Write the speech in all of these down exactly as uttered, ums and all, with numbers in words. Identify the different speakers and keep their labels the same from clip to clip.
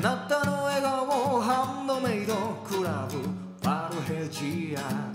Speaker 1: なたの笑顔ハンドメイドクラブパルヘジア。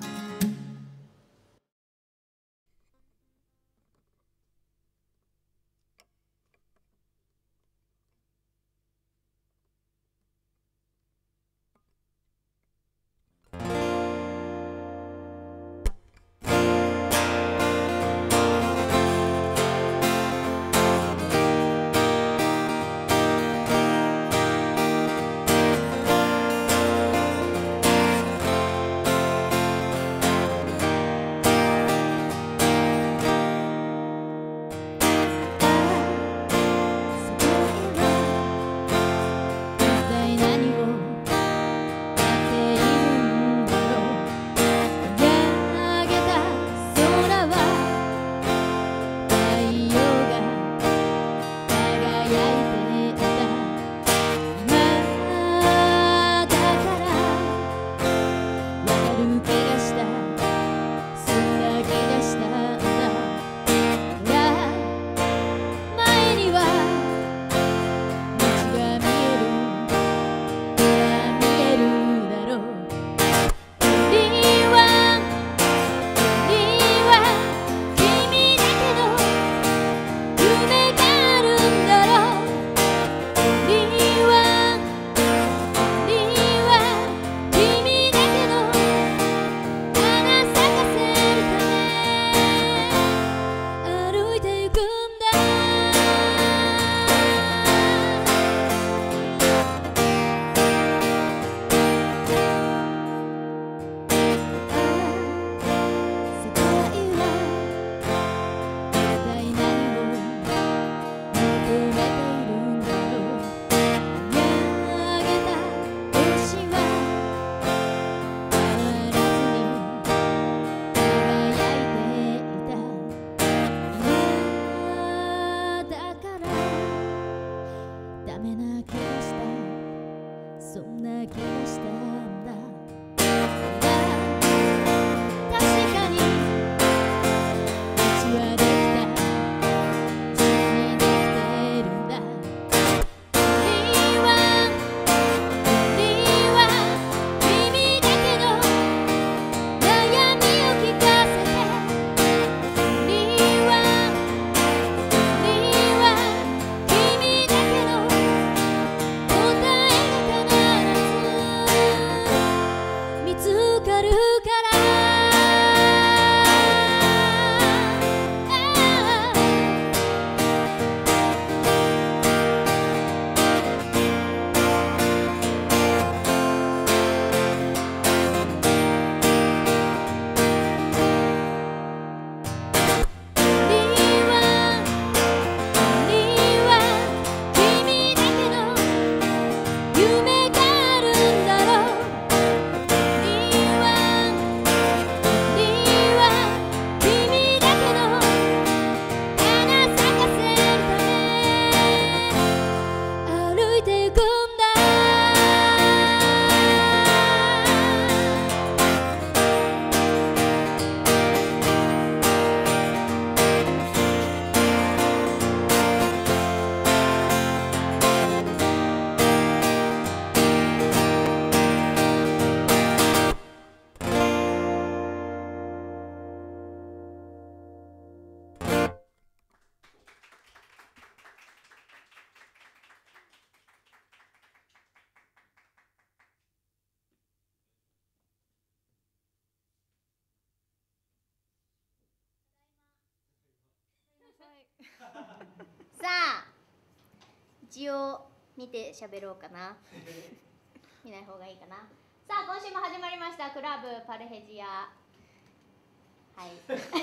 Speaker 2: さあ一応見て喋ろうかな見ない方がいいかな。さあ今週も始まりましたクラブパルヘジア。はい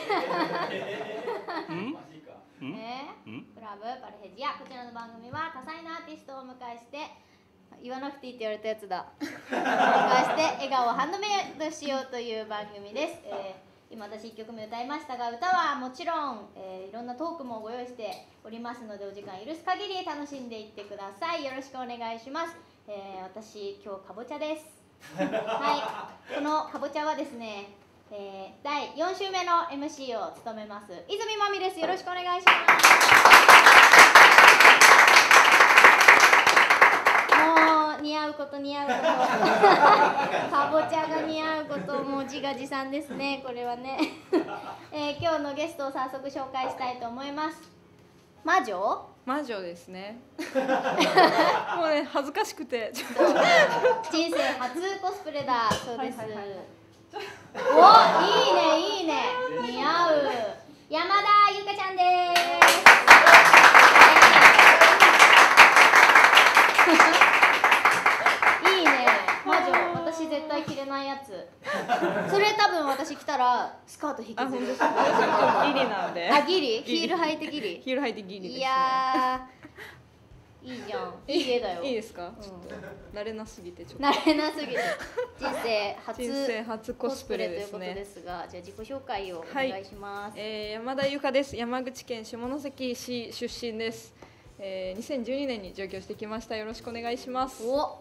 Speaker 2: えー、クラブパルヘジア、こちらの番組は多彩なアーティストをお迎えして言わなくていいって言われたやつだお迎えして笑顔をハンドメイドしようという番組です、えー、今私いっきょくめ歌いましたが、歌はもちろん、えー、いろんなトークもご用意しておりますので、お時間許す限り楽しんでいってください。よろしくお願いします。えー、私今日かぼちゃですはい、このかぼちゃはですね、えー、だいよん週目の エムシー を務めます泉まみです。よろしくお願いします。もう似合うこと似合うことかぼちゃが似合うこと、もう自画自賛ですねこれはね、えー、今日のゲストを早速紹介したいと思います。魔女
Speaker 3: 魔女ですねもうね恥ずかしくて
Speaker 2: 人生初コスプレだそうです。はいはいはい、お、いいねいいね、似合う。山田ゆかちゃんですいいね、魔女、私絶対着れないやつ。それ多分私着たらスカート引きずる。
Speaker 3: ギリなんで。
Speaker 2: あ、ギリ？ヒール履いてギリ？
Speaker 3: ヒール履いてギリですね。
Speaker 2: いやー、いいじゃん。いい絵だよ。
Speaker 3: いいですか？ちょっと慣れなすぎてちょっと。
Speaker 2: 慣れなすぎて。人生初
Speaker 3: 人生初コスプレですね。
Speaker 2: ということですが、じゃあ自己紹介をお願いします。
Speaker 3: はい、えー、山田由佳です。山口県下関市出身です。えー、にせんじゅうにねんに上京してきました。よろしくお願いします。
Speaker 2: お。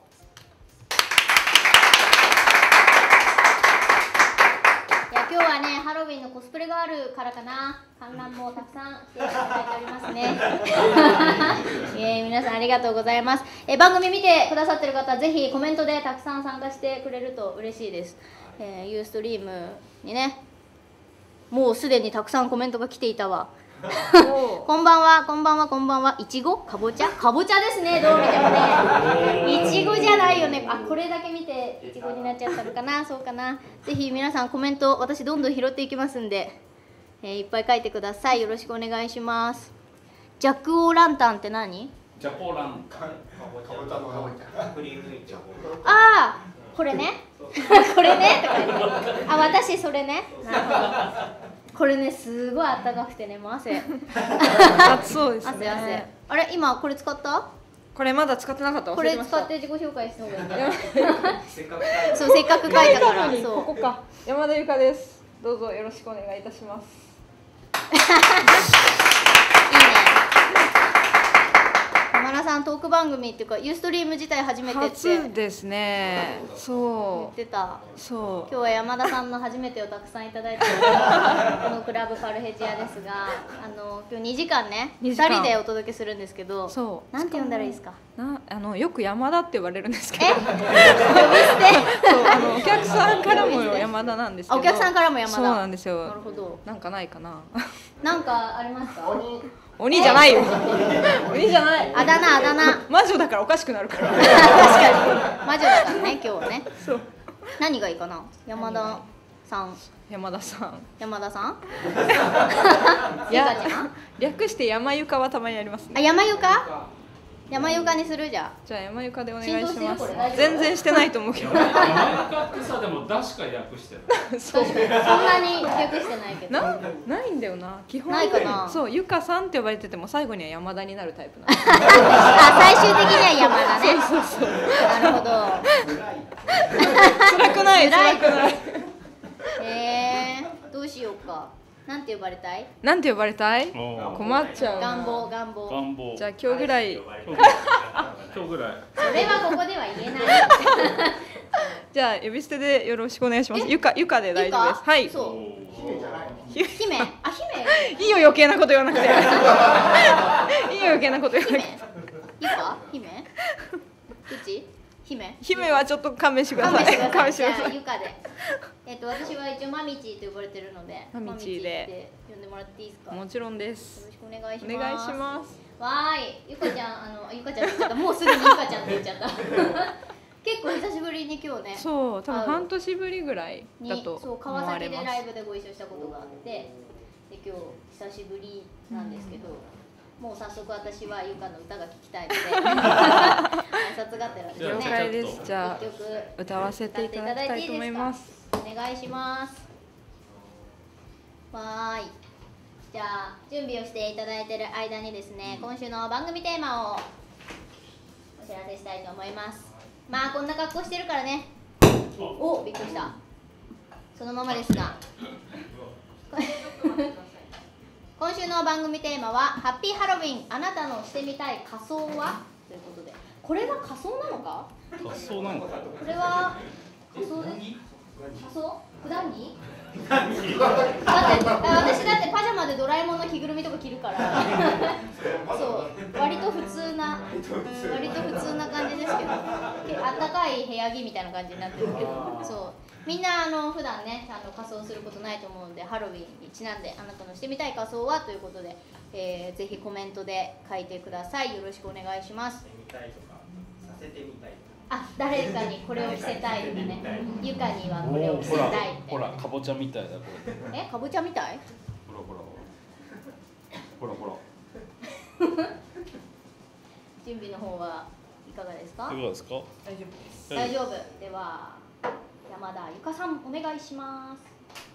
Speaker 2: 今日はね、ハロウィンのコスプレがあるからかな、観覧もたくさん来ていただいておりますねえー、皆さんありがとうございます。えー、番組見てくださってる方、ぜひコメントでたくさん参加してくれると嬉しいです。えー、ユーストリームにね、もうすでにたくさんコメントが来ていたわこんばんは、こんばんは、こんばんは。いちご？かぼちゃ？かぼちゃですね、どう見てもね。いちごじゃないよね。あ、これだけ見ていちごになっちゃったのかな、そうかな。ぜひ皆さんコメント、私どんどん拾っていきますんで、えー、いっぱい書いてください。よろしくお願いします。ジャック・オー・ランタンって何？
Speaker 4: ジャポランタン。
Speaker 2: ああ、これね。これねとか言って。あ、私それね。なるほど。これね、すごいあったかくてね、もう汗
Speaker 3: 暑そうですね。
Speaker 2: 汗汗。あれ、今これ使った？
Speaker 3: これまだ使ってなかった。
Speaker 2: これ使って自己紹介した方がいいんじゃない？そう、せっかく書いたから。そう。
Speaker 3: ここか。山田由佳です。どうぞよろしくお願いいたします。
Speaker 2: いいね。山田さん、トーク番組っていうかユーストリーム自体初めてって
Speaker 3: 初ですね。そう
Speaker 2: 言ってた。
Speaker 3: そう
Speaker 2: 今日は山田さんの初めてをたくさんいただいているこのクラブパルヘジアですが、あの今日にじかんね、ふたりでお届けするんですけど、
Speaker 3: そう
Speaker 2: なんて呼んだらいいですか？
Speaker 3: なあのよく山田って言われるんですけど、
Speaker 2: え呼び捨て
Speaker 3: そうあのお客さんからも山田なんですけど、
Speaker 2: お客さんからも山田。
Speaker 3: そうなんですよ。
Speaker 2: なるほど。
Speaker 3: なんかないかな。
Speaker 2: なんかありますか？
Speaker 3: 鬼じゃないよ。鬼じゃない。
Speaker 2: あだ名あだ名。
Speaker 3: 魔女だからおかしくなるから。
Speaker 2: 確かに魔女だからね、今日はね。
Speaker 3: そう。
Speaker 2: 何がいいかな？山田さん。
Speaker 3: 山田さん。
Speaker 2: 山田さん？
Speaker 3: ゆかちゃん？略して山ゆかはたまにありますね。
Speaker 2: あ、山ゆか？山ゆかにするじゃん。
Speaker 3: じゃあ山ゆかでお願いします。
Speaker 2: 全
Speaker 3: 然してないと思うけど。
Speaker 4: 山ゆかってさ、でもだしか略してる。
Speaker 2: そう。そんなに略してないけど。
Speaker 3: なないんだよな。基本
Speaker 2: ないかな。
Speaker 3: そう、ゆかさんって呼ばれてても最後には山田になるタイプなんです。
Speaker 2: あ、最終的には山田ね。
Speaker 3: そうそうそう。
Speaker 2: なるほど。
Speaker 3: 辛くない。辛くない。
Speaker 2: えー、どうしようか。なんて呼ばれたい？
Speaker 3: なんて呼ばれたい？困っちゃう。
Speaker 2: 願望願望。
Speaker 4: 願望。
Speaker 3: じゃあ今日ぐらい。
Speaker 4: 今日ぐらい。
Speaker 2: それはここでは言えない。
Speaker 3: じゃあ呼び捨てでよろしくお願いします。ゆかゆかで大丈夫です。はい。
Speaker 2: そう。姫。あ、姫。
Speaker 3: いいよ余計なこと言わなくて。いいよ余計なこと言わなくて。
Speaker 2: ゆか？姫？どっち？姫？
Speaker 3: 姫はちょっと勘弁してください。
Speaker 2: 勘弁してください。じゃあゆかで。えっと私は一応マミチーと呼ばれてるので、
Speaker 3: マミチーで
Speaker 2: 呼んでもらっていいですか？
Speaker 3: もちろんです。
Speaker 2: よろしくお願いします。
Speaker 3: お願いします。
Speaker 2: わーい、ゆかちゃん、あのゆかちゃんって言っちゃった。もうすぐにゆかちゃんって言っちゃった。結構久しぶりに今日ね。
Speaker 3: そう、多分半年ぶりぐらいだと
Speaker 2: そう、川崎でライブでご一緒したことがあって、で今日久しぶりなんですけど。もう早速私はゆかの歌が聴きたいので挨拶がてらですね。
Speaker 3: 了解です。じゃあ
Speaker 2: 一曲
Speaker 3: 歌わせていただきたいと思います。
Speaker 2: お願いします。わーい。じゃあ準備をしていただいている間にですね、今週の番組テーマをお知らせしたいと思います。まあこんな格好してるからね。お、びっくりした。そのままですが。今週の番組テーマはハッピーハロウィン、あなたのしてみたい仮装はということで、これは仮装なのか？
Speaker 4: 仮装なのか？
Speaker 2: これは仮装です。仮装？普段着？だって私だってパジャマでドラえもんの着ぐるみとか着るからそう、割と普通な割と普通な感じですけど、 あったかい部屋着みたいな感じになってるけど、そうみんなあの普段ねあの仮装することないと思うので、ハロウィンにちなんであなたのしてみたい仮装はということで、えー、ぜひコメントで書いてください。よろしくお願いします。
Speaker 5: 見たいとかさせてみたいとか、
Speaker 2: あ、誰かにこれを着せたいとかね、ゆかにはこれを着せたいみたいな。
Speaker 4: ほらかぼちゃみたいだこれ。
Speaker 2: え、かぼちゃみたい？
Speaker 4: ほらほらほらほら。
Speaker 2: 準備の方はいかがですか？
Speaker 4: いかがですか？
Speaker 5: 大丈夫です。
Speaker 2: 大丈夫。では山田ゆかさんお願いします。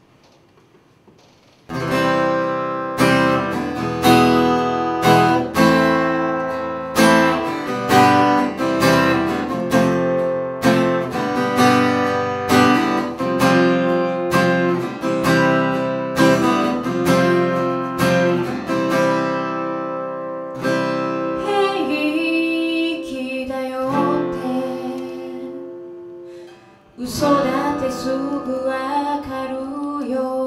Speaker 6: 嘘だってすぐわかるよ。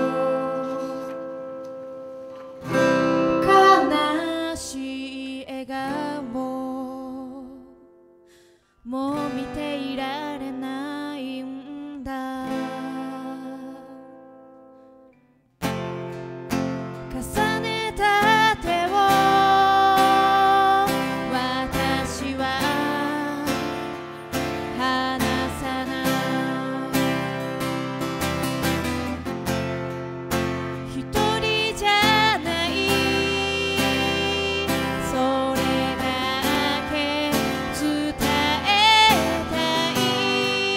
Speaker 6: 悲しい笑顔もう見ていられないんだ。重ねた手を私は「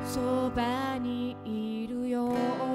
Speaker 6: そばにいるよ。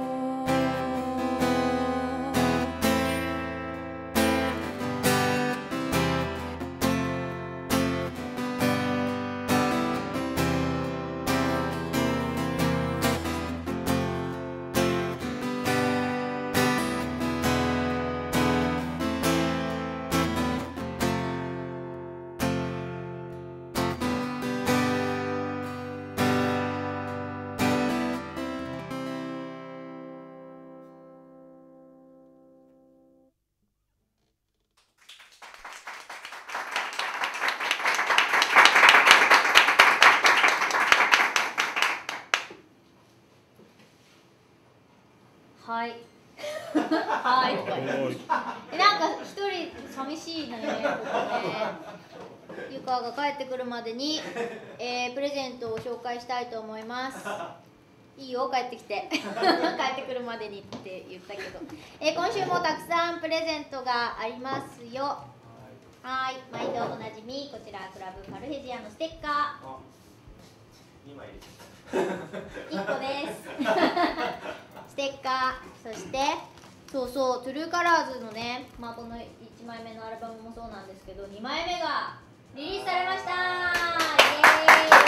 Speaker 2: はい。はいとか言って。え、なんか一人寂しいね、ここね。ゆかが帰ってくるまでに、えー、プレゼントを紹介したいと思います。いいよ、帰ってきて。帰ってくるまでにって言ったけど。えー、今週もたくさんプレゼントがありますよ。はい、毎度おなじみ、こちらクラブパルヘジアのステッカー。
Speaker 5: にまいです。
Speaker 2: いっこです。ステッカー、そしてそうそう、トゥルーカラーズのね、まあ、このいちまいめのアルバムもそうなんですけど、にまいめがリリースされました。イエーイ。こ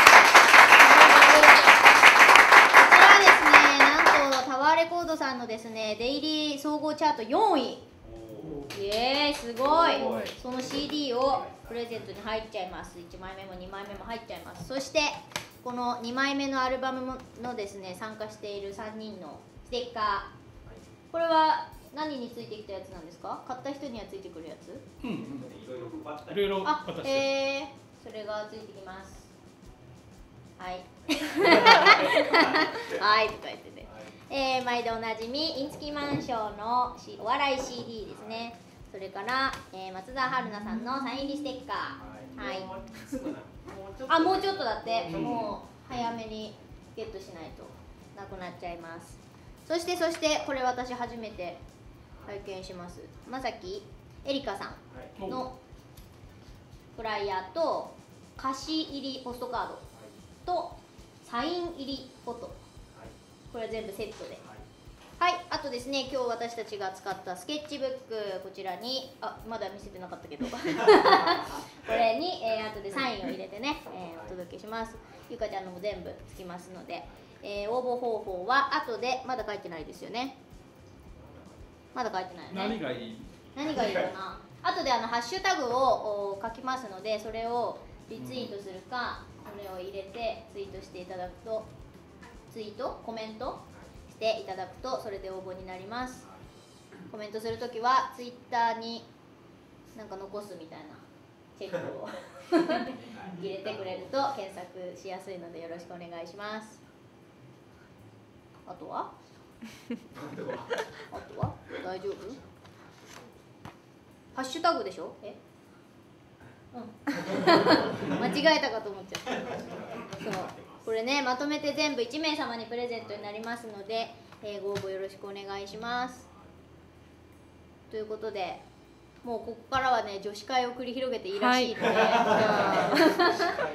Speaker 2: ちらはですね、なんとタワーレコードさんのですね、デイリー総合チャートよんい。イエーイ、すごい。その シーディー をプレゼントに入っちゃいます。いちまいめもにまいめも入っちゃいます。そしてこのにまいめのアルバムのですね、参加しているさんにんのステッカー、これは何についてきたやつなんですか？買った人にはついてくるやつ？
Speaker 4: うん、うん、
Speaker 5: いろいろ配った
Speaker 4: いろいろ
Speaker 2: あ、
Speaker 4: 渡して。
Speaker 2: えー、それがついてきます。はいはいとか言ってて、えー、毎度おなじみインツキマンショーのお笑い シーディー ですね。それから、えー、松田春奈さんのサイン入りステッカー。はい、あ、もうちょっとだって、もう早めにゲットしないとなくなっちゃいます。そしてそしてこれ私初めて拝見します。まさきえりかさんのフライヤーと歌詞入りポストカードとサイン入りフォト、これは全部セットで。はい、あとですね、今日私たちが使ったスケッチブック、こちらに、あ、まだ見せてなかったけどこれに、えー、後でサインを入れてね、えー、お届けします。ゆかちゃんのも全部つきますので、えー、応募方法は後で、まだ書いてないですよね。まだ書いてないよね。
Speaker 4: 何がいい？
Speaker 2: 何がいいかな。後であのハッシュタグを書きますので、それをリツイートするか、それを入れてツイートしていただくと、ツイート、コメントしていただくと、それで応募になります。コメントするときはツイッターになんか残すみたいなチェックを入れてくれると検索しやすいのでよろしくお願いします。あとはあとは大丈夫？ハッシュタグでしょ？え？うん間違えたかと思っちゃった。そう、これね、まとめて全部いちめいさまにプレゼントになりますので、えー、ご応募よろしくお願いします。ということで、もうここからはね、女子会を繰り広げていいらしいので、はい、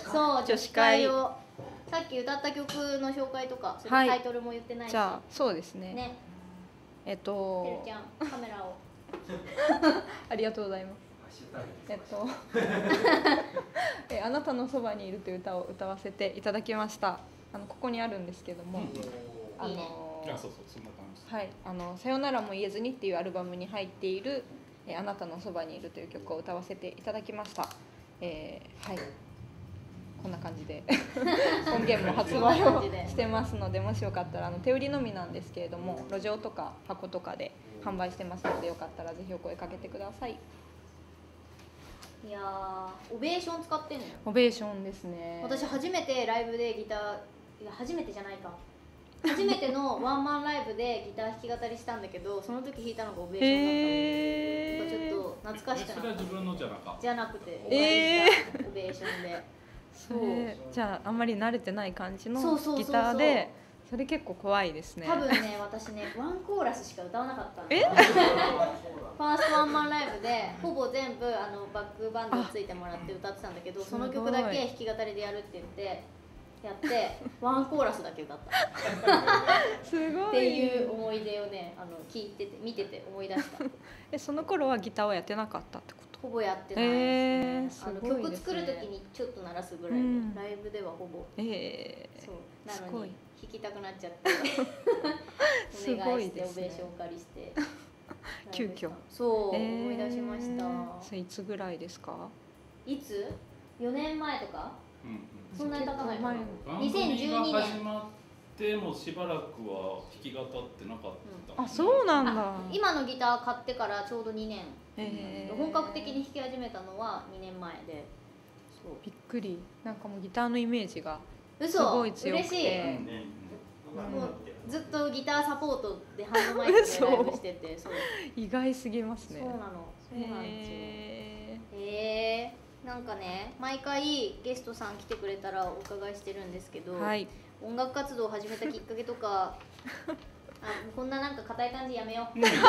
Speaker 2: そう、女子会をさっき歌った曲の紹介とか、それタイトルも言ってないし、
Speaker 3: じゃあそうですね。
Speaker 2: ね、
Speaker 3: えっと
Speaker 2: てるちゃんカメラを
Speaker 3: ありがとうございます。えっとえあなたのそばにいるという歌を歌わせていただきました。あのここにあるんですけども、あの
Speaker 2: いいね。
Speaker 4: あ、そうそう、そんな感じ。
Speaker 3: はい、あのさよならも言えずにっていうアルバムに入っているえあなたのそばにいるという曲を歌わせていただきました。えー、はい。こんな感じで音源も発売をしてますので、もしよかったらあの手売りのみなんですけれども、路上とか箱とかで販売してますので、よかったらぜひお声かけてください。
Speaker 2: いやー、オベーション使ってんのよ。
Speaker 3: オベーションですね。
Speaker 2: 私初めてライブでギター、いや初めてじゃないか、初めてのワンマンライブでギター弾き語りしたんだけど、その時弾いたのがオベーションだったの。ちょっと懐かしくなった。
Speaker 4: それは自分のじゃなかった。
Speaker 2: じゃなくて、
Speaker 3: え
Speaker 2: オベーションで。
Speaker 3: そうじゃああんまり慣れてない感じの
Speaker 2: そうそうそうそう
Speaker 3: ギターで、それ結構怖いですね。
Speaker 2: 多分ね、私ね、ワンコーラスしか歌わなかったの。
Speaker 3: え
Speaker 2: ファーストワンマンライブでほぼ全部あのバックバンドついてもらって歌ってたんだけど、その曲だけ弾き語りでやるって言って、 やってワンコーラスだけ歌った
Speaker 3: すごい
Speaker 2: っていう思い出をね、あの聞いてて見てて思い出した
Speaker 3: えその頃はギターはやってなかったってこと？
Speaker 2: ほぼやってないですね、
Speaker 3: えー、す
Speaker 2: あの
Speaker 3: ごいですね。
Speaker 2: 曲作る時にちょっと鳴らすぐらいで、うん、ライブではほぼ、
Speaker 3: えー、
Speaker 2: そうなのに弾きたくなっちゃってお願いして、おべーしをお借りして
Speaker 3: 急遽
Speaker 2: そう、えー、思い出しました。
Speaker 3: それいつぐらいですか？
Speaker 2: いつよねんまえとか、うん、そんなに経たないかな。
Speaker 4: にせんじゅうにねん始まってもしばらくは弾き語ってなかった、
Speaker 3: うん、あそうなんだ。
Speaker 2: 今のギター買ってからちょうどにねん、えー、本格的に弾き始めたのはにねんまえで、そう
Speaker 3: びっくり。なんかもうギターのイメージがすごい強くて、
Speaker 2: 嬉しい、うん、もうずっとギターサポートでハンドマイクでライブしててそう
Speaker 3: 意外すぎますね。
Speaker 2: そうなの、そうなんですよ。へえー、なんかね、毎回ゲストさん来てくれたらお伺いしてるんですけど、はい、音楽活動を始めたきっかけとかあ、こんななんか硬い感じやめよう女子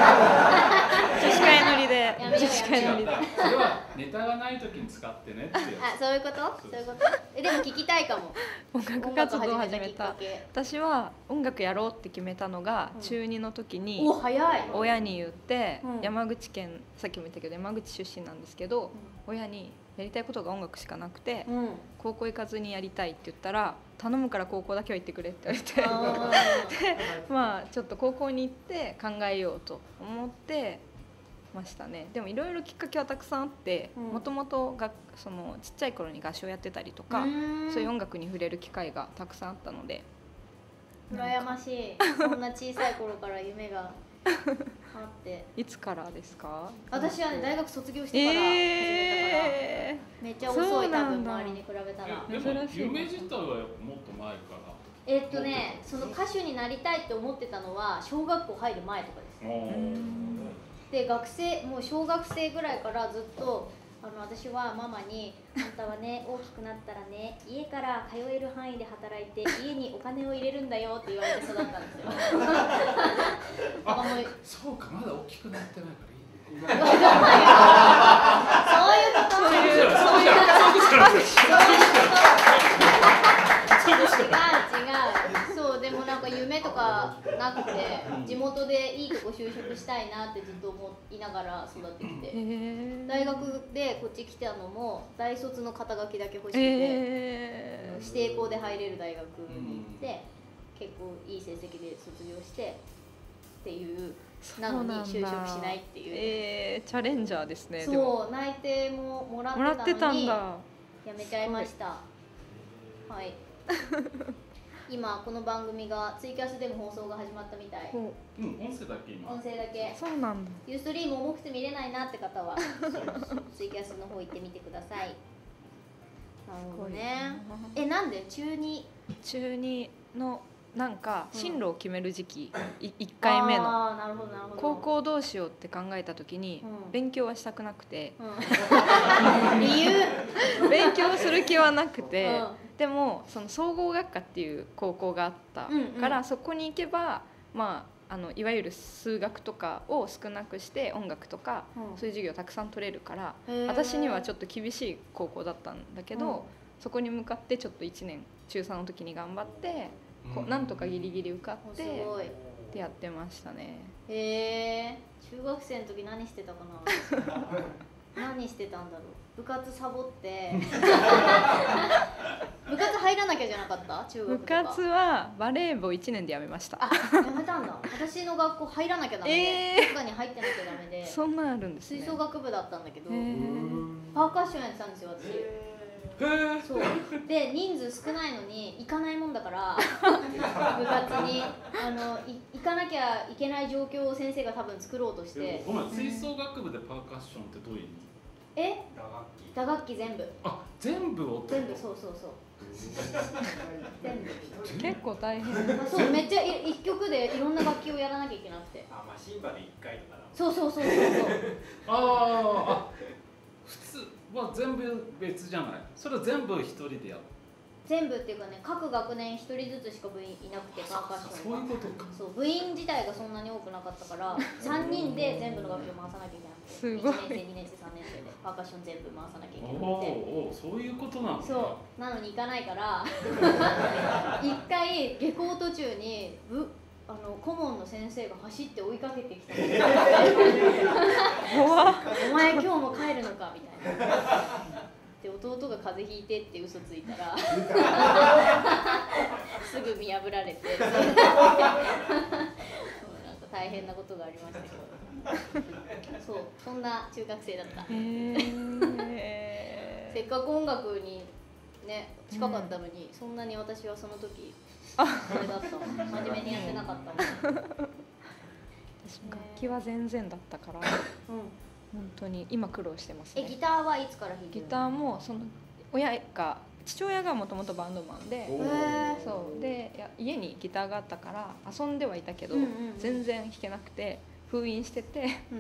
Speaker 3: 会乗りで
Speaker 2: やめよう
Speaker 3: 女子会乗りで
Speaker 4: それはネタがない時に使ってねっていう
Speaker 2: あ、そういうことそういうことえ、でも聞きたいかも
Speaker 3: 音楽活動を始めた私は音楽やろうって決めたのが、うん、中にの時に
Speaker 2: お早い
Speaker 3: 親に言って、うん、山口県、さっきも言ったけど山口出身なんですけど、うん、親にやりたいことが音楽しかなくて、うん、高校行かずにやりたいって言ったら頼むから高校だけは行ってくれって言われてで、まあちょっと高校に行って考えようと思ってましたね。でもいろいろきっかけはたくさんあってもともとそのちっちゃい頃に合唱やってたりとかそういう音楽に触れる機会がたくさんあったので
Speaker 2: 羨ましい。そんな小さい頃から夢があって
Speaker 3: いつからですか？
Speaker 2: 私はね、大学卒業してから始めたから、えー、めっちゃ遅い、多分周りに比べたら。
Speaker 4: でも夢自体はもっと前から
Speaker 2: えーっとね、その歌手になりたいって思ってたのは小学校入る前とかです。で、学生、もう小学生ぐらいからずっとあの私はママに「あんたはね、大きくなったらね、家から通える範囲で働いて家にお金を入れるんだよ」って言われて育ったんですよ
Speaker 4: あ、そうか、まだ大きくなってないからいいね
Speaker 2: そういうことそういうことそういうこと違う違うそう、でもなんか夢とかなくて地元でいいとこ就職したいなってずっと思いながら育ってきて、大学でこっち来たのも大卒の肩書きだけ欲しくて指定校で入れる大学に行って結構いい成績で卒業してっていうなのに就職しないっていう、
Speaker 3: えー、チャレンジャーですね。
Speaker 2: そう、内定ももらってたのにやめちゃいました。はい今この番組がツイキャスでも放送が始まったみたい。
Speaker 4: うん、音声だけ今。
Speaker 2: 音声だけ。
Speaker 3: そうなんだ。
Speaker 2: ユーストリーム重くて見れないなって方はツイキャスの方行ってみてください。なるほどね。え、なんで中に
Speaker 3: 中にのなんか進路を決める時期、うん、いっかいめの
Speaker 2: あ、なるほどなるほど。
Speaker 3: 高校どうしようって考えた時に、うん、勉強はしたくなくて、うん、
Speaker 2: 理由
Speaker 3: 勉強する気はなくて、うん、でもその総合学科っていう高校があったから、うんうん、そこに行けば、まあ、あのいわゆる数学とかを少なくして音楽とか、うん、そういう授業たくさん取れるから私にはちょっと厳しい高校だったんだけど、うん、そこに向かってちょっといちねん中さんの時に頑張ってこうなんとかギリギリ受かってってやってましたね。
Speaker 2: へえ、中学生の時何してたかな何してたんだろう。部活サボって部活入らなきゃじゃなかった？中学とか。
Speaker 3: 部活はバレー部をいちねんでやめました。
Speaker 2: あ、やめたんだ。私の学校入らなきゃダメで、えー、中に入ってなきゃダメで、
Speaker 3: そんなんあるんですね。
Speaker 2: 吹奏楽部だったんだけど、パーカッションやってたんですよ私。そうで、人数少ないのに行かないもんだから部活にあのい行かなきゃいけない状況を先生が多分作ろうとして。
Speaker 4: ごめん、吹奏楽部でパーカッションってどういう意味？
Speaker 2: え？打楽器全部。
Speaker 4: あ、全部を？
Speaker 2: 全部、そうそうそう。全部。
Speaker 3: 結構大変。
Speaker 2: そう、めっちゃ一曲でいろんな楽器をやらなきゃいけなくて。
Speaker 5: あ、マシンバで一回とかだ。
Speaker 2: そうそうそうそうそう。
Speaker 4: ああ、普通は全部別じゃない。それは全部一人でやる。
Speaker 2: 全部っていうかね、各学年ひとりずつしか部員いなくて、パーカッションが。
Speaker 4: そういうことか。
Speaker 2: そう、部員自体がそんなに多くなかったからさんにんで全部の楽器を回さなきゃいけなくて、
Speaker 3: すごい
Speaker 2: いちねん生にねん生さんねん生でパーカッション全部回さなきゃいけなくて、
Speaker 4: おお、そういうことなんだ。
Speaker 2: そうなのに行かないから一回下校途中にぶあの顧問の先生が走って追いかけてきたのお前今日も帰るのかみたいな。で弟が風邪ひいてって嘘ついたらすぐ見破られてそうなんか大変なことがありましたけどそうそんな中学生だった。
Speaker 3: へ
Speaker 2: せっかく音楽にね近かったのに、うん、そんなに私はその時それだった真面目にやってなかったもん。
Speaker 3: 楽器は全然だったから、うん、本当に今苦労してますね。
Speaker 2: えギターはいつから弾いてるの？
Speaker 3: ギターもその親が父親がもともとバンドマンで、そうでいや家にギターがあったから遊んではいたけど、うんうんうん、全然弾けなくて封印してて、うん、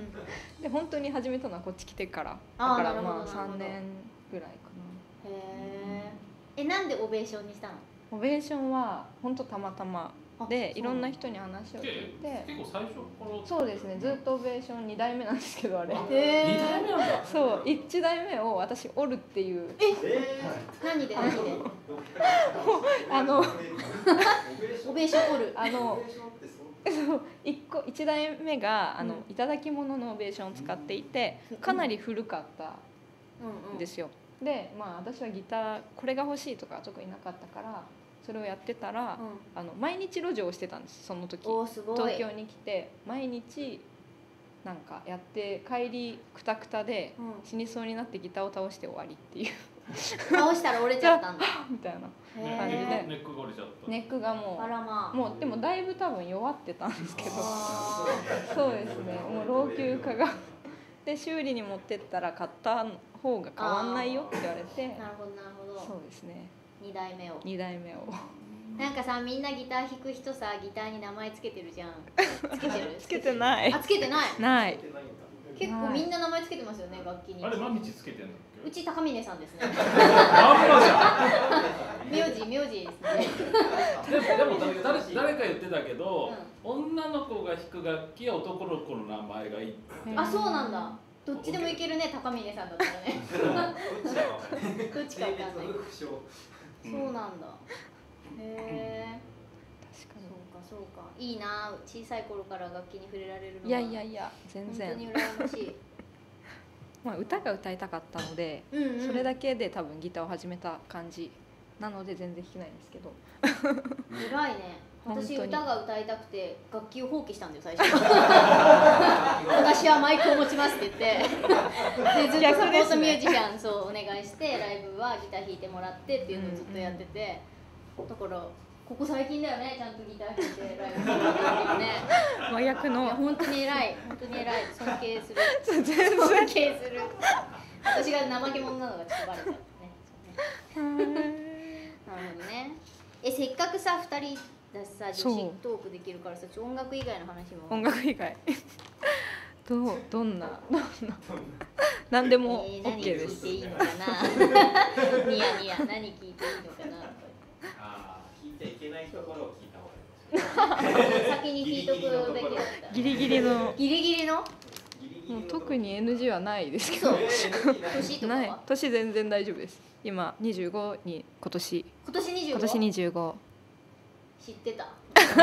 Speaker 3: で本当に始めたのはこっち来てからだからまあさんねんぐらいかな。
Speaker 2: へえ。えなんでオベーションにしたの？
Speaker 3: オベーションは本当たまたまでいろんな人に話を聞いて、
Speaker 4: 結構最初から
Speaker 3: そうですねずっとオベーションに代目なんですけどあれ
Speaker 4: に代目なんだ。
Speaker 3: そういち代目を私折るっていう
Speaker 2: え何で何で
Speaker 3: あの
Speaker 2: オベーション折る
Speaker 3: あのそういっこいち代目があの、うん、頂き物のオベーションを使っていてかなり古かったんですよ、うんうん、でまあ私はギターこれが欲しいとか特になかったからそれをやってたら、うん、あの毎日路上をしてたんですその時。
Speaker 2: すごい
Speaker 3: 東京に来て毎日なんかやって帰りクタクタで死にそうになってギターを倒して終わりっていう
Speaker 2: 倒したら折れちゃったんだ
Speaker 3: みたいな感じで
Speaker 4: ネックが折れちゃった。
Speaker 3: ネックがもう
Speaker 2: あら、まあ、
Speaker 3: もうでもだいぶ多分弱ってたんですけどそうですねもう老朽化がで修理に持ってったら買った方が変わんないよって言われて。
Speaker 2: なるほどなるほど。
Speaker 3: そうですね
Speaker 2: に代目を
Speaker 3: に代目を
Speaker 2: なんかさみんなギター弾く人さギターに名前つけてるじゃん。つけてる？
Speaker 3: つけてない。
Speaker 2: あつけてない。
Speaker 3: ない。
Speaker 2: 結構みんな名前つけてますよね楽器に。
Speaker 4: あれ何日つけてんだっけ？
Speaker 2: うち高峰さんですね。
Speaker 4: あんまじゃん。
Speaker 2: 名字名字ですね。
Speaker 4: でもでも誰誰か言ってたけど、うん、女の子が弾く楽器は男の子の名前がいい。
Speaker 2: あそうなんだ。どっちでもいけるね高峰さんだったらね。どっちかわかんない。そうなんだ。へえ。確かに。そうかそうか。いいな小さい頃から楽器に触れられるのは。
Speaker 3: いやいやいや全然。
Speaker 2: 本当に羨ましい。
Speaker 3: まあ歌が歌いたかったので、うんうん、それだけで多分ギターを始めた感じなので全然弾けないんですけど。
Speaker 2: 偉いね。私歌が歌いたくて楽器を放棄したんだよ最初。私はマイクを持ちますって言ってでずっとサポートミュージシャンそうお願いしてライブはギター弾いてもらってっていうのをずっとやってて、うんうん、だからここ最近だよねちゃんとギター弾いてライブするっていうね。
Speaker 3: 真逆の。いや
Speaker 2: 本当に偉い本当に偉い尊敬する尊敬する。私が怠け者なのがちょっとバレちゃったね。なるほどね。えせっかくさふたりだしさ女子トークできるからさ音楽以外の話も。
Speaker 3: 音楽以外どうどんなどんな何でも OK です。
Speaker 2: 何聞いていいのかな。ニヤニヤ何聞いていいのかな。
Speaker 5: ああ聞いちゃいけないところを聞いた方がいいです。
Speaker 2: 先に聞いとくべきだった。
Speaker 3: ギリギリの。
Speaker 2: ギリギリの。も
Speaker 3: う特に エヌジー はないですけど。
Speaker 2: 年とかは？
Speaker 3: ない。年全然大丈夫です。今にじゅうごに今年。
Speaker 2: 今年にじゅうご。
Speaker 3: 今年にじゅうご。
Speaker 2: 知ってた。知って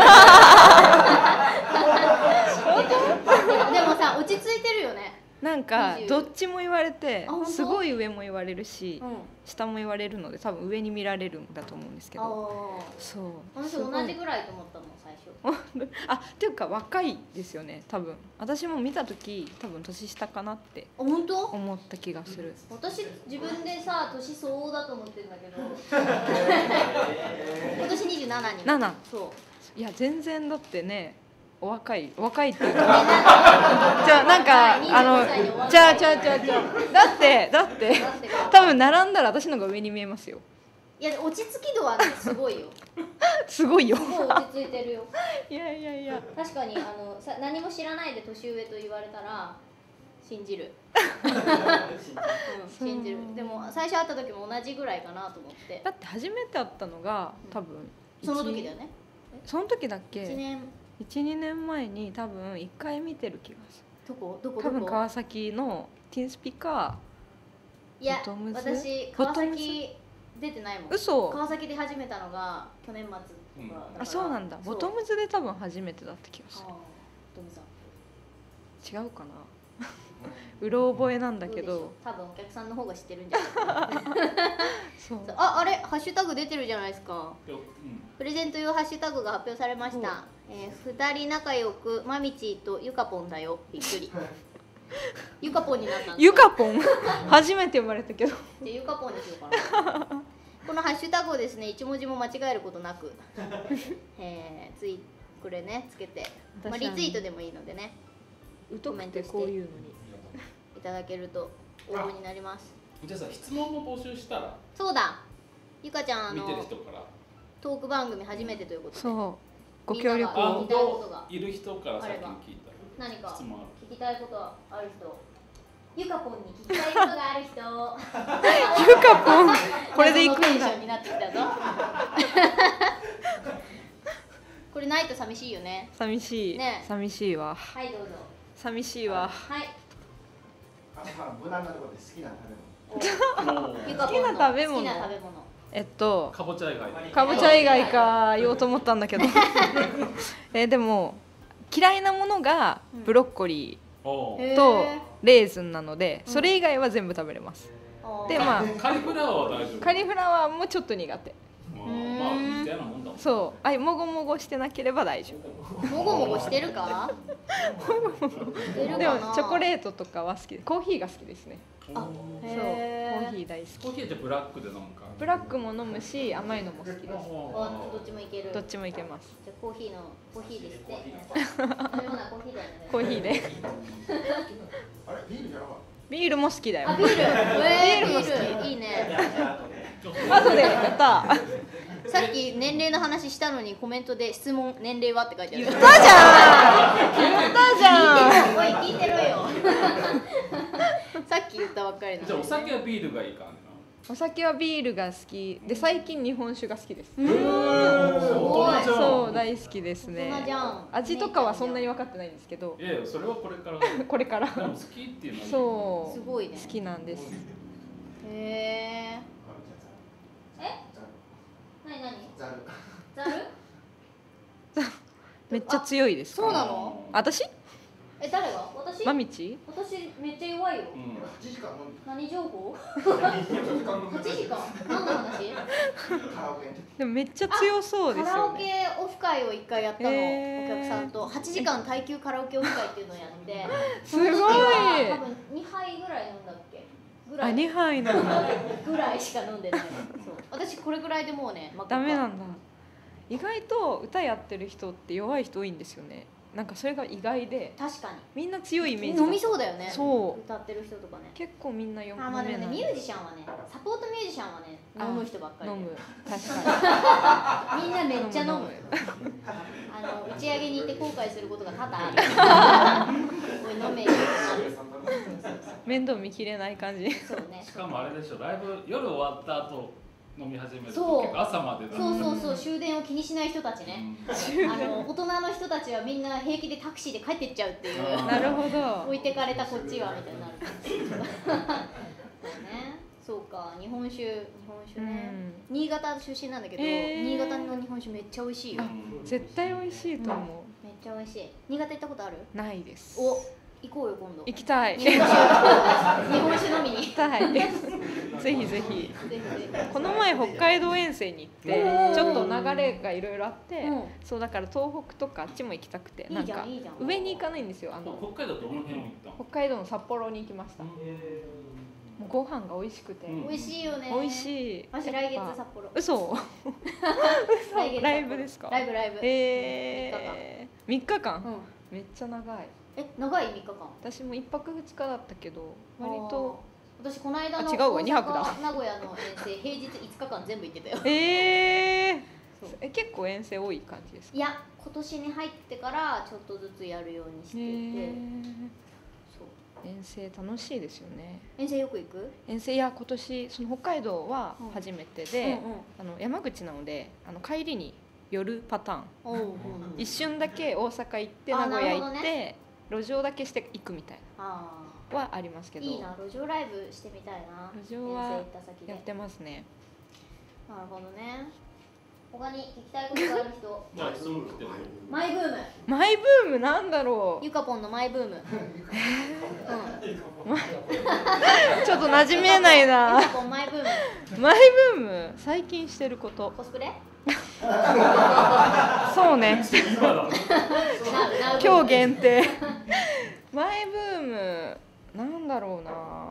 Speaker 2: た。でもさ落ち着いてるよね。
Speaker 3: なんかどっちも言われてすごい上も言われるし、うん、下も言われるので多分上に見られるんだと思うんですけど。そう
Speaker 2: 私同じぐらいと思ったの最初。
Speaker 3: あっていうか若いですよね多分。私も見た時多分年下かなって
Speaker 2: 本当
Speaker 3: 思った気がする。
Speaker 2: 私自分でさ年相応だと思ってるんだけど今年にじゅうななに
Speaker 3: なな。
Speaker 2: そう
Speaker 3: いや全然だってねお若いお若いっていうかじゃあなんかあのじゃあじゃあじゃあじゃあだってだって多分並んだら私の方が上に見えますよ。
Speaker 2: いや落ち着き度はねすごいよ。
Speaker 3: すごいよ。
Speaker 2: すごい落ち着いてるよ。
Speaker 3: いやいやいや。
Speaker 2: 確かにあのさ何も知らないで年上と言われたら信じるうん、信じる。でも最初会った時も同じぐらいかなと思って。
Speaker 3: だって初めて会ったのが多分
Speaker 2: その時だよね。
Speaker 3: その時だっけ
Speaker 2: いちねん
Speaker 3: いちにねんまえに多分いっかい見てる気がす
Speaker 2: どこどこ
Speaker 3: る。
Speaker 2: どこ
Speaker 3: 多分川崎のティーンスピか。
Speaker 2: いや
Speaker 3: ボトムズ
Speaker 2: 私川崎出てないもん。
Speaker 3: 嘘。
Speaker 2: 川崎で始めたのが去年末とか、
Speaker 4: うん
Speaker 2: だから
Speaker 3: あ、そうなんだ。ボトムズで多分初めてだった気がす
Speaker 2: あーボトムさん
Speaker 3: る。違うかな。うろ覚えなんだけ
Speaker 2: うでしょ
Speaker 3: ど。
Speaker 2: 多分お客さんの方が知ってるんじゃないかな
Speaker 3: そう。
Speaker 2: あ、あれハッシュタグ出てるじゃないですか。
Speaker 4: よ
Speaker 2: プレゼント用ハッシュタグが発表されました、えー、ふたり仲良くマミチーとゆかぽんだよ。びっくりゆかぽんになったんです
Speaker 3: ゆかぽん初めて呼ばれたけど。
Speaker 2: じゃあゆかぽんにしようかなこのハッシュタグをですね一文字も間違えることなく、えー、ツイこれねつけて、まあ、リツイートでもいいのでね
Speaker 3: 疎くてこういうのに。
Speaker 2: いただけると応募になります。
Speaker 4: じゃあさ、質問も募集したら
Speaker 2: そうだゆかちゃんあ
Speaker 4: 見
Speaker 2: の
Speaker 4: てる人から
Speaker 2: トーク番組初めてということで
Speaker 3: そう。ご協力
Speaker 2: あ
Speaker 3: を
Speaker 2: 聞き。たいことが
Speaker 4: いる人から先に聞いた
Speaker 2: 何か
Speaker 4: 質問ある。
Speaker 2: 聞きたいことある人ゆかぽんに聞きたいことがある人
Speaker 3: ゆかぽん。これで行くんだ
Speaker 2: 謎のテンション。になってきたぞこれないと寂しいよね。
Speaker 3: 寂しい。
Speaker 2: ね
Speaker 3: 寂しいわ。
Speaker 2: はいどうぞ。
Speaker 3: 寂しいわ。
Speaker 2: はい
Speaker 1: あ、無難なところで好きな食べ物。
Speaker 2: ゆかぽんの
Speaker 3: 好きな食べ物
Speaker 2: 好きな食べ物
Speaker 3: えっと。
Speaker 4: かぼちゃ以外で
Speaker 3: かぼちゃ以外か言おうと思ったんだけどえでも嫌いなものがブロッコリ
Speaker 4: お
Speaker 3: ーと
Speaker 2: へー
Speaker 3: レーズンなのでそれ以外は全部食べれます。
Speaker 2: あー
Speaker 3: でまあ
Speaker 4: カリフラワーは大丈夫。
Speaker 3: カリフラワーもちょっと苦手。
Speaker 4: まあまあ似たようなもんだもん。
Speaker 3: そうあいもごもごしてなければ大丈
Speaker 2: もごもごしてるかしてる
Speaker 3: 夫。
Speaker 2: かな。
Speaker 3: でもチョコレートとかは好きでコーヒーが好きですね。
Speaker 2: あ
Speaker 3: そう
Speaker 2: へー
Speaker 3: コーヒー大好き。
Speaker 4: コーヒーってブラックで飲むか。
Speaker 3: ブラックも飲むし甘いのも好きです。
Speaker 2: あどっちもいける。
Speaker 3: どっちもいけます。
Speaker 2: じゃあコーヒーのコーヒーですって皆さんこのようなコーヒーだよね。
Speaker 3: コーヒーで
Speaker 1: あれビールじゃなかっ
Speaker 3: ビールも好きだよ。
Speaker 2: あビールえー、ビ
Speaker 3: ビールも好き
Speaker 2: ールいいね。
Speaker 3: 後でやった
Speaker 2: さっき年齢の話したのにコメントで質問年齢はって書いてある。
Speaker 3: 言ったじゃん言ったじゃん
Speaker 2: おい聞いてろよさっき言ったばっかりの。
Speaker 4: じゃあお酒はビールがいいかな。
Speaker 3: お酒はビールが好きで最近日本酒が好きです。
Speaker 2: すごい。
Speaker 3: そう大好きですね
Speaker 2: 大人じゃん。
Speaker 3: 味とかはそんなに分かってないんですけど
Speaker 4: いやいやそれはこれから。
Speaker 3: これから
Speaker 4: でも好きっていうのは。
Speaker 3: そう
Speaker 2: すごいね。
Speaker 3: 好きなんです。
Speaker 2: へえ。え？なになに？
Speaker 1: た。ザル。
Speaker 2: ザル？
Speaker 3: めっちゃ強いです。
Speaker 2: そうなの？
Speaker 3: 私
Speaker 2: え誰が？私？
Speaker 3: マミチ
Speaker 2: 私めっちゃ弱いよ。
Speaker 4: うん。
Speaker 1: はちじかん飲んで
Speaker 2: 何情報？
Speaker 1: はちじかん飲んで
Speaker 2: はちじかん？何の話？
Speaker 1: カラオケに。
Speaker 3: でもめっちゃ強そうです
Speaker 2: カラオ
Speaker 3: よね。
Speaker 2: ケオフ会を一回やったの、
Speaker 3: へー
Speaker 2: お客さんとはちじかん耐久カラオケオフ会っていうのをやって
Speaker 3: すごい
Speaker 2: その時は多分にはいぐらい飲んだっけぐら
Speaker 3: あ
Speaker 2: い
Speaker 3: にはいなんだ。
Speaker 2: ぐらいしか飲んでない。そう私これぐらいでもうね真っ赤っか
Speaker 3: ダメなんだ。意外と歌やってる人って弱い人多いんですよね。なんかそれが意外で
Speaker 2: 確か
Speaker 3: みんな強いイメー
Speaker 2: に
Speaker 3: ジだ
Speaker 2: 飲みそうだよね。
Speaker 3: そう
Speaker 2: 歌ってる人とかね。
Speaker 3: 結構みんなよ
Speaker 2: あまあでもね
Speaker 3: 飲めない
Speaker 2: ミュージシャンはねサポートミュージシャンはね
Speaker 3: あ
Speaker 2: 飲む人ばっかりで
Speaker 3: 飲む確か
Speaker 2: みんなめっちゃ飲む
Speaker 3: 飲む
Speaker 2: あの打ち上げに行って後悔することが多々あるおい飲めよってなる
Speaker 3: 面倒見きれない感じ。
Speaker 2: そうね
Speaker 4: しかもあれでしょ、ライブ夜終わった後飲み始めると
Speaker 2: そう
Speaker 4: 結構朝までだ。
Speaker 2: そうそうそう終電を気にしない人たちね
Speaker 4: うん
Speaker 2: あの大人の人たちはみんな平気でタクシーで帰ってっちゃうっていう
Speaker 4: あ
Speaker 3: なるほど
Speaker 2: 置いてかれたこっちはみたいになるそうねそうか日本酒日本酒ね、新潟出身なんだけど、
Speaker 3: へー
Speaker 2: 新潟の日本酒めっちゃ美味しいよ
Speaker 4: うん
Speaker 3: 絶対美味しいと思
Speaker 2: めっちゃ美味しい新潟行ったことある？
Speaker 3: う。ないです。
Speaker 2: お行こうよ今度
Speaker 3: 行きたい。
Speaker 2: 日本酒日本酒飲みに
Speaker 3: 行きたい。ぜひぜひ。
Speaker 2: ぜひぜ
Speaker 3: この前北海道遠征に行って
Speaker 2: おー
Speaker 3: ちょっと流れがいろいろあって、
Speaker 2: うん
Speaker 3: そうだから東北とかあっちも行きたくて
Speaker 2: いいじゃん
Speaker 3: なんか
Speaker 2: いいじゃん
Speaker 3: 上に行かないんですよ。あの
Speaker 4: 北海道どの辺行ったの？
Speaker 3: 北海道の札幌に行きました。もうご飯が美味しくて、
Speaker 4: うん
Speaker 2: ひ美味しいよね
Speaker 3: 美味しい。
Speaker 2: 私来月
Speaker 3: やっぱ
Speaker 2: 札幌
Speaker 3: 嘘
Speaker 2: 来月札幌
Speaker 3: ライブですか？
Speaker 2: ライブライブ
Speaker 3: えー、みっかかん、
Speaker 2: うん
Speaker 3: めっちゃ長い。
Speaker 2: え長いみっかかん
Speaker 3: 私もいっぱくふつかだったけど割と
Speaker 2: あー私この間の
Speaker 3: あ違うわ
Speaker 2: 大阪
Speaker 3: にはくだ
Speaker 2: 名古屋の遠征平日いつかかん全部行ってたよ
Speaker 3: えー
Speaker 2: そう
Speaker 3: え結構遠征多い感じですか？
Speaker 2: いや今年に入ってからちょっとずつやるようにしていて、
Speaker 3: へー
Speaker 2: そう
Speaker 3: 遠征楽しいですよね。
Speaker 2: 遠征よく行く？
Speaker 3: 遠征、いや今年その北海道は初めてで、
Speaker 2: うんうん、
Speaker 3: あの山口なのであの帰りに寄るパターン、
Speaker 2: おうおう、
Speaker 3: 一瞬だけ大阪行って名古屋行って、ね、路上だけして行くみたいなはありますけど。
Speaker 2: いいな、路上ライブしてみたいな。
Speaker 3: 路上はやってますね。
Speaker 2: なるほどね。他に聞きたいことがある人。
Speaker 4: じゃあ質問来てる。
Speaker 2: マイブーム。
Speaker 3: マイブームなんだろう。
Speaker 2: ゆかぽんのマイブーム。うん、
Speaker 3: ちょっと馴染めないな。
Speaker 2: ゆかぽんマイブーム。
Speaker 3: マイブーム最近してること。
Speaker 2: コスプレ？
Speaker 3: そうね。今日限定。マイブームなんだろうな。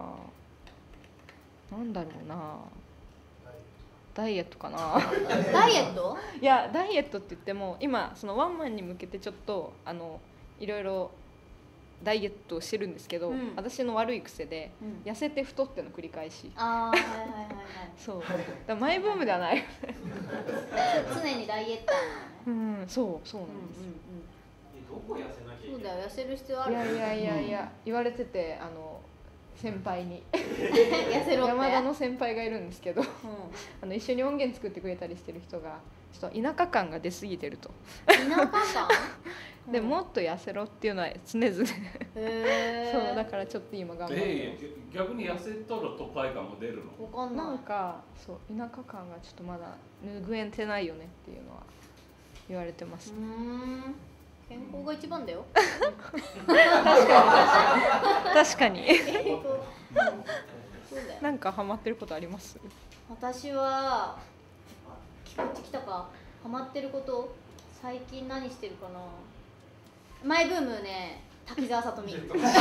Speaker 3: なんだろうな。ダイエットかな。
Speaker 2: ダイエット？
Speaker 3: いやダイエットって言っても今そのワンマンに向けてちょっとあのいろいろダイエットをしてるんですけど、うん、私の悪い癖で、うん、痩せて太っての繰り返し。
Speaker 2: ああはいはいはいはい。
Speaker 3: そうだマイブームではない。
Speaker 2: 常にダイエット。
Speaker 3: うんそうそうなんです。
Speaker 5: うんうんうん、どこ痩せなきゃいけない？
Speaker 2: そうだよ、痩せる必要ある。
Speaker 3: いやいやいやいや、うん、言われててあの。先輩に
Speaker 2: 痩せろって
Speaker 3: 山田の先輩がいるんですけど、うん、あの一緒に音源作ってくれたりしてる人がちょっと田舎感が出過ぎてると。
Speaker 2: 田舎感
Speaker 3: でもっと痩せろっていうのは常々
Speaker 2: へ
Speaker 3: そうだからちょっと今頑張って、
Speaker 4: えー、逆に痩せたら都会感も出るの？
Speaker 2: わかんない。
Speaker 3: なんかそう田舎感がちょっとまだ拭えてないよねっていうのは言われてます。
Speaker 2: うーん健康が一番だよ。
Speaker 3: 確かに。なんかハマってることあります？
Speaker 2: 私はこっち来たか。ハマってること最近何してるかな。マイブームね、滝沢さとみ。滝沢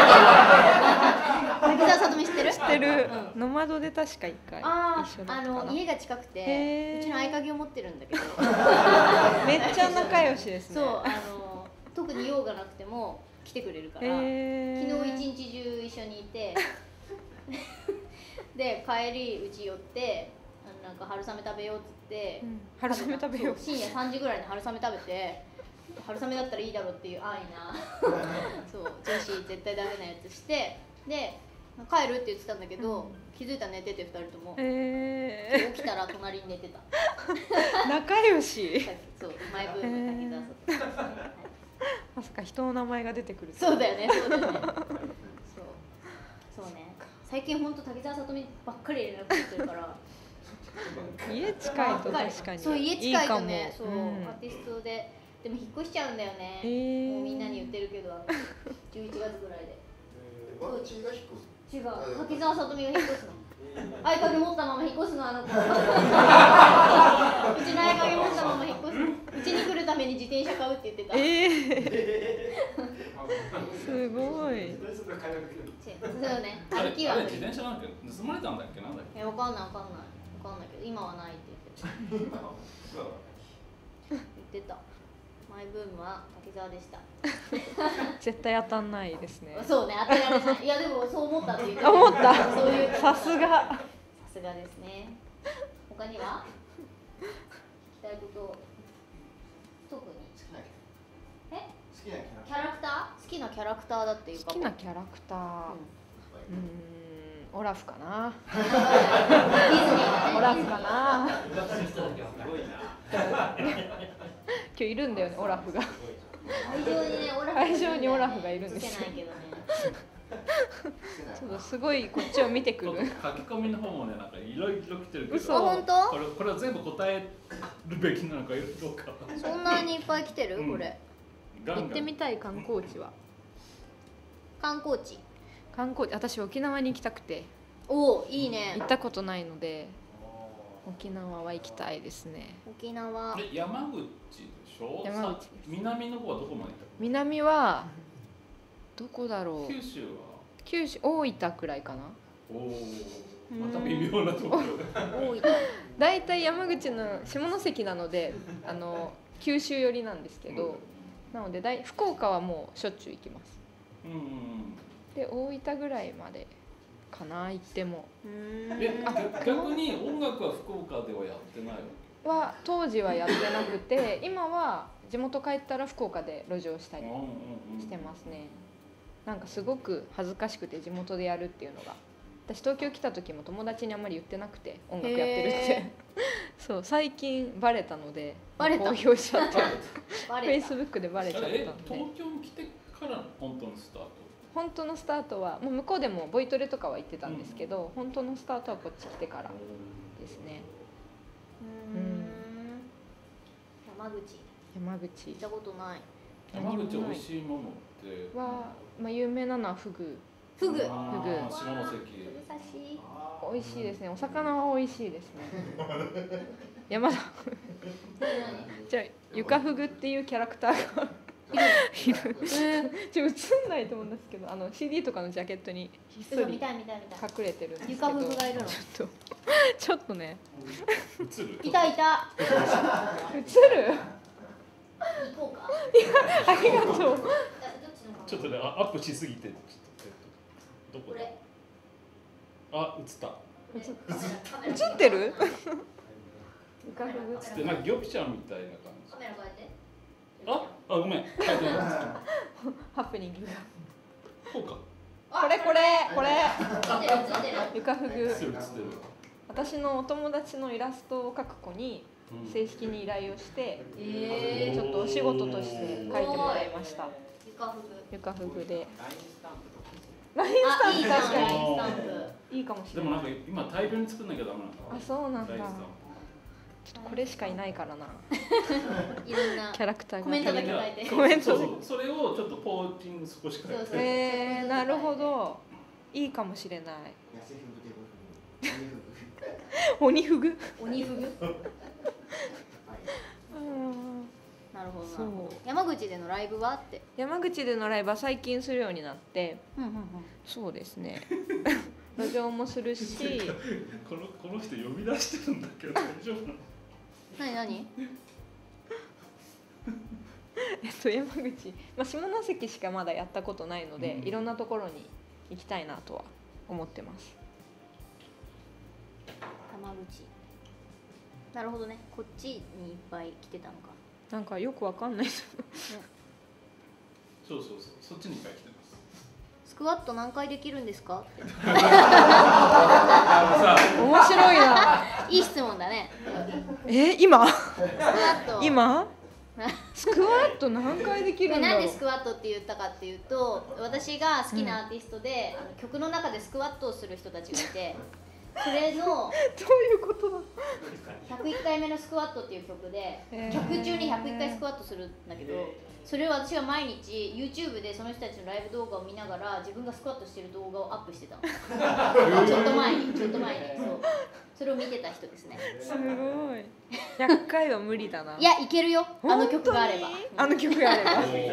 Speaker 2: さとみ知ってる？
Speaker 3: 知ってる。うん、ノマドで確か一回一緒だったかな。
Speaker 2: あの家が近くて、うちの合鍵を持ってるんだけど。
Speaker 3: めっちゃ仲良しですね。
Speaker 2: そうあの。特に用がなくても来てくれるから、昨日一日中一緒にいてで帰りうち寄ってなんか春雨食べようっつって、うん、
Speaker 3: 春雨食べよう
Speaker 2: 深夜さんじぐらいに春雨食べて春雨だったらいいだろうっていう安易なそう女子絶対ダメなやつしてで帰るって言ってたんだけど、うん、気づいたら寝ててふたりとも、えー、起きたら隣に寝てた
Speaker 3: 仲良し
Speaker 2: そうマイブーム滝沢さとみ
Speaker 3: まさか人の名前が出てくる。
Speaker 2: そうだよね、そうだよね。そう、そうね。最近本当滝沢さとみばっかり連絡してるから。
Speaker 3: 家近いと確かに。
Speaker 2: そう家近いとね、そう、うん、アーティストででも引っ越しちゃうんだよね。えー、もうみんなに言ってるけど、じゅういちがつぐらいで。
Speaker 7: えー、バチが引っ越す。
Speaker 2: 違う、滝沢さとみが引っ越すの。合鍵持ったまま引っ越すのあの子。うちの合鍵持ったまま引っ越すの。うちに来るために自転車買うって言ってた。え
Speaker 3: ー、すごい。
Speaker 2: そうね。
Speaker 4: あれ、あれ自転車なんか盗まれたんだっけなんだっけ？
Speaker 2: え、わかんないわかんないわかんないけど今はないって言ってた。言ってた。マイブームは滝沢でした。
Speaker 3: 絶対当たんないですね。
Speaker 2: そうね、当てられない。いやでもそう思ったって言ってた。
Speaker 3: 思った。
Speaker 2: そういう
Speaker 3: さすが。
Speaker 2: さすがですね。他には聞きたいこと特に。え？
Speaker 7: 好きな
Speaker 2: キャラクター？好きなキャラクターだっていうか。
Speaker 3: 好きなキャラクター。うん、オラフかな。
Speaker 2: ディズニー。
Speaker 3: オラフかな。今日いるんだよね、オラフが。
Speaker 2: 会場にね、オラフ。
Speaker 3: 会場にオラフがいるんですよ。
Speaker 2: ち
Speaker 3: ょっとすごいこっちを見てくる。
Speaker 4: 書き込みの方もね、なんかいろいろ来てるけど。
Speaker 3: 嘘、
Speaker 2: 本当？
Speaker 4: これこれは全部答えるべきなのかどうか。
Speaker 2: そんなにいっぱい来てる？これ。
Speaker 3: 行ってみたい観光地は？
Speaker 2: 観光地。
Speaker 3: 観光地、私沖縄に行きたくて。
Speaker 2: おお、いいね。
Speaker 3: 行ったことないので。沖縄は行きたいですね。
Speaker 2: 沖縄。
Speaker 4: え、山口でしょ？山口。南の方はどこまで行った？
Speaker 3: 南はどこだろう。
Speaker 4: 九州は？
Speaker 3: 九州、大分くらいかな。
Speaker 4: おお、また微妙なところ。
Speaker 2: 大分。
Speaker 3: だいたい山口の下関なので、あの九州寄りなんですけど、なのでだい福岡はもうしょっちゅう行きます。
Speaker 4: うんうんうん。
Speaker 3: で大分ぐらいまで。かな行っても。
Speaker 4: え、逆に音楽は福岡ではやってない
Speaker 3: の？は当時はやってなくて、今は地元帰ったら福岡で路上したりしてますね。 なんかすごく恥ずかしくて地元でやるっていうのが。私東京来た時も友達にあんまり言ってなくて音楽やってるってそう最近バレたので
Speaker 2: バレた
Speaker 3: 公表しちゃった
Speaker 2: バレた
Speaker 3: Facebook でバレちゃったんで。
Speaker 4: え東京に来てからの本当のスタート？
Speaker 3: 本当のスタートはもう向こうでもボイトレとかは行ってたんですけど、うん、本当のスタートはこっち来てからですね。
Speaker 2: うん、山口
Speaker 3: 山口
Speaker 2: 行ったことない。
Speaker 4: 山口美味しいものって
Speaker 3: は、まあ、有名なのはフグ。
Speaker 2: フグ。フグ。
Speaker 4: 下関。
Speaker 3: 美味しいですね。お魚は美味しいですね。山田。じゃあゆかふぐっていうキャラクターがいる。ちょっと映んないと思うんですけど、あの シーディー とかのジャケットにひっそり隠れてるんですけど。
Speaker 2: ゆかふぐがいるの。
Speaker 3: ちょっとちょっとね。
Speaker 4: 映る。
Speaker 2: いたいた。
Speaker 3: 映る。
Speaker 2: 行こうか。
Speaker 3: ありがとう。
Speaker 4: ちょっとねアップしすぎて。どこで？あ、映った。
Speaker 3: 映ってる？ゆかふぐ。
Speaker 4: 映ってなんかギョピちゃんみたいな感じ。
Speaker 2: カメラこうやって。
Speaker 4: あ、あごめん。
Speaker 3: ハプニングが。
Speaker 4: こうか。
Speaker 3: これこれこれ。
Speaker 2: 映ってる映ってる。
Speaker 3: ゆかふぐ。
Speaker 4: 私
Speaker 3: のお友達のイラストを描く子に正式に依頼をして、
Speaker 2: うん、
Speaker 3: ちょっとお仕事として描いてもらいました。
Speaker 2: ゆかふぐ。
Speaker 3: ゆかふぐで。
Speaker 2: ラインスタンプ確かにいいかもしれない。
Speaker 4: でもなんか今大量に作んなきゃダメなんだ。
Speaker 3: あ、そうなんだ。ちょっとこれしかいないからな。
Speaker 2: いろんな
Speaker 3: キャラクターが
Speaker 2: コメントだけ書いて。
Speaker 4: コメントそうそうそれをちょっとポーチング少し書いて。
Speaker 3: えー、なるほど。いいかもしれない。鬼フグ。
Speaker 2: 鬼フグ。なるほど。そう山口でのライブはって。
Speaker 3: 山口でのライブは最近するようになって、
Speaker 2: うんうんうん、
Speaker 3: そうですね。路上もするし。
Speaker 4: このこの人呼び出してるんだけど大丈夫なの？
Speaker 2: 何何？
Speaker 3: えっと山口、まあ下関しかまだやったことないので、うん、いろんなところに行きたいなとは思ってます。
Speaker 2: 山口。なるほどね。こっちにいっぱい来てたのか。
Speaker 3: なんかよくわかんないです。
Speaker 4: そうそうそう、そっちに書いてます。
Speaker 2: スクワット何回できるんですか？面
Speaker 3: 白いな。
Speaker 2: いい質問だね。
Speaker 3: え、今？
Speaker 2: スクワット。
Speaker 3: 今？スクワット何回できるんだろう。
Speaker 2: なんでスクワットって言ったかっていうと、私が好きなアーティストで、うん、あの曲の中でスクワットをする人たちがいて。それのどう
Speaker 3: いうことだ。
Speaker 2: ひゃくいっかいめのスクワットっていう曲で、曲中にひゃくいっかいスクワットするんだけど、それを私は毎日 YouTube でその人たちのライブ動画を見ながら自分がスクワットしてる動画をアップしてたの。ちょっと前にちょっと前にそうそれを見てた人ですね。
Speaker 3: すごい。ひゃっかいは無理だな。
Speaker 2: いやいけるよ。あの曲があれば。
Speaker 3: あの曲があれば。そう。
Speaker 2: い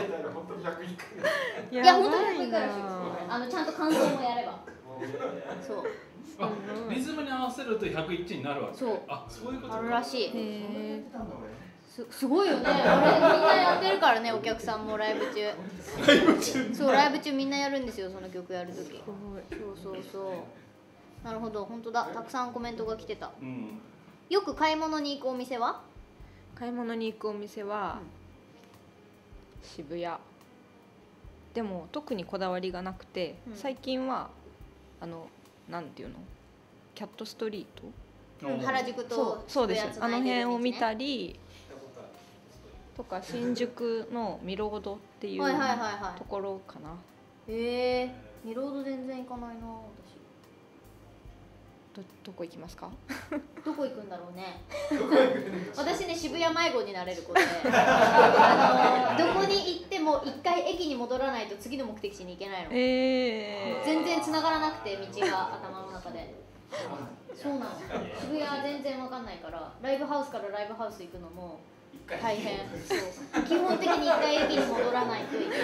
Speaker 2: や本当にひゃくいっかいらしいです。あのちゃんと感想もやれば。そう。
Speaker 4: あ、リズムに合わせるとひゃくいちになるわけ。
Speaker 2: そう。
Speaker 4: あ、そういうことか。
Speaker 2: あるらしい。す, すごいよね。俺みんなやってるからね、お客さんもライブ中。
Speaker 4: ライブ中。
Speaker 2: そう、ライブ中みんなやるんですよ、その曲やるとき。そうそうそう。なるほど、本当だ。たくさんコメントが来てた。うん、よく買い物に行くお店は？
Speaker 3: 買い物に行くお店は、うん、渋谷。でも特にこだわりがなくて、うん、最近はあの。なんていうの、キャットストリート、
Speaker 2: うん、原宿と
Speaker 3: そうです、あの辺を見たりとか、新宿のミロードっていうところかな。
Speaker 2: へえ、ミロード全然行かないな私。
Speaker 3: どどこ行きますか？
Speaker 2: どこ行くんだろうね。私ね、渋谷迷子になれる子で、あのどこに行っても一回駅に戻らないと次の目的地に行けないの。えー、全然繋がらなくて道が頭の中で。そうなの。渋谷全然わかんないから、ライブハウスからライブハウス行くのも大変。そう。基本的に一回駅に戻らないといけない。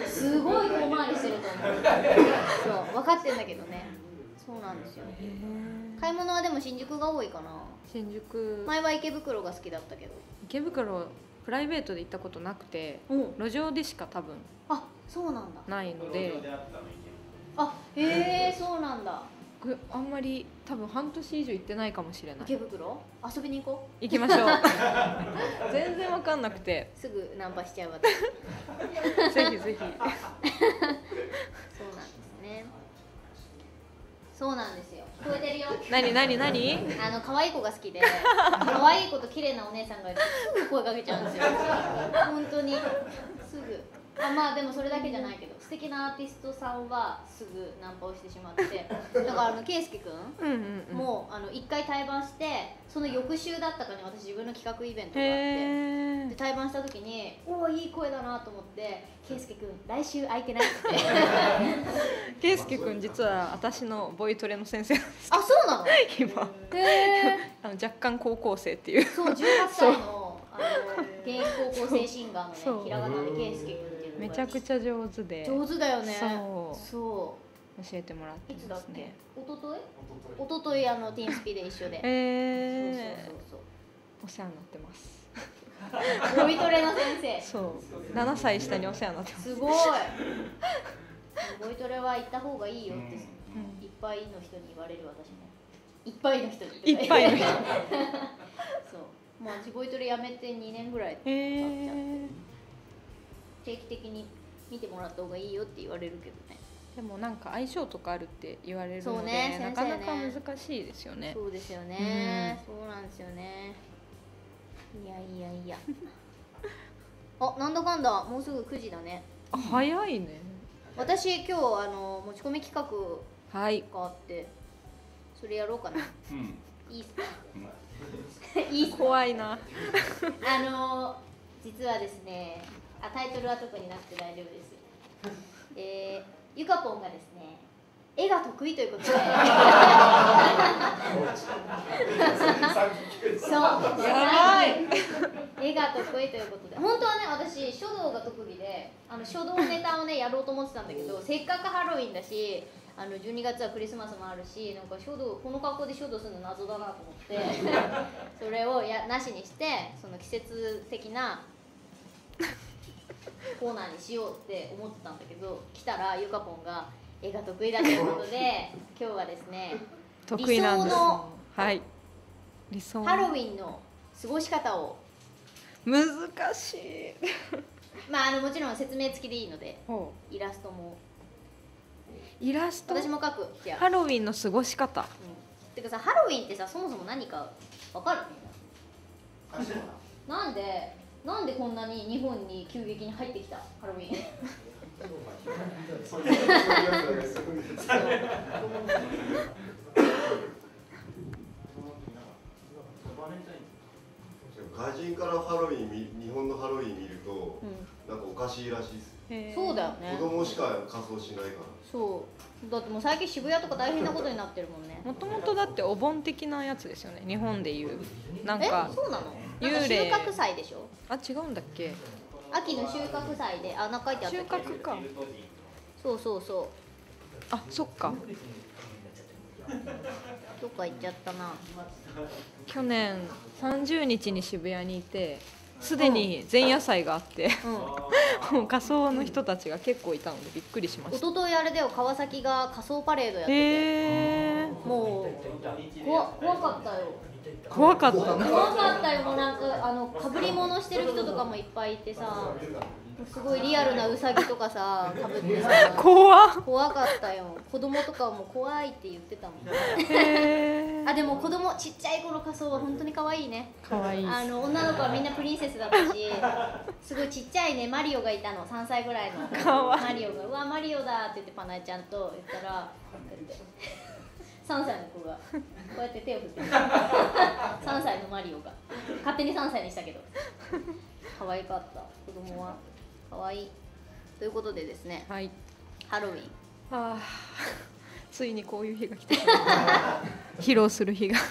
Speaker 2: すごい遠回りしてると思う。そう、分かってんだけどね。そうなんですよ。買い物はでも新宿が多いかな。
Speaker 3: 新宿。
Speaker 2: 前は池袋が好きだったけど。
Speaker 3: 池袋プライベートで行ったことなくて、うん、路上でしか多分。
Speaker 2: あ、そうなんだ。
Speaker 3: ないので。
Speaker 2: あ、へえ、そうなんだ。
Speaker 3: あんまり多分半年以上行ってないかもしれない。
Speaker 2: 池袋遊びに行こ
Speaker 3: 行きましょう。全然わかんなくて。
Speaker 2: う。すぐナンパしちゃう私。
Speaker 3: ぜひぜひ。
Speaker 2: そうなんですね。そうなんですよ。聞こえてるよ。
Speaker 3: なになになに？
Speaker 2: あの可愛い子が好きで、可愛い子と綺麗なお姉さんがいるとすぐ声かけちゃうんですよ。本当にすぐ。あ、まあでもそれだけじゃないけど、素敵なアーティストさんはすぐナンパをしてしまって、だからあの圭佑くん
Speaker 3: うんうんうん。
Speaker 2: もうあの一回対バンして、その翌週だったかに私自分の企画イベントがあって。
Speaker 3: へ
Speaker 2: で対バンした時に、おおいい声だなと思って「圭佑くん来週空いてない?」って
Speaker 3: 圭佑くん実は私のボイトレの先生なんです。
Speaker 2: あ、そうなの？
Speaker 3: 今
Speaker 2: へえ。
Speaker 3: あの若干高校生っていう。
Speaker 2: そう、じゅうはっさいのあの現役高校生シンガーの
Speaker 3: そう
Speaker 2: ね、ひらがなで圭佑くんっていうのが
Speaker 3: めちゃくちゃ上手で。
Speaker 2: 上手だよね。
Speaker 3: そう
Speaker 2: そ
Speaker 3: 教えてもらって
Speaker 2: う。いつだっけ
Speaker 3: ますね。？
Speaker 2: 一昨日？一昨日あのティーンスピで一緒で。
Speaker 3: え
Speaker 2: そうそう
Speaker 3: お世話になってます。
Speaker 2: そうそう。ボイトレの先生。
Speaker 3: そうななさい下にお世話になってます。
Speaker 2: すごい。ボイトレは行った方がいいよって、
Speaker 3: うん
Speaker 2: いっぱいの人に言われる私も。いっぱいの人に。
Speaker 3: いっぱいの人。
Speaker 2: そう。もう私ボイトレやめてにねんぐらい経っちゃって、
Speaker 3: へえ。
Speaker 2: 定期的に見てもらった方がいいよって言われるけどね。
Speaker 3: でもなんか相性とかあるって言われる
Speaker 2: そう
Speaker 3: ので、
Speaker 2: ね
Speaker 3: なかなか
Speaker 2: 先生ね
Speaker 3: 難しいですよね。
Speaker 2: そうですよね、そうなんですよね。いやいやいやあ、なんだかんだもうすぐくじだね。
Speaker 3: あ、早いね。
Speaker 2: 私今日あの持ち込み企画
Speaker 3: はい。
Speaker 2: があって、それやろうかな。
Speaker 4: うん
Speaker 2: いいっすか？いいっすか？
Speaker 3: 怖いな。
Speaker 2: あの実はですね、あ、タイトルは特になくて大丈夫です。えー、ゆかぽんがですね、絵が得意ということでそう
Speaker 3: やばい。
Speaker 2: 絵が得意ということで、本当はね、私書道が特技で、あの書道ネタをねやろうと思ってたんだけど、せっかくハロウィンだし、あのじゅうにがつはクリスマスもあるし、なんか書道、この格好で書道するの謎だなと思ってそれをやなしにして、その季節的なコーナーにしようって思ってたんだけど、来たらゆかぽんが絵が得意だということで今日はですね、
Speaker 3: 得意なんです。
Speaker 2: 理想の
Speaker 3: はい。理想。
Speaker 2: ハロウィンの過ごし方を、
Speaker 3: 難しい。
Speaker 2: まああのもちろん説明付きでいいので、
Speaker 3: ほ
Speaker 2: イラストも
Speaker 3: う。イラスト。
Speaker 2: 私も描く。じゃあ、
Speaker 3: ハロウィンの過ごし方。
Speaker 2: うん、てかさ、ハロウィンってさ、そもそも何かわかる？みんななんでなんでこんなに日本に急激に入ってきたハロウィン
Speaker 7: 外人からハロウィン見日本のハロウィン見ると、うん、なんかおかしいらしいです。
Speaker 2: そうだよね。
Speaker 7: 子供しか仮装しないから。
Speaker 2: そうだってもう最近渋谷とか大変なことになってるもんね。
Speaker 3: もともとだってお盆的なやつですよね。日本でいうなんか
Speaker 2: え、そうなの？
Speaker 3: 幽
Speaker 2: なんか収
Speaker 3: 霊。
Speaker 2: 穫祭でしょ？
Speaker 3: あ、違うんだっけ？
Speaker 2: 秋の収穫祭で、あ、なんか書いてあった
Speaker 3: 収
Speaker 2: っけ？
Speaker 3: 穫か。
Speaker 2: そうそうそう。
Speaker 3: あ、そっか。
Speaker 2: どっか行っちゃったな。
Speaker 3: 去年さんじゅうにちに渋谷にいて、すでに前夜祭があって、
Speaker 2: うん、
Speaker 3: もう仮装の人たちが結構いたのでびっくりしました。
Speaker 2: 一昨日あれだよ、川崎が仮装パレードやってて、
Speaker 3: へー、
Speaker 2: もう怖怖かったよ。
Speaker 3: 怖かったの。
Speaker 2: 怖かったよ。もうなんかあの被り物してる人とかもいっぱいいてさ、すごいリアルなウサギとかさ被ってさ、
Speaker 3: 怖っ。
Speaker 2: 怖かったよ。子供とかも怖いって言ってたもん。
Speaker 3: へー。
Speaker 2: あ、でも子供ちっちゃい子の仮装は本当に可愛いね。
Speaker 3: 可愛い。
Speaker 2: あの女の子はみんなプリンセスだったし、すごいちっちゃいねマリオがいたの、さんさいぐらいのマリオが、うわマリオだって言ってパナエちゃんと言ったら、さんさいの子がこうやって手を振ってるさんさいのマリオが勝手にさんさいにしたけど可愛かった。子供は可愛いということでですね、
Speaker 3: はい。
Speaker 2: ハロウィン、
Speaker 3: あー、ついにこういう日が来て披露する日が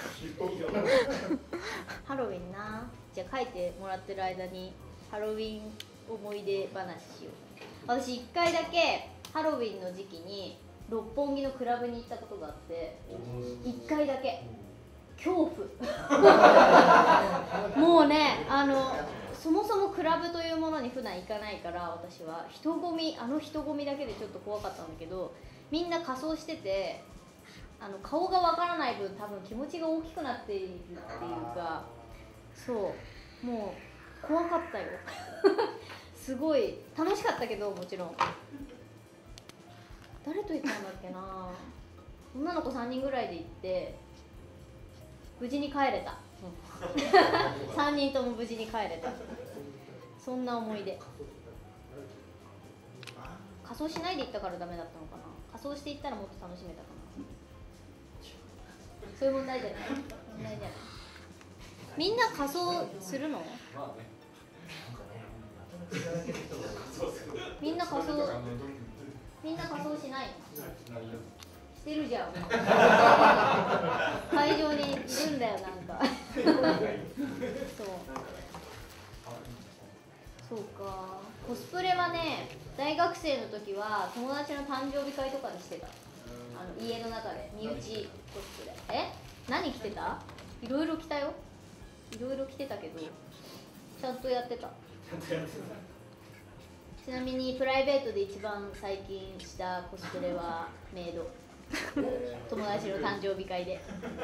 Speaker 2: ハロウィンな。じゃあ書いてもらってる間にハロウィン思い出話しよう。私いっかいだけハロウィンの時期に六本木のクラブに行ったことがあって、いっかいだけ恐怖もうね、あのそもそもクラブというものに普段行かないから、私は人混み、あの人混みだけでちょっと怖かったんだけど、みんな仮装してて、 あの顔がわからない分多分気持ちが大きくなっているっていうか、そうもう怖かったよすごい楽しかったけど、もちろん誰と行ったんだっけな、女の子さんにんぐらいで行って無事に帰れたさんにんとも無事に帰れた、そんな思い出。仮装しないで行ったからダメだったのかな。仮装して行ったらもっと楽しめたかな。そういう問題じゃない。問題じゃない。みんな仮装するの？みんな仮装みんな仮装しないの？してるじゃん。会場にいるんだよ、なんかそうそうか。コスプレはね、大学生の時は友達の誕生日会とかにしてた。あの家の中で身内コスプレ。え？何着てた？いろいろ着たよ。いろいろ着てたけど、ちゃんとやってた。ちなみにプライベートで一番最近したコスプレはメイド。友達の誕生日会で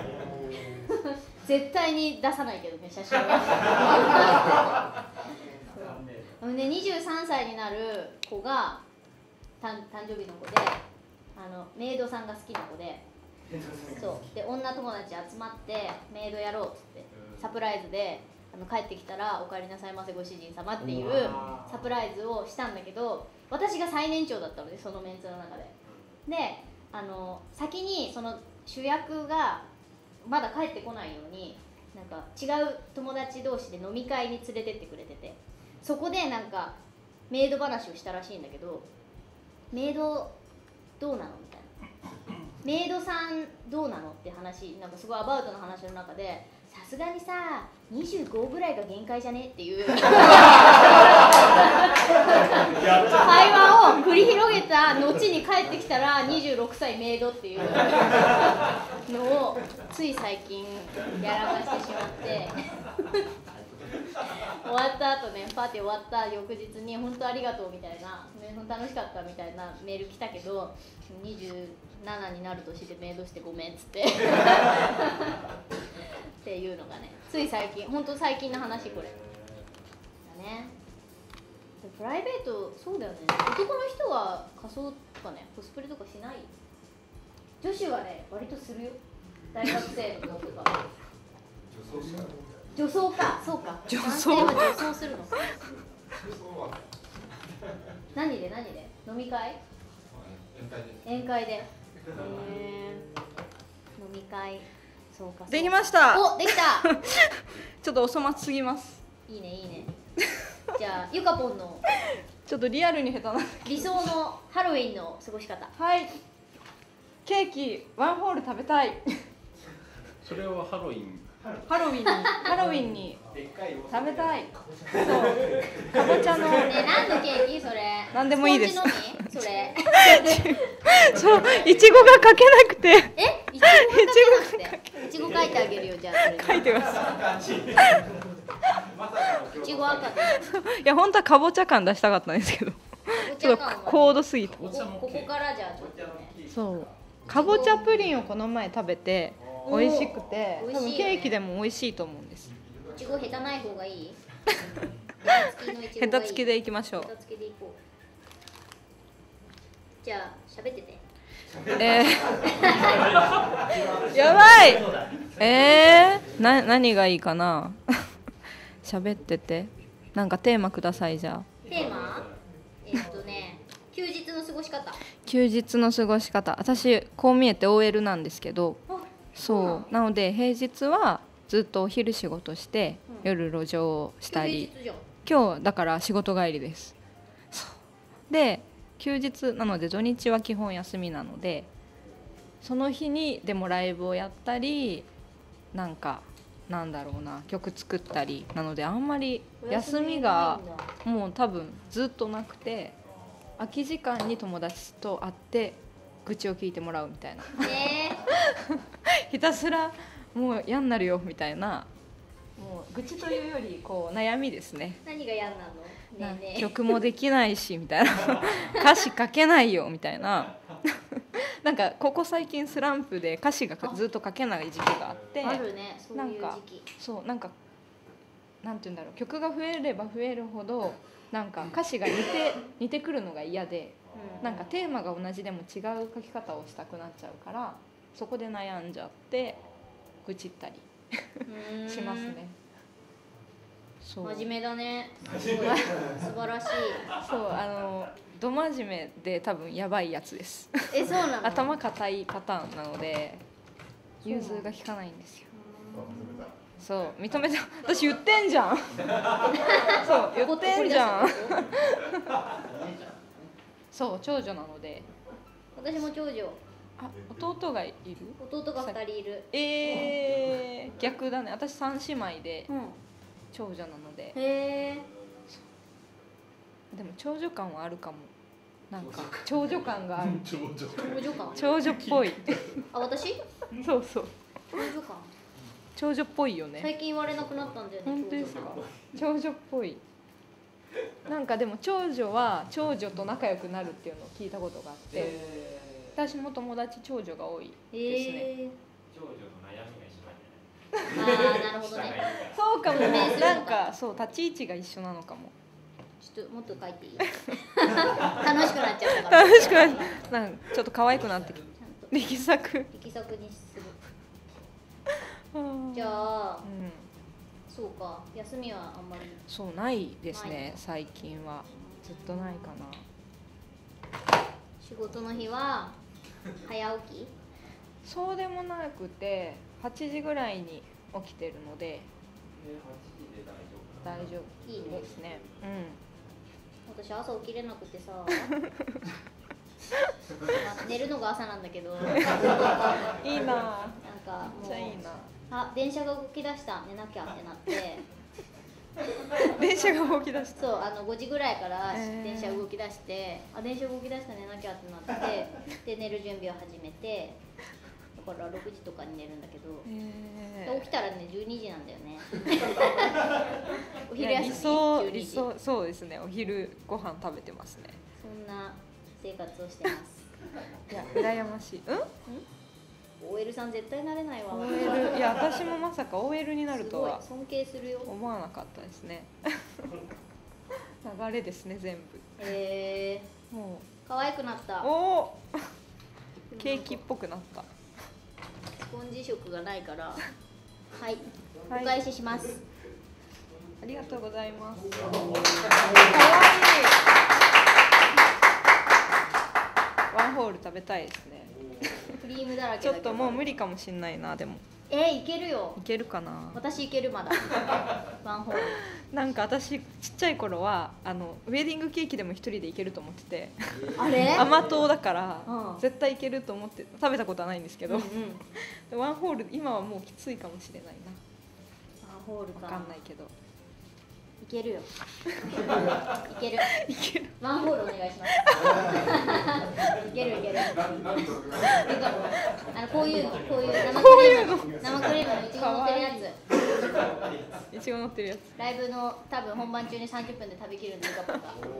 Speaker 2: 絶対に出さないけどね、写真はあのね、にじゅうさんさいになる子が誕生日の子で、あのメイドさんが好きな子で、そうで女友達集まってメイドやろうっつってサプライズで、あの帰ってきたら「おかえりなさいませご主人様」っていうサプライズをしたんだけど、私が最年長だったので、そのメンツの中で。であの先にその主役がまだ帰ってこないように、なんか違う友達同士で飲み会に連れてってくれてて、そこでなんかメイド話をしたらしいんだけど、メイドどうなのみたいな、メイドさんどうなのって話、なんかすごいアバウトな話の中で、さすがにさにじゅうごぐらいが限界じゃねっていう会話を繰り広げた後に帰ってきたらにじゅうろくさいメイドっていうのをつい最近やらかしてしまって終わった後ね、パーティー終わった翌日に本当ありがとうみたいな、楽しかったみたいなメール来たけど、にじゅうななになる年でメイドしてごめんっつってっていうのがね、つい最近、本当最近の話これだね。プライベートそうだよね、男の人は仮装とかね、コスプレとかしない。女子はね割とするよ、大学生の子とか女装か、そうか、
Speaker 3: 女装
Speaker 2: 男性は女装するの何で何で飲み会？宴会で。へえー、飲み会。そうかそうか。
Speaker 3: できました。
Speaker 2: お、できた
Speaker 3: ちょっとお粗末すぎます。
Speaker 2: いいねいいねじゃあゆかぽんの
Speaker 3: ちょっとリアルに下手な
Speaker 2: 理想のハロウィンの過ごし方。
Speaker 3: はい、ケーキワンホール食べたい
Speaker 4: それはハロウィン。
Speaker 3: ハロウィンにハロウィンに食べたい。そうかぼちゃの
Speaker 2: ね、何のケーキそれ？
Speaker 3: 何でもいいです。
Speaker 2: スポンジのみそれ
Speaker 3: そう、いちごがかけなくて。
Speaker 2: え、いちごかけなくて？いちご書いてあげるよ、じゃあそれ。
Speaker 3: 書いてます。
Speaker 2: いちご赤で。
Speaker 3: いや本当はかぼちゃ感出したかったんですけど、ちょっと高度すぎた。
Speaker 2: ここここからじゃあちょっとね。
Speaker 3: そう、かぼちゃプリンをこの前食べて美味しくて、多分ケーキでも美味しいと思うんです。
Speaker 2: いちご下手ない方がいい？
Speaker 3: ヘタ付きでいきましょう。
Speaker 2: ヘタ付きでいこう。じゃあ喋ってて。
Speaker 3: えー、やばい。えー、な何がいいかな。喋ってて。なんかテーマくださいじゃあ。
Speaker 2: テーマ？えっとね、休日の過ごし方。
Speaker 3: 休日の過ごし方。私こう見えて オーエル なんですけど、そうなので平日はずっとお昼仕事して、うん、夜路上をしたり。今日だから仕事帰りです。そうで休日なので土日は基本休みなので、その日にでもライブをやったり、なんかなんだろうな、曲作ったりなので、あんまり休みがもう多分ずっとなくて、空き時間に友達と会って愚痴を聞いてもらうみたいな、
Speaker 2: ね、
Speaker 3: ひたすらもう嫌になるよみたいな、もう愚痴というよりこう悩みですね。
Speaker 2: 何が嫌なの？ねえねえ、
Speaker 3: 曲もできないしみたいな歌詞書けないよみたいななんかここ最近スランプで歌詞がずっと書けない時期があって
Speaker 2: あるね、そういう時期。
Speaker 3: そうなんかなんて言うんだろう、曲が増えれば増えるほどなんか歌詞が似て似てくるのが嫌で、なんかテーマが同じでも違う書き方をしたくなっちゃうから、そこで悩んじゃって愚痴ったりしますね。そう
Speaker 2: 真面目だね。すごい素晴らしい。
Speaker 3: そうあのど真面目で多分やばいやつです。
Speaker 2: え、そうなの？
Speaker 3: 頭固いパターンなので融通が利かないんですよ。そう認めた。私言ってんじゃん。そう言ってんじゃん。そう長女なので。
Speaker 2: 私も長女。
Speaker 3: あ、弟がいる？
Speaker 2: 弟がふたりいる。
Speaker 3: えー、逆だね。私三姉妹で
Speaker 2: うん、
Speaker 3: 長女なので。
Speaker 2: へえ。
Speaker 3: でも長女感はあるかも。なんか長女感がある。
Speaker 4: 長女
Speaker 2: 長女感。
Speaker 3: 長女っぽい。
Speaker 2: あ、私？
Speaker 3: そうそう。
Speaker 2: 長女感。
Speaker 3: 長女っぽいよね。
Speaker 2: 最近言われなくなったんだよね。
Speaker 3: 本当ですか？長女っぽい。なんかでも長女は長女と仲良くなるっていうのを聞いたことがあって、私も友達長女が多いですね。
Speaker 2: え
Speaker 5: 長女の悩みが一緒なんじゃない？
Speaker 2: ー、ああ、なるほどね。
Speaker 3: そうかもね。
Speaker 2: ね
Speaker 3: なんかそう立ち位置が一緒なのかも。
Speaker 2: ちょっともっと書いていい？楽しくなっちゃったから。
Speaker 3: 楽しくなっなんかちょっと可愛くなってきて。
Speaker 2: ちゃんと
Speaker 3: 力作。
Speaker 2: 力作にする。じゃあ、
Speaker 3: うん。
Speaker 2: そうか。休みはあんまり。
Speaker 3: そうないです
Speaker 2: ない
Speaker 3: ね。最近はずっとないかな。
Speaker 2: 仕事の日は早起き？
Speaker 3: そうでもなくてはちじぐらいに起きてるので大丈夫
Speaker 2: いいね
Speaker 3: ですね。うん。
Speaker 2: 私朝起きれなくてさ。まあ寝るのが朝なんだけど。
Speaker 3: いいな。
Speaker 2: なんかもう
Speaker 3: めっちゃいいな。
Speaker 2: あ、電車が動き出した寝なきゃってなって
Speaker 3: 電車が動き出した。
Speaker 2: そうあのごじぐらいから
Speaker 3: えー
Speaker 2: 電車動き出して、あ電車動き出した寝なきゃってなってで寝る準備を始めてだからろくじとかに寝るんだけど、
Speaker 3: え
Speaker 2: で起きたらねじゅうにじなんだよねお
Speaker 3: ー、
Speaker 2: 昼休み
Speaker 3: 理想
Speaker 2: じゅうにじ
Speaker 3: 理想そうですね。お昼ご飯食べてますね。
Speaker 2: そんな生活をしてます
Speaker 3: いや羨ましい。うん？
Speaker 2: オーエル さん絶対なれないわ。
Speaker 3: オーエル いや私もまさか オーエル になるとは
Speaker 2: すごい尊敬するよ。
Speaker 3: 思わなかったですね。流れですね全部。
Speaker 2: え
Speaker 3: も
Speaker 2: ー、可愛くなった
Speaker 3: う。おお。ケーキっぽくなった。
Speaker 2: スポンジ色がないからはい、
Speaker 3: はい
Speaker 2: お返しします。
Speaker 3: ありがとうございます。かわいい。ワンホール食べたいですね。
Speaker 2: クリームだらけ
Speaker 3: ちょっ
Speaker 2: だけど
Speaker 3: ともう無理かもしんないな。でも
Speaker 2: えー、いけるよ
Speaker 3: い。けるかな。
Speaker 2: 私いけるまだワンホール。
Speaker 3: なんか私ちっちゃい頃はあのウェディングケーキでも一人でいけると思ってて
Speaker 2: あれ
Speaker 3: 甘党だから、
Speaker 2: うん
Speaker 3: 絶対いけると思って食べたことはないんですけど、
Speaker 2: うんうん、
Speaker 3: でワンホール今はもうきついかもしれないな。
Speaker 2: ワンホールか
Speaker 3: わかんないけど
Speaker 2: いけるよいける
Speaker 3: いける。
Speaker 2: ワンホールお願いしますいけるいけるなんかあのこういうのこういう生クリームの生クリームのいちご乗ってるやつ
Speaker 3: いちご乗ってるやつ。
Speaker 2: ライブの多分本番中にさんじゅっぷんで食べきるんでよかった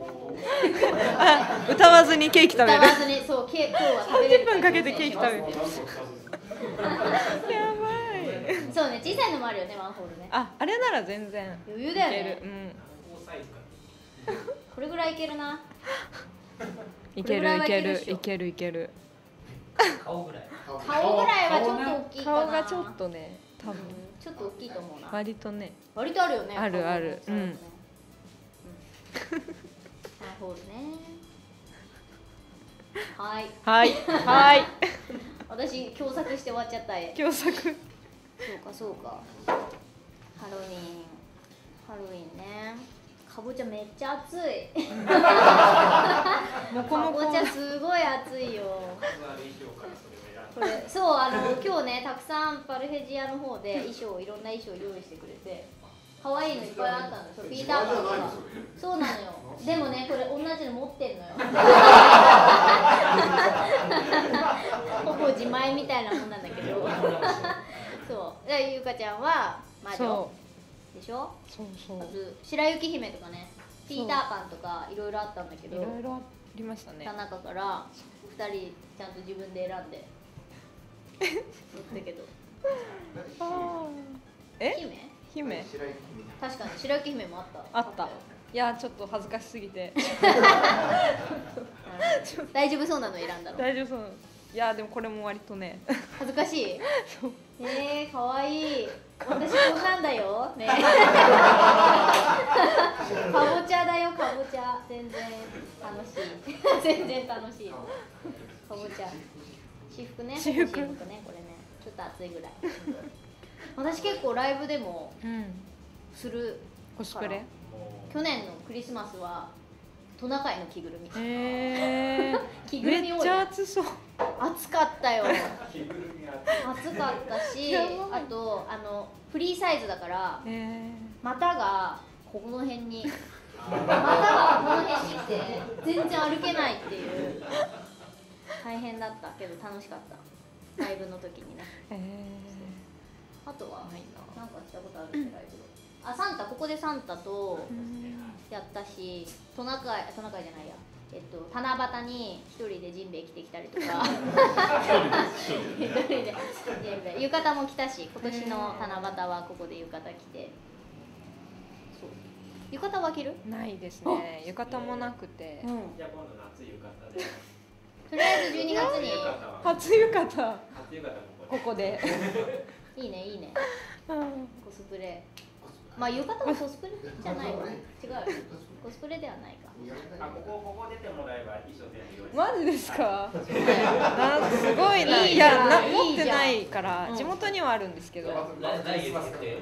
Speaker 3: あ歌わずにケーキ食べる。
Speaker 2: 歌わずにそうケ今日は食べれる
Speaker 3: さんじゅっぷんかけてケーキ食べる。やばい。
Speaker 2: そうね小さいのもあるよねワンホールね
Speaker 3: ああれなら全然
Speaker 2: 余裕だよ
Speaker 3: いける。
Speaker 2: ね
Speaker 3: うん。
Speaker 2: これぐらいいけるない
Speaker 3: けるいける
Speaker 2: これぐらいはいけるっしょ
Speaker 3: いけるいける。
Speaker 5: 顔ぐらい。
Speaker 2: 顔ぐらいはちょっと大きいかな
Speaker 3: 顔がちょっとね多分
Speaker 2: うんちょっと大きいと思うな
Speaker 3: 割とね。
Speaker 2: 割とあるよね
Speaker 3: あるある
Speaker 2: 顔の大きさだとね
Speaker 3: うん
Speaker 2: うんワンホールねはい
Speaker 3: はいはい。
Speaker 2: 私共作して終わっちゃったえ
Speaker 3: 共作。
Speaker 2: そうかそうかハロウィンハロウィンねかぼちゃめっちゃ熱い
Speaker 3: もこもこ
Speaker 2: かぼちゃすごい熱いよこれそうあの今日ねたくさんパルヘジアの方で衣装いろんな衣装用意してくれて可愛いのいっぱいあったんですよピーターパンとかそうなのよでもねこれ同じの持ってんのよほぼ自前みたいなもんなんだけどそうでゆうかちゃんは魔女
Speaker 3: そ
Speaker 2: でしょ
Speaker 3: うそうそう
Speaker 2: あと白雪姫とかねピーターパンとかいろいろあったんだけど
Speaker 3: いろいろあっりましたね。
Speaker 2: 中からふたりちゃんと自分で選んで乗ったけど。
Speaker 3: あーえ
Speaker 2: 姫？
Speaker 3: 姫
Speaker 2: 確かに白雪姫もあった。
Speaker 3: あった。いやちょっと恥ずかしすぎて
Speaker 2: 大丈夫そうなの選んだの？
Speaker 3: 大丈夫そう。いやでもこれも割とね
Speaker 2: 恥ずかしい。えー、かわいい。私こんなんだよ。ね。かぼちゃだよ、かぼちゃ。全然楽しい。全然楽しい。かぼちゃ。私服ね。
Speaker 3: 私服
Speaker 2: 私服ね、これね。ちょっと暑いぐらい。私結構ライブでもする。
Speaker 3: コスプレ？
Speaker 2: 去年のクリスマスはトナカイの着ぐるみ。
Speaker 3: へー
Speaker 2: 着ぐるみ多い。
Speaker 3: めっちゃ暑そう。
Speaker 2: 暑かったよ。暑かったし、あとあのフリーサイズだから股がこの辺に股がこの辺に来て全然歩けないっていう大変だったけど楽しかったライブの時にね。あとはなんかしたことあるってライブで。あ、サンタここでサンタとやったし、トナカイトナカイじゃないや。えっと、七夕に一人でジンベエ着てきたりとか一人でジンベエ浴衣も着たし、今年の七夕はここで浴衣着て。そう浴衣は着る？
Speaker 3: ないですね。浴衣もなくて、
Speaker 2: うん、
Speaker 5: じゃあ今度夏浴衣で
Speaker 2: とりあえずじゅうにがつに
Speaker 3: 初浴衣
Speaker 5: 初浴衣
Speaker 3: ここで
Speaker 2: いいねいいね、
Speaker 3: うん、
Speaker 2: コスプレ。まあ浴衣もコスプレじゃないわ。違うよ、コスプレではないか。
Speaker 5: あ、ここここ出てもらえば衣装全部用意。
Speaker 3: マジですか？なすごいな。いやな持ってないから地元にはあるんですけど。
Speaker 5: 来月って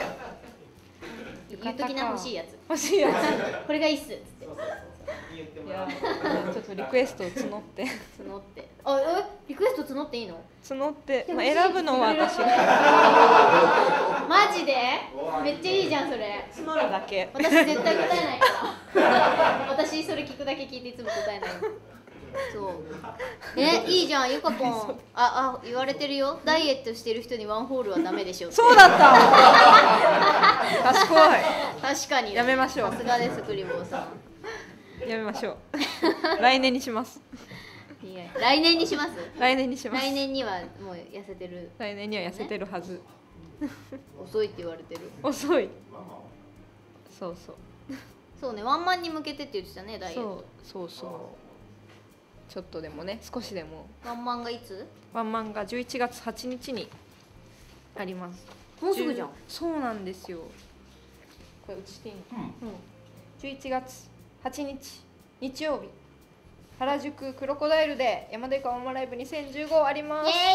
Speaker 2: 言うときな欲しいやつ。
Speaker 3: 欲しいや
Speaker 2: これがいいっすっつって。
Speaker 5: 言って
Speaker 3: つ。いや
Speaker 5: もらう。
Speaker 3: ちょっとリクエストを募って
Speaker 2: 募って。あ、え、リクエスト募っていいの？
Speaker 3: 募って、まあ、選ぶのは私が
Speaker 2: マジで？めっちゃいいじゃんそれ。
Speaker 3: 募るだけ。
Speaker 2: 私絶対答えないから私それ聞くだけ聞いていつも答えないの。そうえ、いいじゃんゆかぽん。あ、あ、言われてるよ。ダイエットしてる人にワンホールはダメでしょって。
Speaker 3: そうだった賢い。
Speaker 2: 確かに
Speaker 3: やめましょう。
Speaker 2: さすがですクリボーさん。
Speaker 3: やめましょう来年にします。
Speaker 2: いや来年にします。
Speaker 3: 来年にします。
Speaker 2: 来年にはもう痩せてる。
Speaker 3: 来年には痩せてるはず、ね、
Speaker 2: 遅いって言われてる。
Speaker 3: 遅い。そうそう
Speaker 2: そうね、ワンマンに向けてって言ってたね、ダイエット。
Speaker 3: そうそうそう。ちょっとでもね、少しでも。
Speaker 2: ワンマンがいつ？
Speaker 3: ワンマンがじゅういちがつはちにちにあります。
Speaker 2: もうすぐじゃん。
Speaker 3: そうなんですよ。これ映していいの？うん。じゅういちがつはちにち日曜日、原宿クロコダイルで山田ゆかワンマンライブにせんじゅうごあります。
Speaker 2: イエーイ。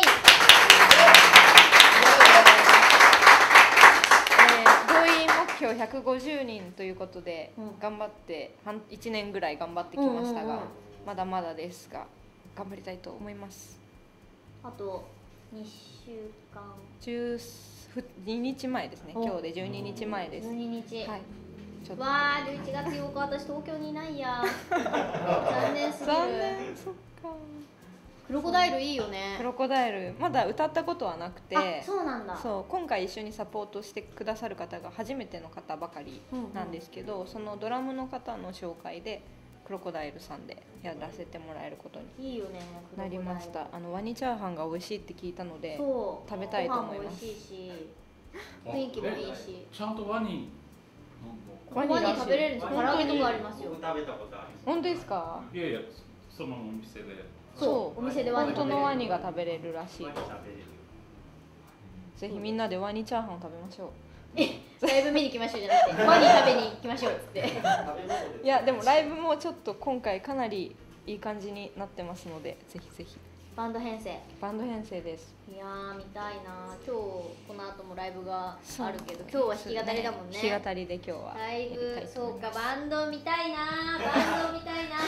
Speaker 3: 動員目標ひゃくごじゅうにんということで、
Speaker 2: うん、
Speaker 3: 頑張って半いちねんぐらい頑張ってきましたが、うんうんうん、まだまだですが頑張りたいと思います。
Speaker 2: あとにしゅうかん
Speaker 3: じゅうににちまえですね。今日でじゅうににちまえです。
Speaker 2: じゅうににち、はい、
Speaker 3: ちょっと
Speaker 2: わあじゅういちがつようか私東京にいないや残念すぎる。
Speaker 3: 残念。そっか。
Speaker 2: クロコダイルいいよね。
Speaker 3: クロコダイルまだ歌ったことはなくて、
Speaker 2: あ、そうなんだ。
Speaker 3: そう今回一緒にサポートしてくださる方が初めての方ばかりなんですけど、うんうん、そのドラムの方の紹介でクロコダイルさんでやらせてもらえることに
Speaker 2: いいよね
Speaker 3: なりました。あのワニチャーハンが美味しいって聞いたので
Speaker 2: そう
Speaker 3: 食べたいと思います。
Speaker 2: ご飯も美味しいし雰囲気もいいし。
Speaker 4: ちゃんとワニ
Speaker 2: ワニ食べれるんですよ。唐揚げとかありますよ。
Speaker 5: 食べたことある。
Speaker 3: 本当ですか？
Speaker 4: いやいやそのお店で。
Speaker 2: そうお店でワニ
Speaker 3: 本当のワニが食べれるらしい。
Speaker 5: ワニ食べれる。
Speaker 3: ぜひみんなでワニチャーハンを食べましょう。
Speaker 2: え、ライブ見に来ましょうじゃなくてワニ食べに行きましょうっつって
Speaker 3: いやでもライブもちょっと今回かなりいい感じになってますのでぜひぜひ。
Speaker 2: バンド編成
Speaker 3: バンド編成です。
Speaker 2: いやー見たいな。今日この後もライブがあるけど今日は弾き語りだもんね。
Speaker 3: 弾き語りで今日は
Speaker 2: ライブそうかバンド見たいなバンド見たいな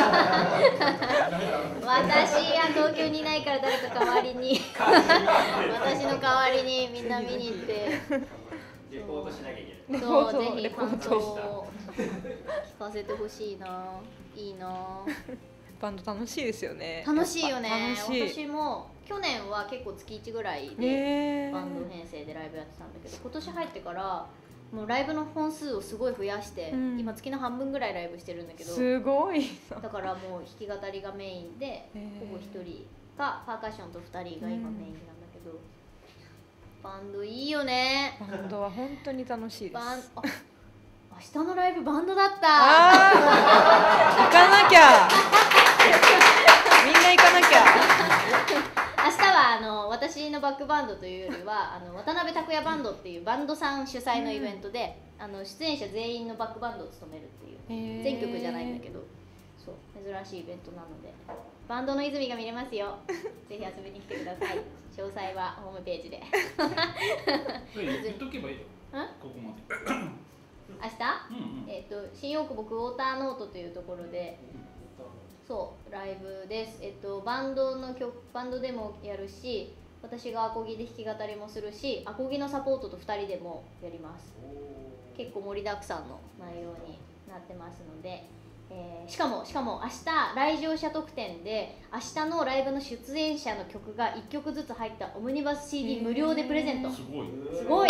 Speaker 2: 私は東京にいないから誰か代わりに私の代わりにみんな見に行って
Speaker 5: レポートしなきゃいけない。
Speaker 2: そうぜひ感想を聞かせてほしいないいな。
Speaker 3: バンド楽しいですよね。
Speaker 2: 楽しいよね。
Speaker 3: 楽しい。
Speaker 2: 私も去年は結構月いちぐらいでバンド編成でライブやってたんだけど、今年入ってからもうライブの本数をすごい増やして、
Speaker 3: うん、
Speaker 2: 今月の半分ぐらいライブしてるんだけど、
Speaker 3: すごい
Speaker 2: だからもう弾き語りがメインで、ほぼひとりかパーカッションとふたりが今メインなんだけど、うん、バンドいいよね。
Speaker 3: バンドは本当に楽しいです。
Speaker 2: バンあ明日のライブバンドだった。
Speaker 3: あ行かなきゃみんな行かなきゃ
Speaker 2: 明日はあの私のバックバンドというよりはあの渡辺拓也バンドっていうバンドさん主催のイベントで、うん、あの出演者全員のバックバンドを務めるっていう全曲じゃないんだけど、そう珍しいイベントなのでバンドの泉が見れますよ。ぜひ遊びに来てください。詳細はホームページで
Speaker 4: 言っとけばいいよ。ここまで
Speaker 2: 明日、うんうん、えっと新大久保クォーターノートというところで、そうライブです。えっとバンドの曲バンドでもやるし、私がアコギで弾き語りもするし、アコギのサポートとふたりでもやります。結構盛りだくさんの内容になってますので、えー、しかもしかも明日来場者特典で明日のライブの出演者の曲がいっきょくずつ入ったオムニバス シーディー 無料でプレゼント。
Speaker 4: すごい
Speaker 2: すごい。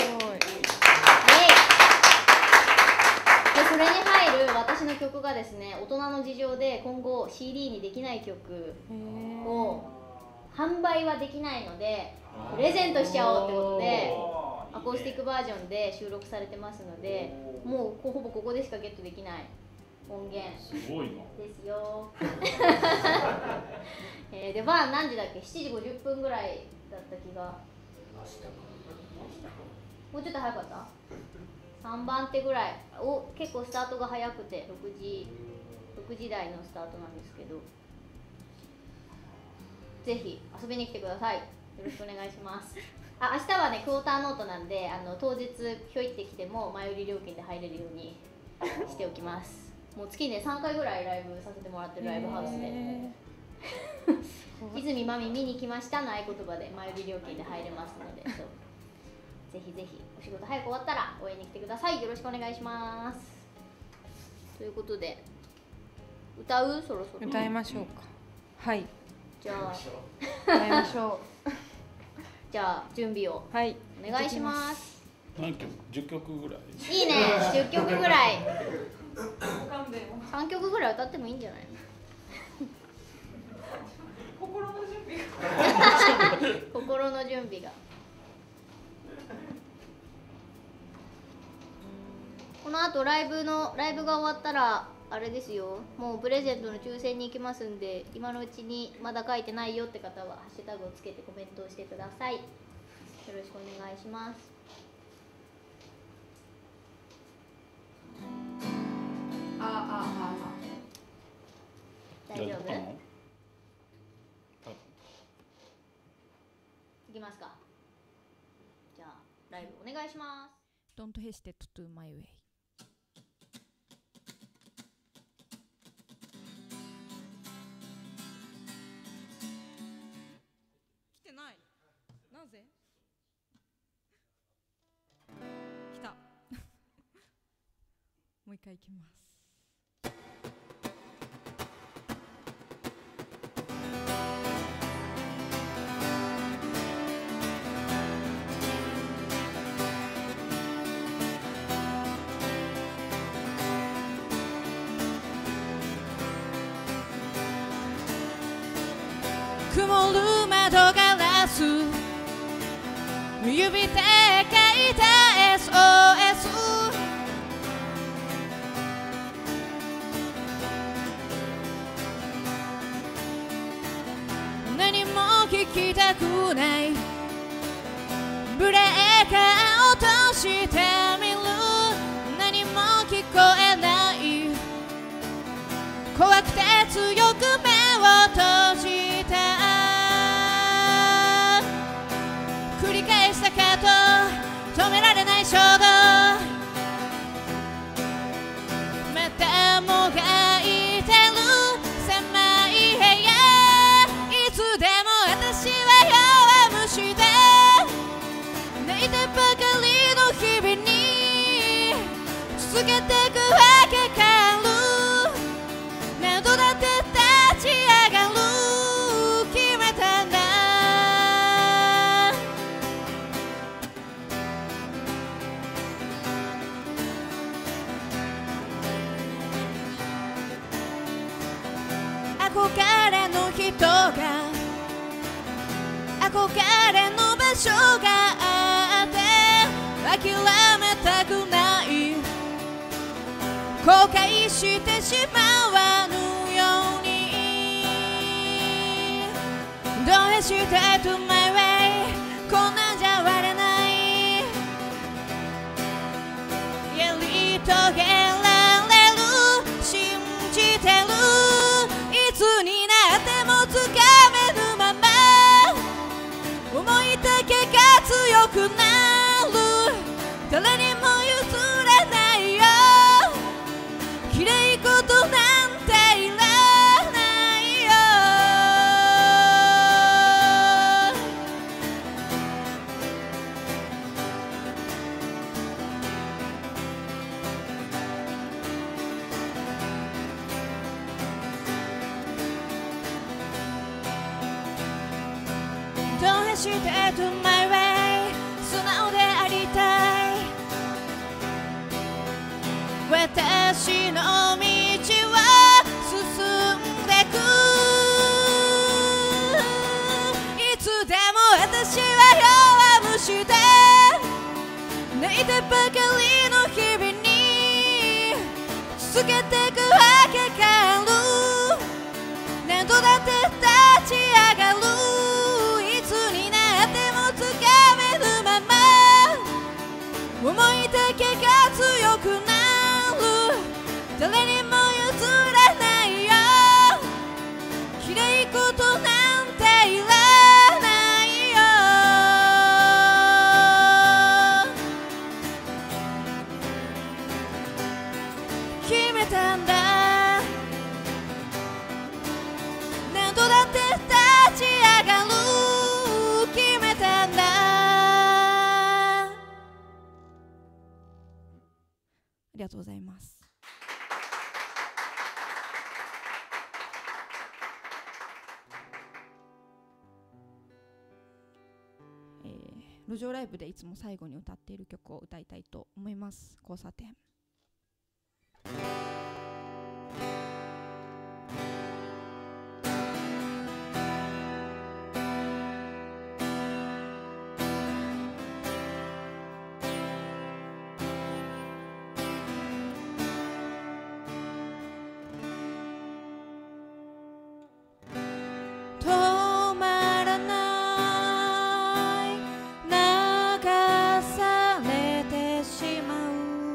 Speaker 2: でそれに入る私の曲がですね、大人の事情で今後 シーディー にできない曲を販売はできないのでプレゼントしちゃおうってことでアコースティックバージョンで収録されてますので、もうほぼここでしかゲットできない音源
Speaker 4: すごいな
Speaker 2: ですよ。えー、でバー何時だっけ？しちじごじゅっぷんぐらいだった気が。もうちょっと早かった？さんばん手ぐらいお結構スタートが早くてろくじろくじ台のスタートなんですけど、ぜひ遊びに来てください。よろしくお願いします。あ明日はねクォーターノートなんで、あの当日ひょいってきても前売り料金で入れるようにしておきます。もう月にねさんかいぐらいライブさせてもらってるライブハウスで泉まみ見に来ましたの合言葉で前売り料金で入れますので、そうぜひぜひお仕事早く終わったら応援に来てください。よろしくお願いします。ということで歌う？そろそろ
Speaker 3: 歌いましょうか。はい、
Speaker 2: じゃあ
Speaker 3: 歌いましょう。
Speaker 2: じゃあ準備を
Speaker 3: はい
Speaker 2: お願いします。
Speaker 4: 何曲？じゅっきょくぐらい。
Speaker 2: いいね。じゅっきょくぐらいさんきょくぐらい歌ってもいいんじゃない？
Speaker 3: 心の準備が
Speaker 2: 心の準備がこの後ライブのライブが終わったらあれですよ、もうプレゼントの抽選に行きますんで、今のうちにまだ書いてないよって方はハッシュタグをつけてコメントをしてください。よろしくお願いします。
Speaker 3: あああ
Speaker 2: 大丈夫？
Speaker 4: 多分
Speaker 2: いきますか。じゃあライブお願いします。
Speaker 6: Don't hesitate to my way。 来てない。なぜ？来た。もう一回行きます。曇る窓ガラス、指で書いた エスオーエス。 何も聞きたくない、ブレーカー落としてみる。何も聞こえない、怖くて強く目を閉じた。繰り返したかと止められない衝動、またもがいてる狭い部屋。いつでも私は弱虫で泣いてばかりの日々に続けてくわけか。何度だって立ち上がる決めたんだ。 憧れの人が憧れの場所があって諦めたくない後悔してしまわぬように Don't hesitate to my way こんなんじゃ終われないやり遂げられる信じてるいつになってもつかめぬまま思いだけが強くなる誰にも譲らないよ綺麗事なんていらないよDon't hesitate to my way 素直でありたい私の道は進んでくいつでも私は弱虫で泣いてばかりの日々に続けてくわけがある何度だって立ち上がるいつになってもつかめるまま思いだけが強くなる誰にも譲らないよ綺麗事なんていらないよ決めたんだ何度だって立ち上がる決めたんだありがとうございます。えー、路上ライブでいつも最後に歌っている曲を歌いたいと思います。交差点。止まらない流されてしまう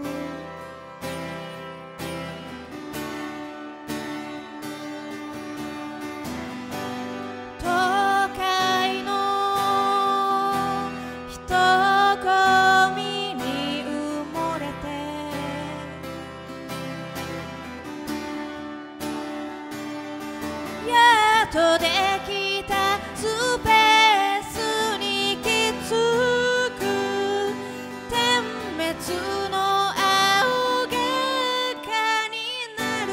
Speaker 6: 都会の人混みに埋もれてやっとできたスペースに気づく点滅の青げかになる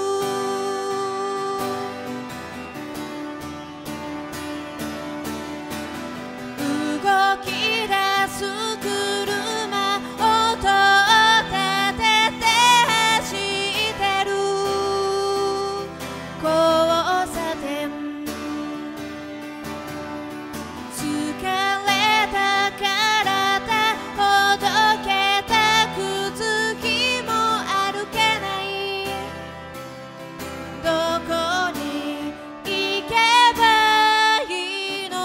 Speaker 6: 動き出す車音を立てて走ってる交差点疲れた体ほどけた靴ひも歩けないどこに行けばいいの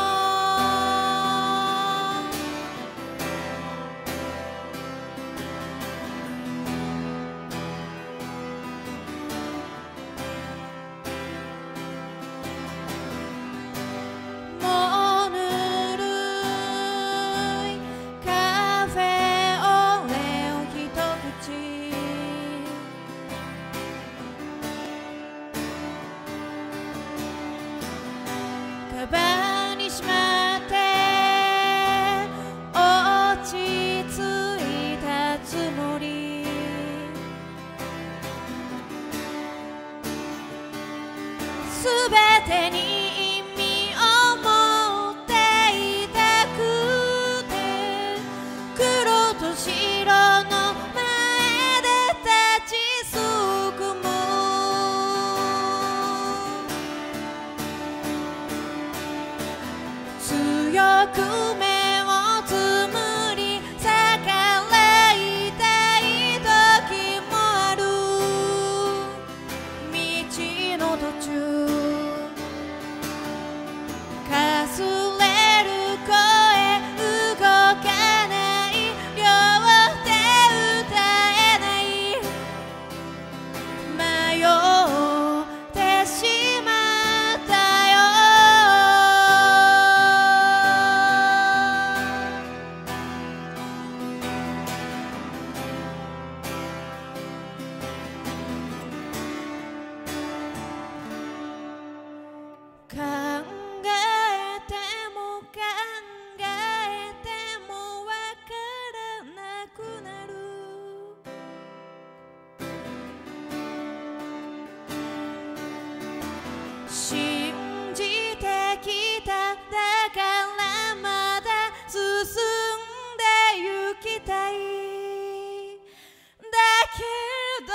Speaker 6: もうぬるいカフェオレを一口カバンにしまって落ち着いたつもりすべてに意味を持っていたくて黒と白の前で立ちすくむく目をつむり逆らいたい時もある道の途中かすれる声動かない両手歌えない迷ってしまったよ考えても考えてもわからなくなる信じてきただからまだ進んでゆきたいだけど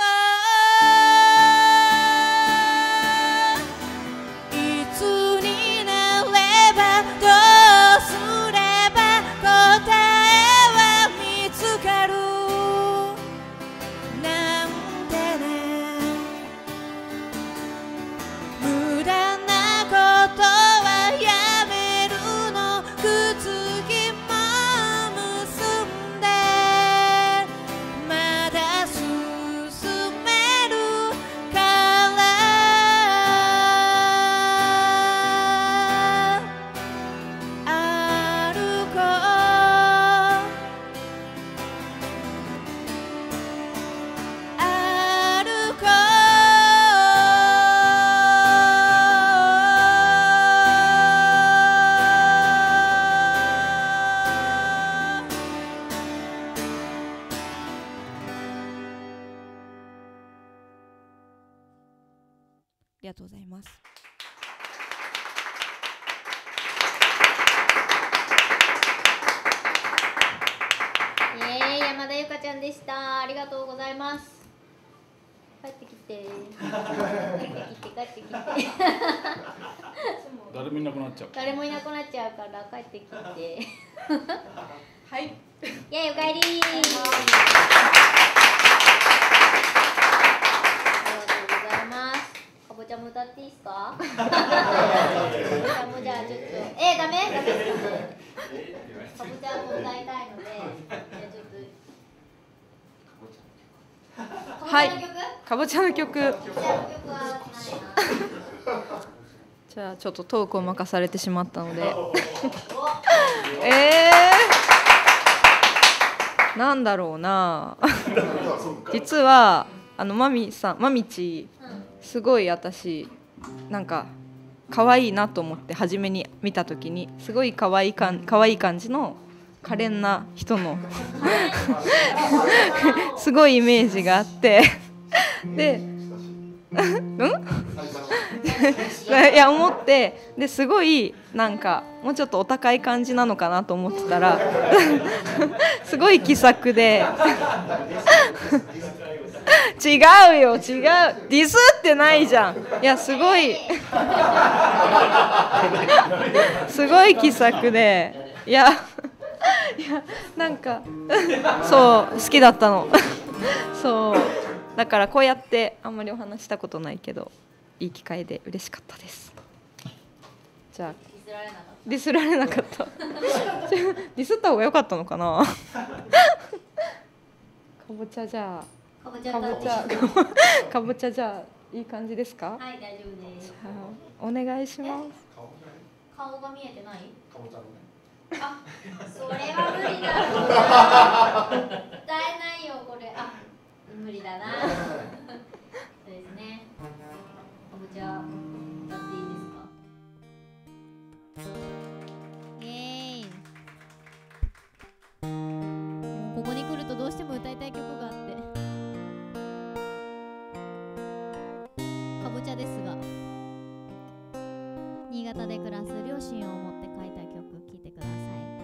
Speaker 6: いつになればどうすれば答えは見つかるなんてね無駄なことはやめるのくつぎも結んでまだ進めるから歩こう歩こ
Speaker 3: ありがとうございます。
Speaker 2: イエーイ、山田ゆかちゃんでした。ありがとうございます。帰ってきて帰ってきて帰ってきて
Speaker 4: 誰もいなくなっちゃう。
Speaker 2: 誰もいなくなっちゃうから帰ってきて
Speaker 3: はい。
Speaker 2: イエーイ、おかえりー。ありがとうございます。かぼちゃも歌っていいですか？かぼちゃもじゃあちょっとえー、ダメ？ダメですか？かぼちゃも歌いたいので、じゃあちょっと
Speaker 3: はい
Speaker 2: かぼちゃの曲？
Speaker 3: かぼちゃの曲。
Speaker 2: かぼちゃの曲はないな。
Speaker 3: じゃあちょっとトークを任されてしまったので。
Speaker 2: お
Speaker 3: えー、なんだろうな。実はあのマミさん、マミチすごい私なんか可愛いなと思って初めに見た時にすごい可愛いかん可愛い感じの可憐な人のすごいイメージがあってで、うんいや思ってですごいなんかもうちょっとお高い感じなのかなと思ってたらすごい気さくで違うよ違うディスってないじゃん。いやすごいすごい気さくでいやいやなんかそう好きだったのそうだからこうやってあんまりお話したことないけどいい機会で嬉しかったです。じゃあディスられなかったディスった方が良かったのかなかぼちゃじゃあ
Speaker 2: かぼちゃ
Speaker 3: かぼちゃかぼちゃじゃあいい感じですか？
Speaker 2: はい、大丈夫です。
Speaker 3: じゃあお願いします。
Speaker 2: 顔が見えてない？
Speaker 1: かぼちゃのね。
Speaker 2: あ、それは無理だろうな。歌えないよこれ。あ、無理だな。そうですね。かぼちゃ歌っていいですか？イエーイ。もうここに来るとどうしても歌いたい曲があって。かぼちゃですが、新潟で暮らす両親を思って書いた曲聴いてください。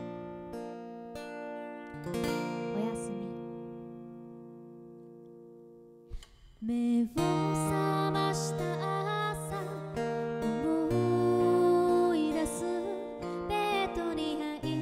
Speaker 2: おやすみ。目を覚ました朝思い出すベッドに入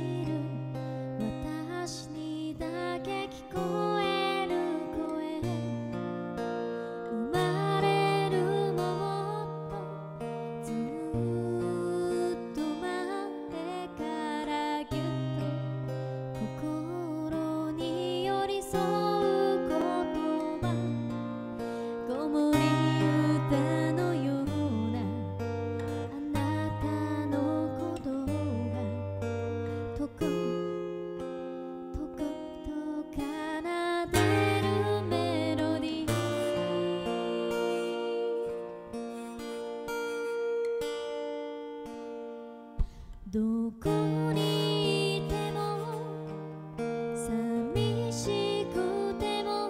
Speaker 6: どこにいても寂しくても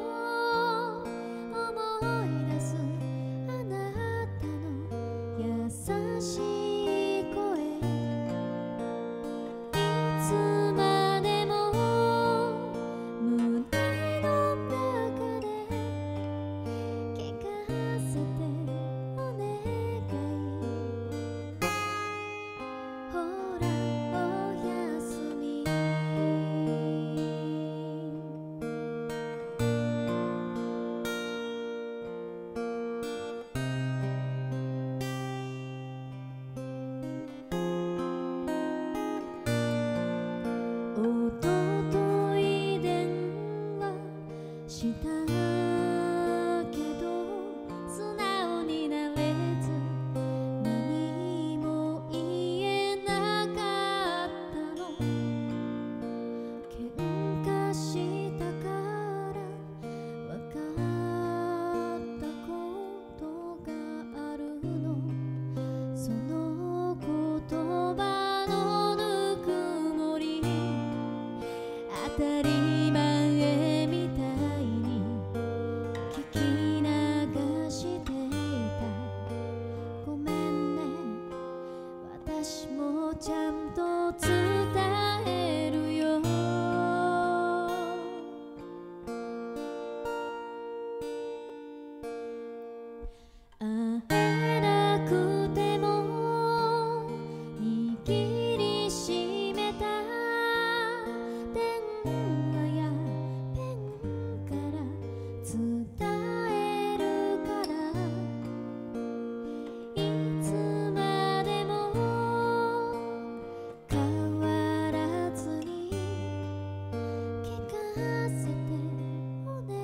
Speaker 6: 思い出すあなたの優しい声いつまでも胸の中で聞かせてお願いほらおやすみおととい電話したけど素直になれず何も言えなかったの喧嘩したからわかったことがあるのその言葉のぬくもり当たり前みたいに聞き流していたごめんね私もちゃんと伝えるよ会えなくても握りしめた電話やペンから伝えるからいつまでも変わらずに聞かせてお願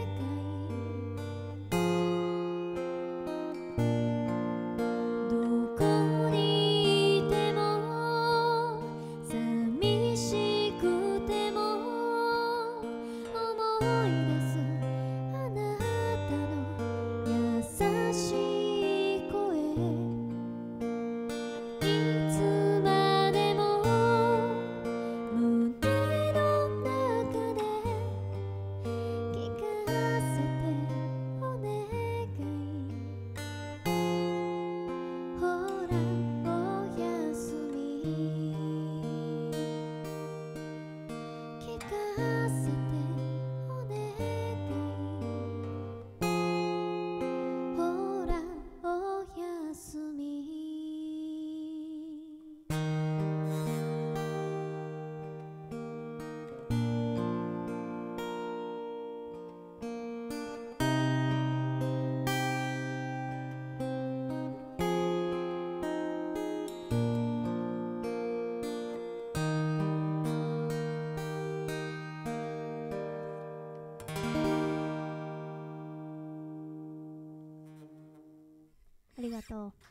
Speaker 6: いどこにいても寂しくても思い出すあなたの優しい声いつまでも胸の中で聞かせてお願いほらおやすみ聞かせてお願いほらおやすみありがとう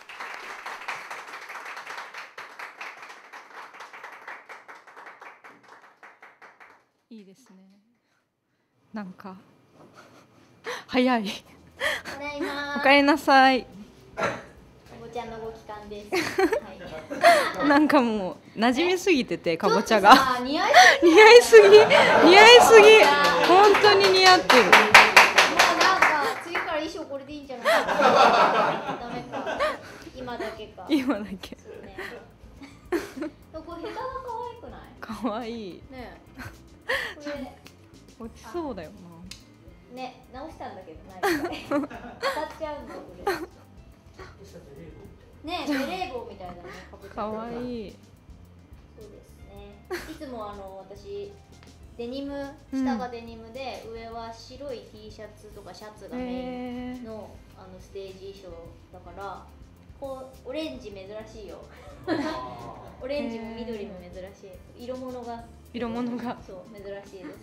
Speaker 3: いいですね。なんか早い。
Speaker 2: ただいま
Speaker 3: おかえりなさい。
Speaker 2: おぼちゃんのご帰還です。はい。
Speaker 3: なんかもう馴染みすぎててかぼちゃ
Speaker 2: ちょ
Speaker 3: が
Speaker 2: っとさ似合い
Speaker 3: 似合いすぎ似合いすぎ本当に似合ってる。
Speaker 2: もうなんか次から衣装これでいいんじゃないか。ダメか。今だけか。
Speaker 3: 今だけ
Speaker 2: そうね。これ下手は可愛くない？
Speaker 3: かわいい。
Speaker 2: ねえ。これ
Speaker 3: 落ちそうだよ
Speaker 2: ね直したんだけど何か当たっちゃうんだこれ。ねベレー帽みたいなねかぶって
Speaker 3: な。かわいい。
Speaker 2: そうですね。いつもあの私デニム下がデニムで、うん、上は白い T シャツとかシャツがメインのあのステージ衣装だからこうオレンジ珍しいよ。オレンジも緑も珍しい。色物が
Speaker 3: 色物が
Speaker 2: そう珍しいです。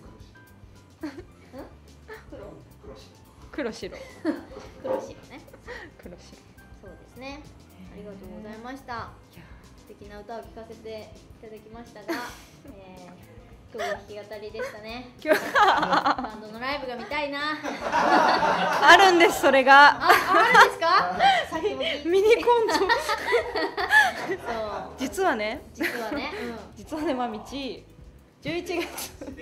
Speaker 2: 黒
Speaker 3: 黒白
Speaker 2: 黒白ね。
Speaker 3: 黒白。
Speaker 2: そうですね。ありがとうございました。素敵な歌を聴かせていただきましたが、えー、今日は弾き語りでしたね。バンドのライブが見たいな。
Speaker 3: あるんですそれが。
Speaker 2: あ、あるんですか？さっきも聞いた。
Speaker 3: ミニコント
Speaker 2: そう
Speaker 3: 実はね
Speaker 2: 実はね、
Speaker 3: 実はねまみちじゅういちがつ打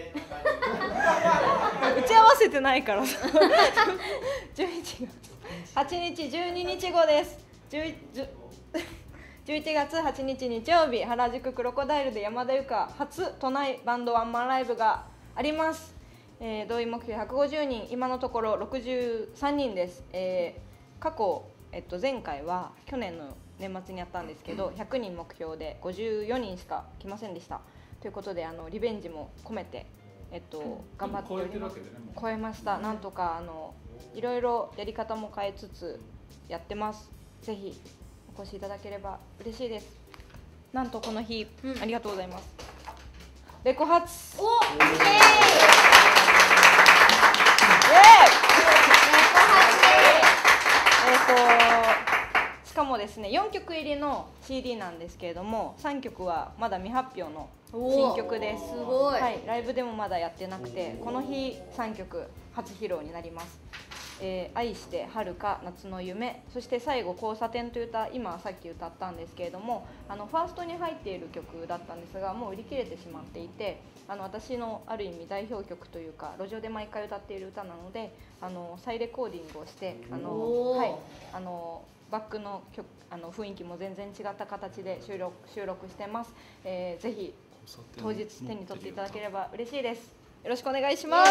Speaker 3: ち合わせてないからさじゅういちがつはちにちじゅうににちごです。じゅういちがつはちにち日曜日、原宿クロコダイルで山田由佳初都内バンドワンマンライブがあります。えー、動員目標ひゃくごじゅうにん、今のところろくじゅうさんにんです。えー、過去、えっと、前回は去年の年末にやったんですけどひゃくにん目標でごじゅうよにんしか来ませんでした。ということであのリベンジも込めて、えっと、頑張っております。超えました。なんとかあのいろいろやり方も変えつつやってます。ぜひお越しいただければ嬉しいです。なんとこの日、うん、ありがとうございます。レコ発
Speaker 2: おイエーイレコ
Speaker 3: 発えっとしかもですねよんきょく入りの シーディー なんですけれどもさんきょくはまだ未発表の新曲です。
Speaker 2: すごい、
Speaker 3: はい、ライブでもまだやってなくてこの日さんきょく初披露になります。えー、愛して遥か夏の夢、そして最後交差点という歌、今さっき歌ったんですけれどもあのファーストに入っている曲だったんですがもう売り切れてしまっていてあの私のある意味代表曲というか路上で毎回歌っている歌なのであの再レコーディングをしてあの、はい、あのバックの曲あの雰囲気も全然違った形で収録、収録してます。えー、ぜひ当日手に取っていただければ嬉しいです。よろしくお願いします。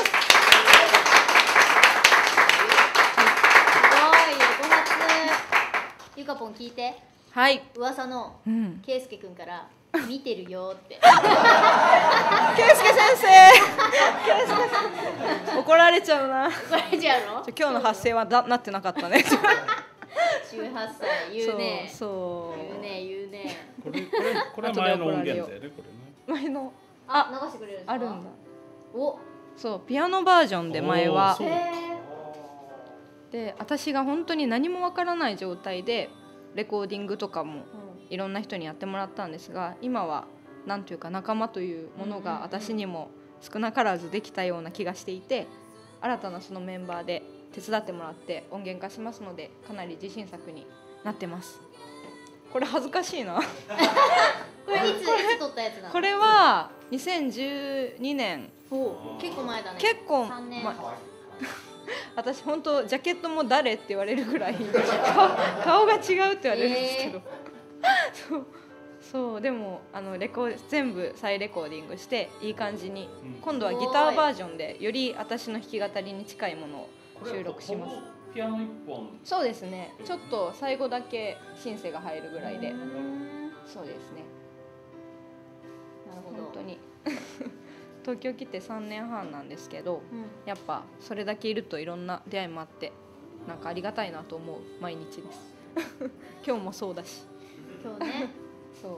Speaker 2: ゆかぽん聞いて、
Speaker 3: はい、
Speaker 2: 噂のけいすけくんから見てるよって。
Speaker 3: けいすけ先生、けいすけ先生、怒られちゃうな。
Speaker 2: 怒られちゃうの？
Speaker 3: 今日の発声はだなってなかったね。
Speaker 2: じゅうはっさい言うね。
Speaker 3: そう。
Speaker 2: 言うね言うね。
Speaker 4: これこれこれは前の音源だよねこれね。
Speaker 3: 前の
Speaker 2: あ流してくれるんですか？
Speaker 3: あるんだ。
Speaker 2: お、
Speaker 3: そうピアノバージョンで前は。
Speaker 2: へ
Speaker 3: で私が本当に何もわからない状態でレコーディングとかもいろんな人にやってもらったんですが今はなんというか仲間というものが私にも少なからずできたような気がしていて新たなそのメンバーで手伝ってもらって音源化しますのでかなり自信作になってます。これ恥ずかしいなこ
Speaker 2: れいついつ撮ったやつなの？
Speaker 3: これはにせんじゅうにねん。
Speaker 2: 結構前だね。
Speaker 3: 結構
Speaker 2: さんねん、
Speaker 3: ま私本当ジャケットも誰って言われるぐらい顔, 顔が違うって言われるんですけど、えー、そうそうでもあのレコ全部再レコーディングしていい感じに、うん、今度はギターバージョンでより私の弾き語りに近いものを収録します。
Speaker 4: ピアノ一本。そうですね。
Speaker 3: ちょっと最後だけシンセが入るぐらいで、そうですね。
Speaker 2: なるほど。
Speaker 3: 本当に。東京来てさんねんはんなんですけど、うん、やっぱそれだけいるといろんな出会いもあってなんかありがたいなと思う毎日です今日もそうだし
Speaker 2: 今日ね
Speaker 3: そう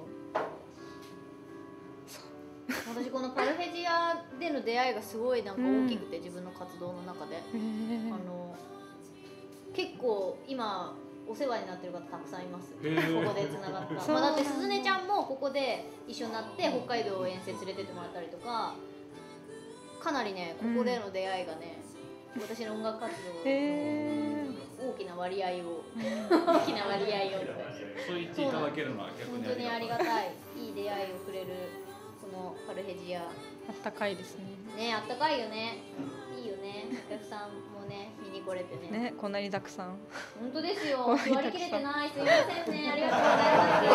Speaker 2: そう私このパルフェジアでの出会いがすごいなんか大きくて、うん、自分の活動の中であの結構今お世話になってる方たくさんいます。ここでつながった、まあ、だってすずねちゃんもここで一緒になって北海道遠征連れてってもらったりとかかなりねここでの出会いがね、うん、私の音楽活動の大きな割合を大きな割合を
Speaker 4: そう言っていただけるのは逆に
Speaker 2: 本当にありがたいいい出会いをくれるこのパルヘジア
Speaker 3: あったかいですね。
Speaker 2: ねあったかいよねいいよねお客さんもね見に来れてね
Speaker 3: ねこんなにたくさん
Speaker 2: 本当ですよ割り切れてないすいませんねありがとうござ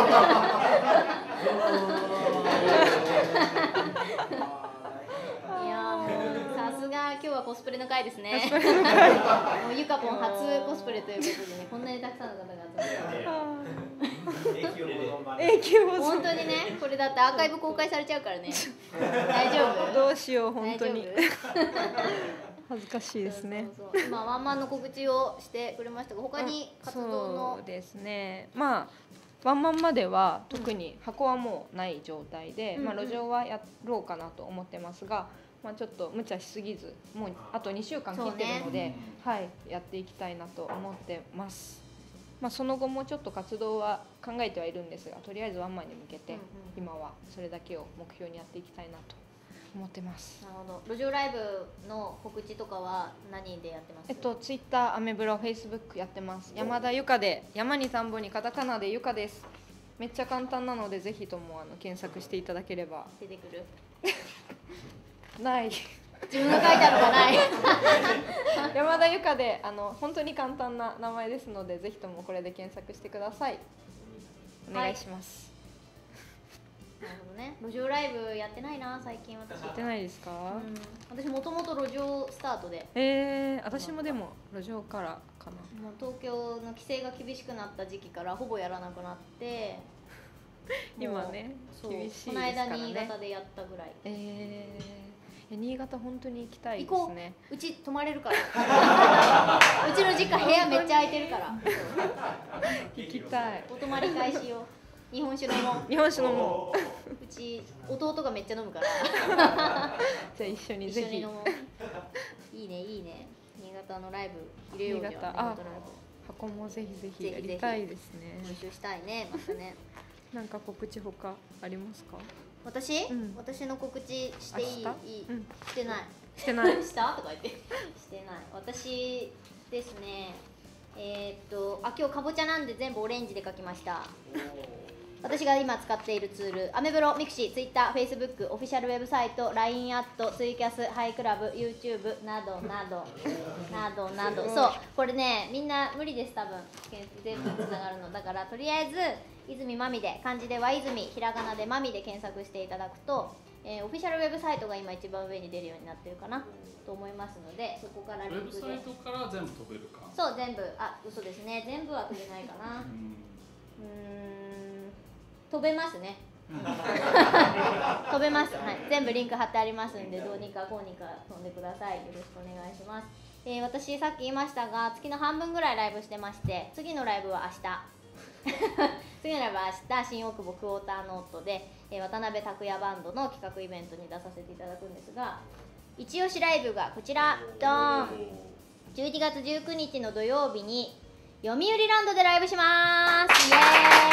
Speaker 2: いますいやもうさすが今日はコスプレの回ですねもうゆかぽん初コスプレということでねこんなにたくさんの方が集まって
Speaker 3: 永久保存
Speaker 2: 本当にねこれだってアーカイブ公開されちゃうからね大丈夫
Speaker 3: どうしよう本当に恥ずかしいですね。
Speaker 2: そうそうそう今ワンマンの告知をしてくれましたが他に活動の
Speaker 3: そうですねまあワンマンまでは特に箱はもうない状態で、うんまあ、路上はやろうかなと思ってますが、まあ、ちょっと無茶しすぎずもうあとにしゅうかん切ってるので、ねはい、やっていきたいなと思ってます。まあ、その後もちょっと活動は考えてはいるんですがとりあえずワンマンに向けて今はそれだけを目標にやっていきたいなと思ってます。
Speaker 2: なるほど。路上ライブの告知とかは何でやってます？
Speaker 3: えっとツイッター、アメブロ、フェイスブックやってます。山田ゆかで、山に田んぼにカタカナでゆかです。めっちゃ簡単なのでぜひともあの検索していただければ。
Speaker 2: 出てくる？
Speaker 3: ない。
Speaker 2: 自分が書いたのがない。
Speaker 3: 山田ゆかで、あの本当に簡単な名前ですのでぜひともこれで検索してください。お願いします。
Speaker 2: はい、なるほどね。路上ライブやってないな最近私。
Speaker 3: やってないですか？
Speaker 2: うん、私もともと路上スタートで。
Speaker 3: えー、私もでも路上からかな。
Speaker 2: もう東京の規制が厳しくなった時期からほぼやらなくなって。
Speaker 3: 今ね、
Speaker 2: そう
Speaker 3: 厳しいです
Speaker 2: この間新潟でやったぐらい。
Speaker 3: えー、新潟本当に行きたいですね。
Speaker 2: うち泊まれるから。うちの実家部屋めっちゃ空いてるから。
Speaker 3: 行きたい。
Speaker 2: お泊まり会しよう。日本酒飲もう。
Speaker 3: 日本酒飲もう。
Speaker 2: うち弟がめっちゃ飲むから。
Speaker 3: じゃあ一緒にぜひ。
Speaker 2: 一緒に飲もう。いいねいいね。新潟のライブ入れようじゃん。新潟
Speaker 3: あ、箱もぜひぜひやりたいですね。
Speaker 2: 練習したいねまたね。
Speaker 3: なんか告知他ありますか？
Speaker 2: 私、
Speaker 3: うん、
Speaker 2: 私の告知していい？いい、うん、してない。
Speaker 3: してない。
Speaker 2: したとか言って。してない。私ですね。えー、っとあ今日かぼちゃなんで全部オレンジで描きました。私が今使っているツール、アメブロ、ミクシー、ツイッター、フェイスブック、オフィシャルウェブサイト、ライン アット、ツイキャス、ハイクラブ、YouTube などなどなどなど、そうこれねみんな無理です多分全部つながるのだからとりあえず泉まみで漢字では泉ひらがなでまみで検索していただくと、えー、オフィシャルウェブサイトが今一番上に出るようになってるかなと思いますのでそこからリンクで
Speaker 4: ウェブサイトから全部飛べるか
Speaker 2: そう全部あ嘘ですね全部は飛べないかなうーん飛べますね飛べます、はい、全部リンク貼ってありますんでどうにかこうにか飛んでくださいよろしくお願いします、えー、私さっき言いましたが月の半分ぐらいライブしてまして次のライブは明日次のライブは明日新大久保クォーターノートで、えー、渡辺拓也バンドの企画イベントに出させていただくんですが一押しライブがこちらドーンじゅういちがつじゅうくにちの土曜日に読売ランドでライブしますイエーイ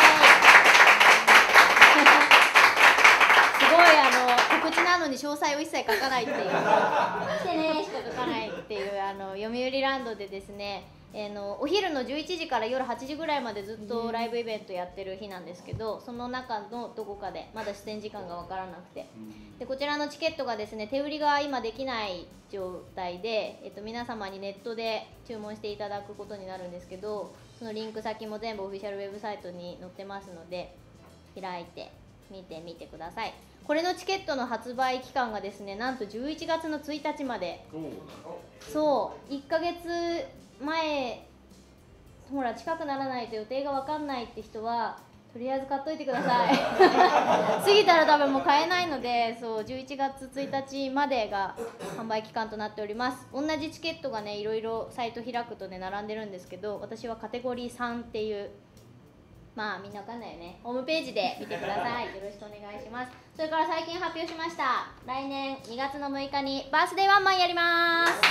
Speaker 2: すごいあの告知なのに詳細を一切書かないっていう来てねしか書かないっていうあの読売ランドでですね、えー、のお昼のじゅういちじから夜はちじぐらいまでずっとライブイベントやってる日なんですけどその中のどこかでまだ出演時間が分からなくてでこちらのチケットがですね手売りが今できない状態で、えっと、皆様にネットで注文していただくことになるんですけどそのリンク先も全部オフィシャルウェブサイトに載ってますので開いて見てみてくださいこれのチケットの発売期間がですねなんとじゅういちがつのついたちまでそういっかげつまえほら近くならないと予定が分かんないって人はとりあえず買っといてください過ぎたら多分もう買えないのでそうじゅういちがつついたちまでが販売期間となっております同じチケットがねいろいろサイト開くとね並んでるんですけど私はカテゴリーさんっていうまあみんなわかんないよねホームページで見てくださいよろしくお願いしますそれから最近発表しました来年にがつのむいかにバースデーワンマンやりますイエーイ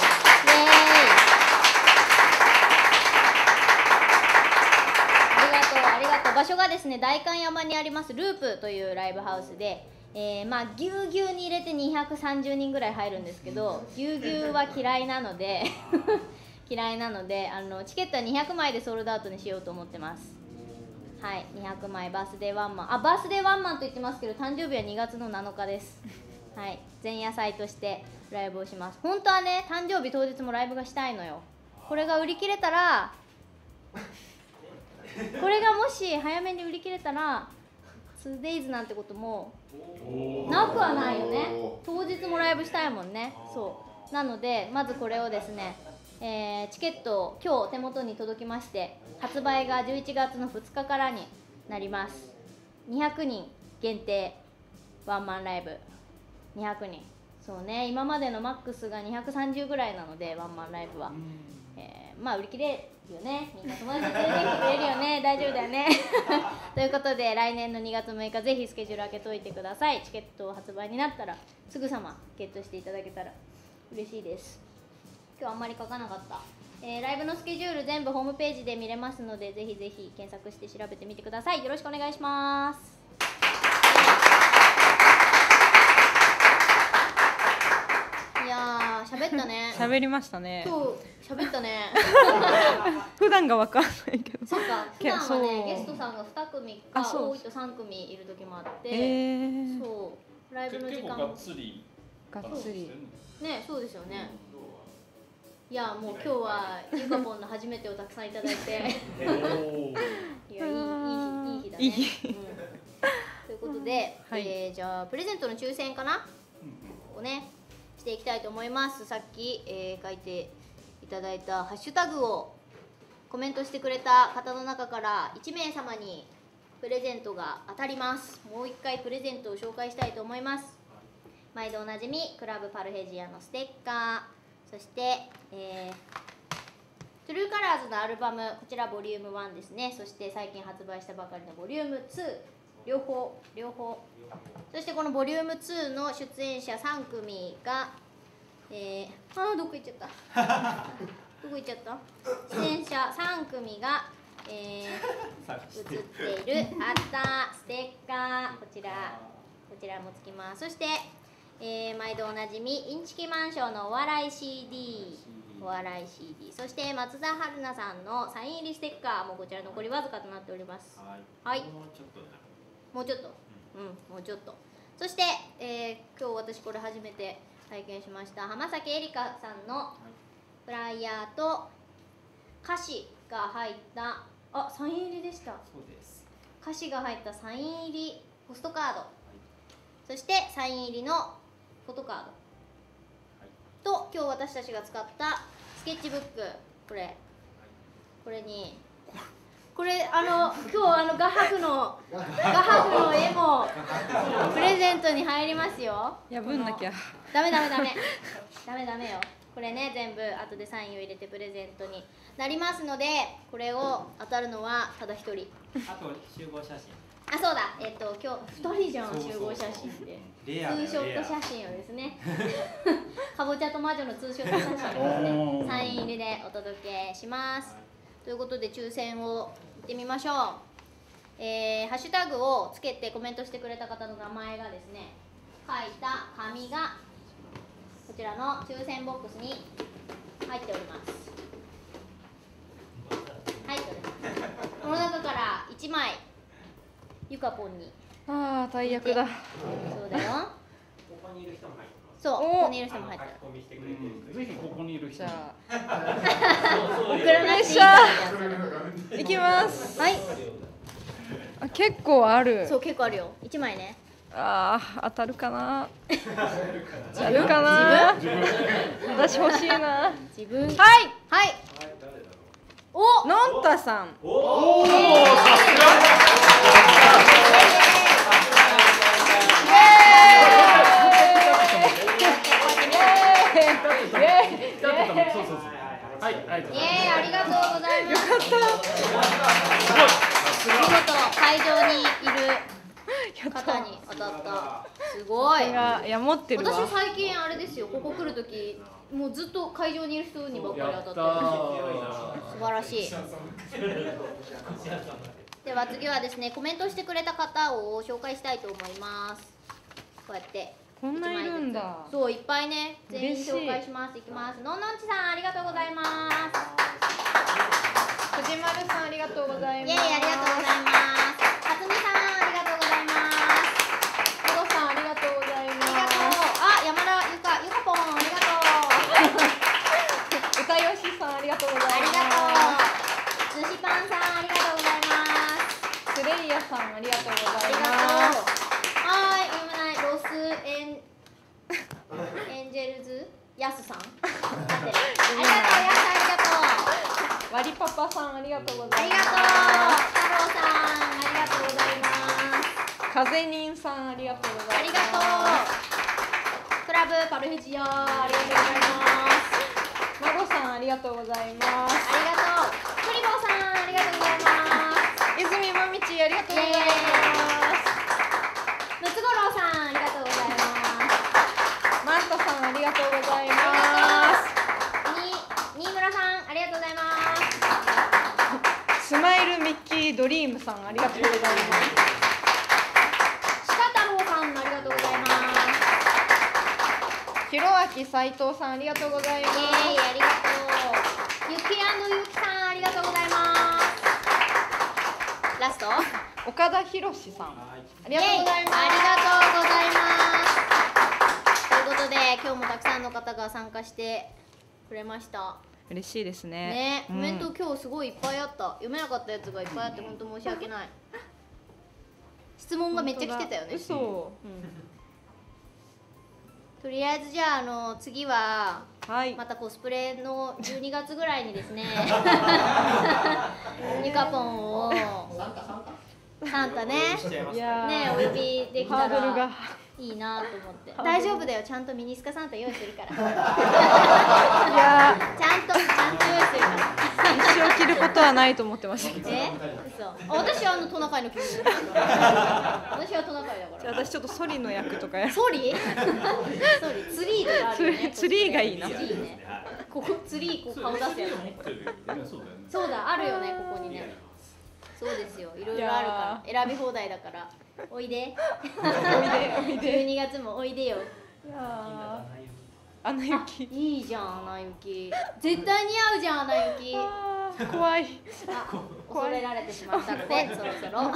Speaker 2: ありがとうありがとう場所がですね代官山にありますループというライブハウスでえー、まあぎゅうぎゅうに入れてにひゃくさんじゅうにんぐらい入るんですけどぎゅうぎゅうは嫌いなので嫌いなのであのチケットはにひゃくまいでソールドアウトにしようと思ってますはいにひゃくまいバースデーワンマンあバースデーワンマンと言ってますけど誕生日はにがつのなのかですはい前夜祭としてライブをします本当はね誕生日当日もライブがしたいのよこれが売り切れたらこれがもし早めに売り切れたら ツーデイズ なんてこともなくはないよね当日もライブしたいもんねそうなのでまずこれをですね、えー、チケットを今日手元に届きまして発売がじゅういちがつのふつかからになりますにひゃくにん限定ワンマンライブにひゃくにんそうね今までのマックスがにひゃくさんじゅうぐらいなのでワンマンライブは、えー、まあ売り切れるよねみんな友達連れてきてくれるよね大丈夫だよねということで来年のにがつむいかぜひスケジュール開けといてくださいチケット発売になったらすぐさまゲットしていただけたら嬉しいです今日あんまり書かなかったえー、ライブのスケジュール全部ホームページで見れますのでぜひぜひ検索して調べてみてくださいよろしくお願いします喋ったね。
Speaker 3: 喋りましたね。
Speaker 2: 今日喋ったね。
Speaker 3: 普段がわかんないけど。
Speaker 2: そっか。普段は
Speaker 3: そう
Speaker 2: ねゲストさんが二組か
Speaker 3: あそう
Speaker 2: 多いと三組いる時もあって、
Speaker 3: えー、
Speaker 2: そうライブの時間
Speaker 4: 結構がっつり
Speaker 3: がっつり。
Speaker 2: ね、そうですよね。いやもう今日はゆかぽんの初めてをたくさんいただいて、いやいいいい日いい日だね。
Speaker 3: いい日
Speaker 2: うんということで、
Speaker 3: はい
Speaker 2: えー、じゃあプレゼントの抽選かなをねしていきたいと思います。さっき、えー、書いていただいたハッシュタグをコメントしてくれた方の中からいち名様にプレゼントが当たります。もう一回プレゼントを紹介したいと思います。毎度おなじみクラブパルヘジアのステッカー、そして、えー、トゥルーカラーズのアルバム、こちらボリュームワンですね。そして最近発売したばかりのボリュームツー、両方両方そしてこのボリュームツーの出演者さん組が、えー、あーどこ行っちゃったどこ行っちゃった出演者さん組が、えー、写っているあったステッカー、こちらこちらもつきます。そして、えー、毎度おなじみインチキマンションのお笑い シーディー、 お笑い シーディー、 そして松田春奈さんのサイン入りステッカーもこちら残りわずかとなっております。はい、
Speaker 5: もうちょっとだ
Speaker 2: もうちょっと、うん、もうちょっと。そして、えー、今日私これ初めて体験しました浜崎絵里香さんのフライヤーと歌詞が入ったあサイン入りでした。
Speaker 5: そうです。
Speaker 2: 歌詞が入ったサイン入りポストカード、そしてサイン入りのフォトカード、と今日私たちが使ったスケッチブック、これこれにこれあの今日あの画伯の画伯の絵もプレゼントに入りますよ。
Speaker 3: 破んなきゃ。
Speaker 2: ダメダメダメダメダメよ。これね全部後でサインを入れてプレゼントになりますので、これを当たるのはただ一人。
Speaker 5: あと集合写真。
Speaker 2: あ、そうだ、えっと今日二人じゃん、
Speaker 5: そうそう
Speaker 2: 集合写真ってツ
Speaker 5: レアだよ
Speaker 2: ーショット写真をですねかぼちゃと魔女のツーショット写真をですねサイン入りでお届けします。ということで抽選をいってみましょう。えー、ハッシュタグをつけてコメントしてくれた方の名前がですね書いた紙がこちらの抽選ボックスに入っております。入っておりますこの中からいちまいゆかぽんに。
Speaker 3: ああ最悪だ。
Speaker 2: そうだよ。
Speaker 5: ここにいる人も入ってます。
Speaker 2: そう、ここにいる人も入ってる。
Speaker 5: 書き込みしてくれてる人。
Speaker 4: ぜひここにいる人
Speaker 3: じゃあ
Speaker 2: 送らなくていいから
Speaker 3: いきます。
Speaker 2: はい。
Speaker 3: あ結構ある。
Speaker 2: そう、結構あるよ。いちまいね。
Speaker 3: ああ当たるかな。当たるかな。私欲しいな。
Speaker 2: 自分。
Speaker 3: はい。
Speaker 2: はい。お。
Speaker 3: のんたさん。
Speaker 4: おお、さはい、ありがとうございます。
Speaker 2: イエーイ、ありがとうございます。
Speaker 3: よかった。
Speaker 2: 見事会場にいる方に当たった。すごい。
Speaker 3: いや、いや持ってるわ。
Speaker 2: 私最近あれですよ。ここ来るときもうずっと会場にいる人にばっかり当たってる。素晴らしい。では次はですね、コメントしてくれた方を紹介したいと思います。こうやって
Speaker 3: こんないるんだ。
Speaker 2: そう、いっぱいね、全員
Speaker 3: 嬉しい
Speaker 2: 紹介します。いきます。のんのんちさん、ありがとうございます。
Speaker 3: 藤丸さんありがとうございます。
Speaker 2: イエーイ、ありがとうございます。かつみさん、ありがとうございます。
Speaker 3: コロさんありがとうございます。
Speaker 2: ありがとう。あ、山田ゆか、ゆかぽん、ありがとう。
Speaker 3: 歌よしさんありがとうございます。
Speaker 2: ありがとう。寿司パンさん、ありがとうございます。
Speaker 3: スレイヤさんありがとうござい
Speaker 2: ありがとう。
Speaker 3: ます。
Speaker 2: はーい、読めない。ロスエンエンジェルズヤスさん。ありがとう、ヤスありがとう。
Speaker 3: ワリパパさんありがとうございます。
Speaker 2: ありがとう。太郎さん、ありがとうございます。
Speaker 3: 風人さんありがとうございます。
Speaker 2: ありがとう。クラブパルヘジア、ありがとうございます。
Speaker 3: マゴさんありがとうございます。
Speaker 2: ありがとう。クリボーさん、ありがとうございます。
Speaker 3: 泉まみちありがとうございます。
Speaker 2: ムツゴロウさん、ありがとうございます。
Speaker 3: マンタさんありがとうございま
Speaker 2: ありがとう。に新村さん、ありがとうございます。
Speaker 3: す。スマイルミッキードリームさんありがとうございます。
Speaker 2: 鹿太郎さん、ありがとうございます。
Speaker 3: キひろあき斉藤さんありがとうございます。
Speaker 2: イエーイ、ありがとう。ゆきゆきさんありがとうございます。ラスト
Speaker 3: 岡田博さんありがとうございます。
Speaker 2: ありがとうございます。ということで今日もたくさんの方が参加してくれました。
Speaker 3: 嬉しいですね。
Speaker 2: ね、コメント今日すごいいっぱいあった。読めなかったやつがいっぱいあって本当申し訳ない。質問がめっちゃ来てたよね。
Speaker 3: 嘘。
Speaker 2: うんとりあえずじゃあ、あの次は、はい、またコスプレのじゅうにがつぐらいにですねニカポンをサンタねねお呼びできたらいいなと思って大丈夫だよ、ちゃんとミニスカサンタ用意するからいやちゃんとちゃんと用意するから
Speaker 3: 一生着ることはないと思ってましたけど
Speaker 2: え嘘私はあのトナカイの気分私はトナカイだから
Speaker 3: じゃあ私ちょっとソリの役とかやる
Speaker 2: ソリソリツリーとかあるよね
Speaker 3: ツリーがいいな
Speaker 2: ツリーねここツリーこう顔出すやつねそうだあるよねここにねそうですよいろいろあるから選び放題だからおいでおいでじゅうにがつもおいでよ
Speaker 3: いやアナ雪
Speaker 2: いいじゃんアナ雪絶対似合うじゃんアナ雪
Speaker 3: 怖い
Speaker 2: あ恐れられてしまったのでそろそろ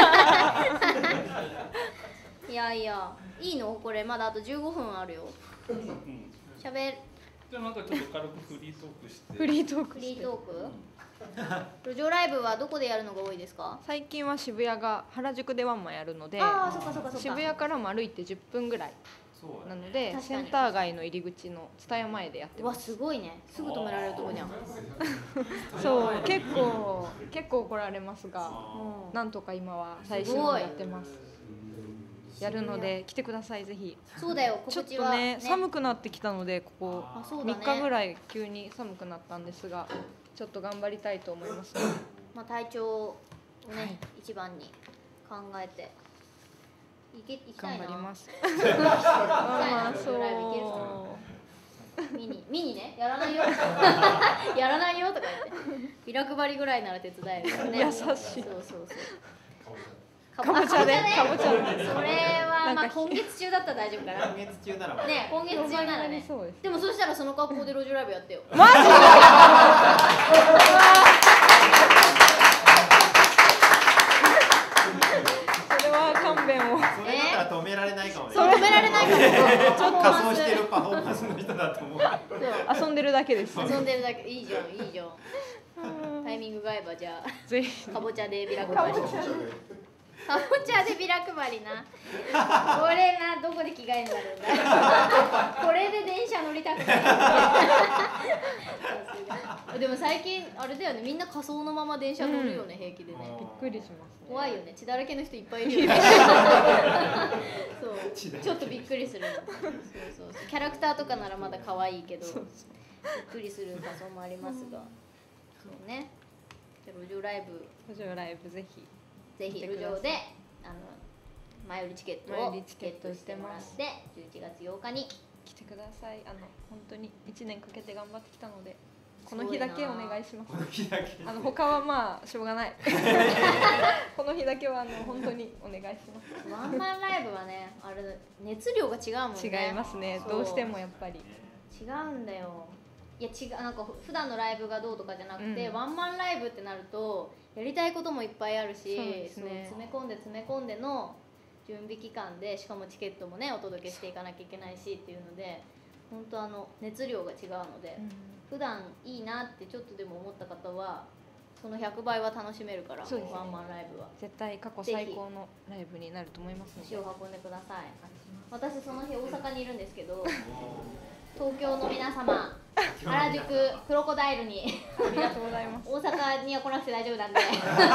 Speaker 2: いやいやいいのこれまだあとじゅうごふんあるよしゃべる
Speaker 4: じゃあなんかちょっと軽くフリートークして
Speaker 3: フリートーク
Speaker 2: フリートーク路上ライブはどこでやるのが多いですか？
Speaker 3: 最近は渋谷が原宿でワンマンやるので
Speaker 2: あそっかそっかそっか
Speaker 3: 渋谷からも歩いてじゅっぷんぐらいなのでセンター街の入り口の蔦屋前でやってます。
Speaker 2: わすごいねすぐ止められるとこじゃん
Speaker 3: そう結構結構怒られますがなんとか今は最新をやってますやるので来てくださいぜひ。
Speaker 2: そうだよ
Speaker 3: ちょっとね寒くなってきたのでここみっかぐらい急に寒くなったんですがちょっと頑張りたいと思います。
Speaker 2: まあ体調をね一番に考えていけ行きたいな。
Speaker 3: 頑張ります。
Speaker 2: まあそうミニミニねやらないよやらないよとか言ってビラ配りぐらいなら手伝えるからね。
Speaker 3: 優しい。そう
Speaker 2: そうそう。
Speaker 3: かぼちゃでかぼちゃで。
Speaker 2: それはまあ今月中だったら大丈夫かな。
Speaker 5: 今月中なら
Speaker 2: ね今月中ならね。でもそしたらその格好で路上ライブやってよ。
Speaker 3: マジで。それは勘弁を。
Speaker 5: それだったら止められないかもね。
Speaker 2: そう止められないかも。
Speaker 5: ちょっと仮装してるパフォーマンスの人だと思う。
Speaker 3: 遊んでるだけです。
Speaker 2: 遊んでるだけいいじゃんいいじゃん。タイミングが合えばじゃあかぼちゃでビラ配り。かぼちゃでビラ配りな。これなどこで着替えんだろうな。これで電車乗りたくない。でも最近あれだよねみんな仮装のまま電車乗るよね、うん、平気でね。
Speaker 3: びっくりします、ね。
Speaker 2: 怖いよね血だらけの人いっぱいいるよね。そうちょっとびっくりするの。そうそうそうキャラクターとかならまだ可愛いけどびっくりする仮装もありますが、そうね。じゃあ路上ライブ
Speaker 3: 路上ライブぜひ。
Speaker 2: ぜひ路上であの前売りチケットを
Speaker 3: 前売りチケットしてもらって
Speaker 2: じゅういちがつようかに
Speaker 3: 来てください。あの本当にいちねんかけて頑張ってきたのでこの日だけお願いします。
Speaker 5: この日だけ
Speaker 3: あの他はまあしょうがないこの日だけはあの本当にお願いします。
Speaker 2: ワンマンライブはねあれ熱量が違うもんね。
Speaker 3: 違いますねどうしてもやっぱり
Speaker 2: 違うんだよ。いや違うなんか普段のライブがどうとかじゃなくて、うん、ワンマンライブってなるとやりたいこともいっぱいあるし、そうですね、そう詰め込んで詰め込んでの準備期間でしかもチケットもねお届けしていかなきゃいけないしっていうので本当あの熱量が違うので、うん、普段いいなってちょっとでも思った方はそのひゃくばいは楽しめるから、ね、ワンマンライブは
Speaker 3: 絶対過去最高のライブになると思いますので
Speaker 2: 足を運んでください。私その日大阪にいるんですけど東京の皆様原宿クロコダイルに
Speaker 3: ありがとうございます。
Speaker 2: 大阪には来なくて大丈夫なんで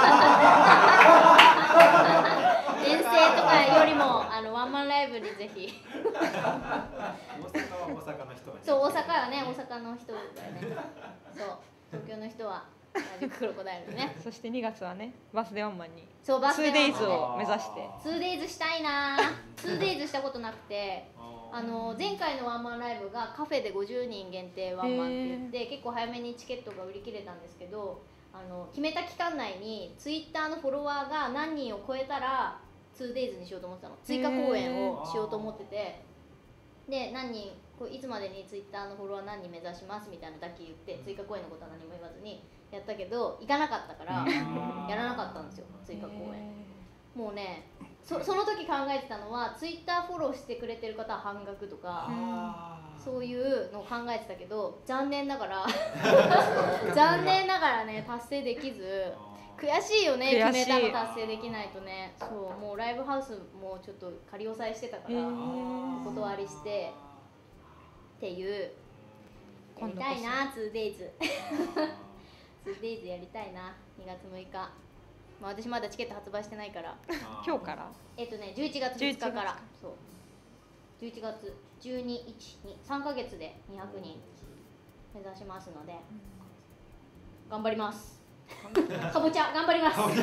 Speaker 2: 遠征とかよりもあのワンマンライブにぜひ
Speaker 5: 大阪は大阪の人がね
Speaker 2: そう大阪はね大阪の人だよねそう東京の人は原宿クロコダイルね
Speaker 3: そしてにがつはねバースデーワンマンに
Speaker 2: そうバースデーワンマン、ね、
Speaker 3: ツーデイズを目指して
Speaker 2: ツーデイズしたいなツーデイズしたことなくてあの前回のワンマンライブがカフェでごじゅうにん限定ワンマンって言って結構早めにチケットが売り切れたんですけどあの決めた期間内にツイッターのフォロワーが何人を超えたら ツーデイズにしようと思ってたの追加公演をしようと思っててで何人こういつまでにツイッターのフォロワー何人目指しますみたいなだけ言って追加公演のことは何も言わずにやったけど行かなかったからやらなかったんですよ追加公演。もうね そ, その時考えてたのはツイッターフォローしてくれてる方は半額とかそういうのを考えてたけど残念ながら残念ながらね達成できず悔しいよね決めたの達成できないとね。そうもうライブハウスもちょっと仮押さえしてたからお断りしてっていうやりたいな ツーデイズ ツーデイズ やりたいなにがつむいか。まあ、私まだチケット発売してないから
Speaker 3: 今日から
Speaker 2: えっとねじゅういちがつふつかからそうじゅういちがつじゅうに、いち、に、さんかげつでにひゃくにん目指しますので頑張ります。かぼちゃ頑張ります。はい、はい、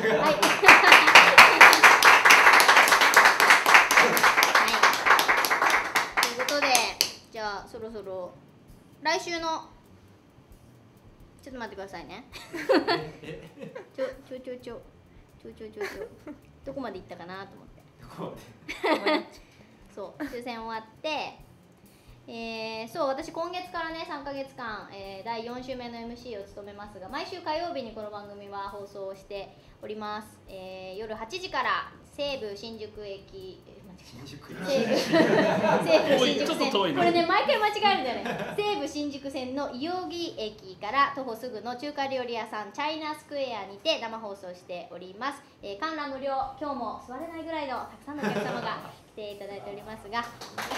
Speaker 2: ということでじゃあそろそろ来週のちょっと待ってくださいねちょちょちょちょちょちょちょちょどこまで行ったかなと思ってそう抽選終わって、えー、そう私今月からねさんかげつかん、えー、だいよん週目の エムシー を務めますが毎週火曜日にこの番組は放送しております、えー、夜はちじから西武新宿駅西武西武新宿線これね毎回間違えるんだよね西武新宿線の伊予木駅から徒歩すぐの中華料理屋さんチャイナスクエアにて生放送しております、えー、観覧無料今日も座れないぐらいのたくさんのお客様が来ていただいておりますが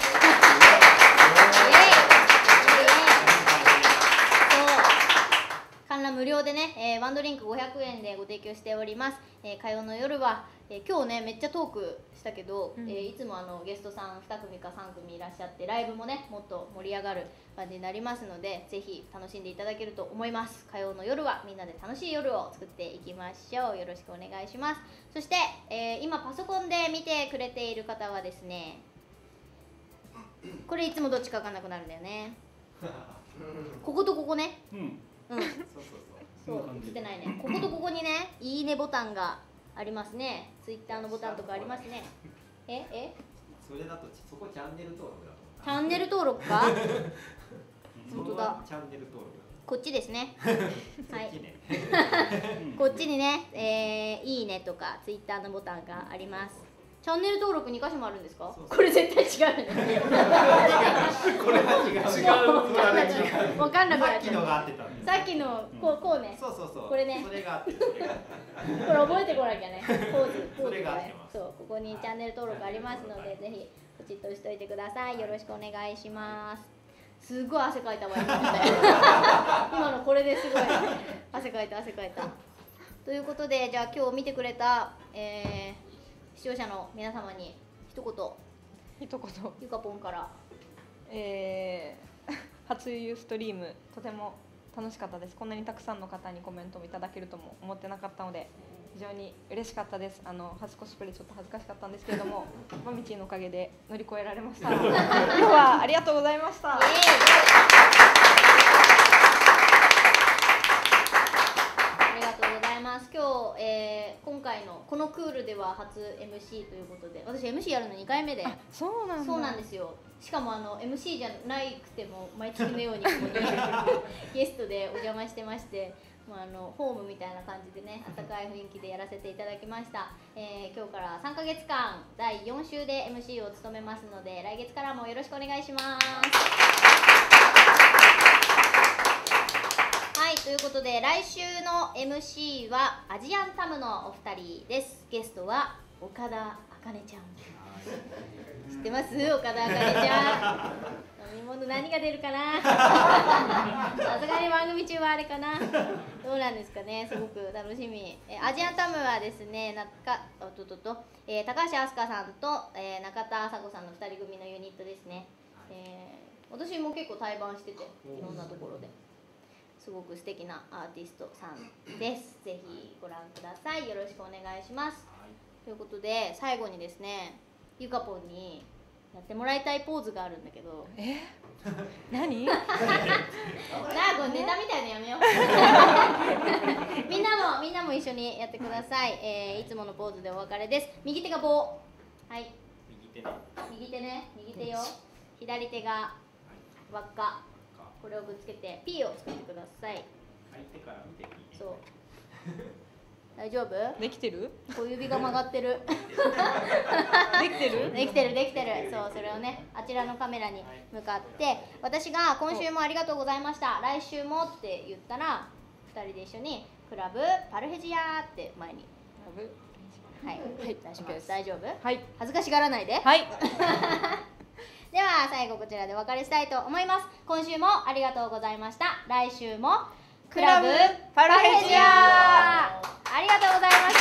Speaker 2: 観覧無料でね、えー、ワンドリンクごひゃくえんでご提供しております、えー、火曜の夜は、えー、今日ねめっちゃトークしたけど、うんえー、いつもあのゲストさんに組かさん組いらっしゃってライブもねもっと盛り上がる感じになりますのでぜひ楽しんでいただけると思います。火曜の夜はみんなで楽しい夜を作っていきましょう。よろしくお願いします。そして、えー、今パソコンで見てくれている方はですねこれいつもどっちか分かんなくなるんだよねこことここねうん、うん、そうそうそうそう映ってないね。こことここにねいいねボタンがありますね。ツイッターのボタンとかありますね。ええ
Speaker 5: それだとそこチャンネル登録だと
Speaker 2: チャンネル登録か本当だ
Speaker 5: チャンネル登録
Speaker 2: こっちですねはい
Speaker 5: こっちね
Speaker 2: こっちにね、えー、いいねとかツイッターのボタンがあります。チャンネル登録にかしょもあるんですか？そうそうこれ絶対違うよね
Speaker 5: これは違う
Speaker 2: 違う分かんなくなっちゃう。
Speaker 5: さっきのが合ってたんです。
Speaker 2: さっきのこうこうね
Speaker 5: そうそうそう
Speaker 2: これね
Speaker 5: それが合ってるそれが
Speaker 2: これ覚えてこなきゃねポーズポーズ
Speaker 5: それが合って
Speaker 2: ね
Speaker 5: ます
Speaker 2: そうここにチャンネル登録ありますのでぜひポチッと押しといてください。よろしくお願いします。すごい汗かいたわ今今のこれですごい汗かいた汗かいたということでじゃあ今日見てくれた、えー、視聴者の皆様に一言
Speaker 3: 一言
Speaker 2: ゆかぽんから。
Speaker 3: えー、初ユーストリームとても楽しかったです。こんなにたくさんの方にコメントもいただけるとも思ってなかったので非常に嬉しかったです。あの初コスプレちょっと恥ずかしかったんですけれどもマミチーのおかげで乗り越えられました今日はありがとうございました。
Speaker 2: 今日、えー、今回のこのクールでは初 エムシー ということで私 エムシー やるのにかいめで
Speaker 3: そうなんだ
Speaker 2: そうなんですよ。しかもあの エムシー じゃなくても毎月のようにここにゲストでお邪魔してましてもうあのホームみたいな感じでね温かい雰囲気でやらせていただきました、えー、今日からさんかげつかんだいよん週で エムシー を務めますので来月からもよろしくお願いします。はい、ということで来週の エムシー はアジアンタムのお二人です。ゲストは岡田茜ちゃん知ってます？岡田茜ちゃん飲み物何が出るかなさすがに番組中はあれかなどうなんですかね。すごく楽しみ。えアジアンタムはですね中おととと、えー、高橋飛鳥さんと、えー、中田麻子さんのふたり組のユニットですね、えー、私も結構対バンしてていろんなところですごく素敵なアーティストさんです。ぜひご覧ください。よろしくお願いします、はい、ということで最後にですねゆかぽんにやってもらいたいポーズがあるんだけど
Speaker 3: え何
Speaker 2: なあこれネタみたいのやめようみんなもみんなも一緒にやってください、えー、いつものポーズでお別れです。右手が棒はい
Speaker 5: 右手ね
Speaker 2: 右手ね右手よ左手が輪っか、これをぶつけて P を作ってください。
Speaker 5: 相手から見て P。
Speaker 2: そう大丈夫？
Speaker 3: できてる？
Speaker 2: 小指が曲がってる。
Speaker 3: できてる？
Speaker 2: できてるできてる。そう、それをね、あちらのカメラに向かって私が今週もありがとうございました、来週もって言ったらふたりで一緒にクラブパルヘジアって前に、はい、出します。大丈夫？
Speaker 3: はい。
Speaker 2: 恥ずかしがらないで。
Speaker 3: はい。
Speaker 2: では最後こちらでお別れしたいと思います。今週もありがとうございました。来週もクラブパルヘジア、ありがとうございました。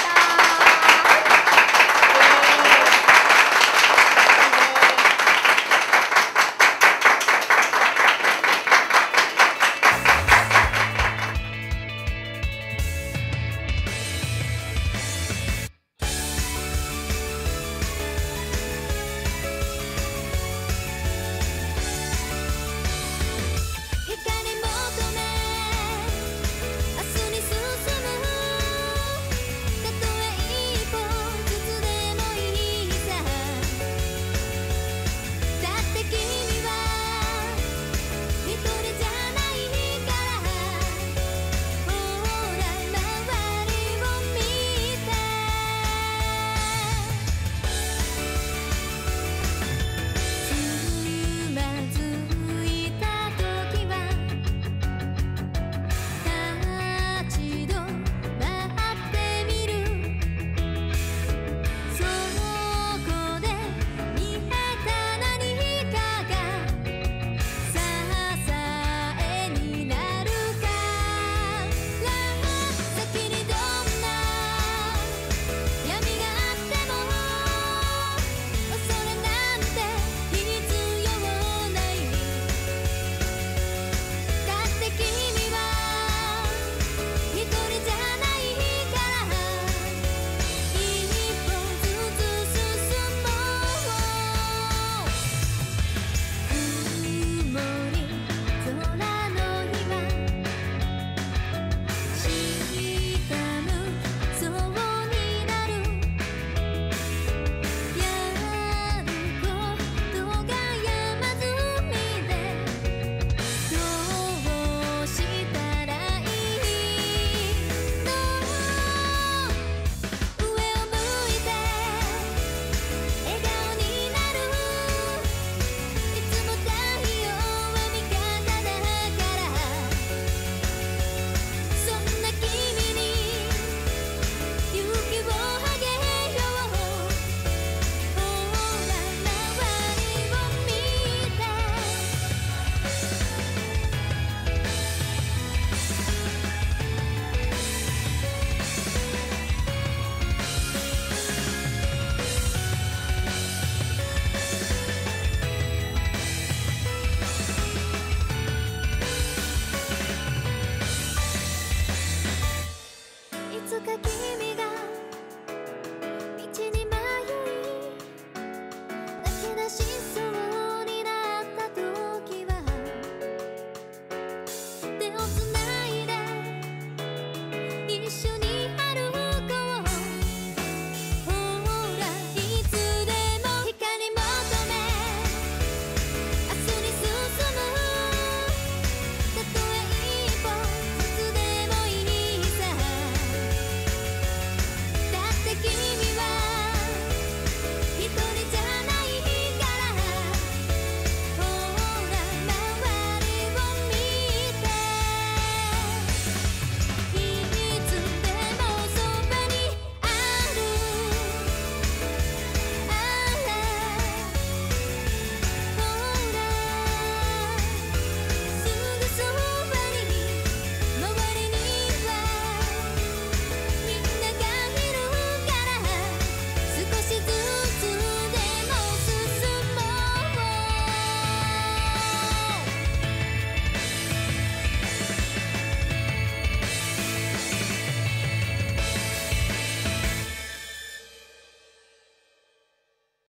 Speaker 2: いつか君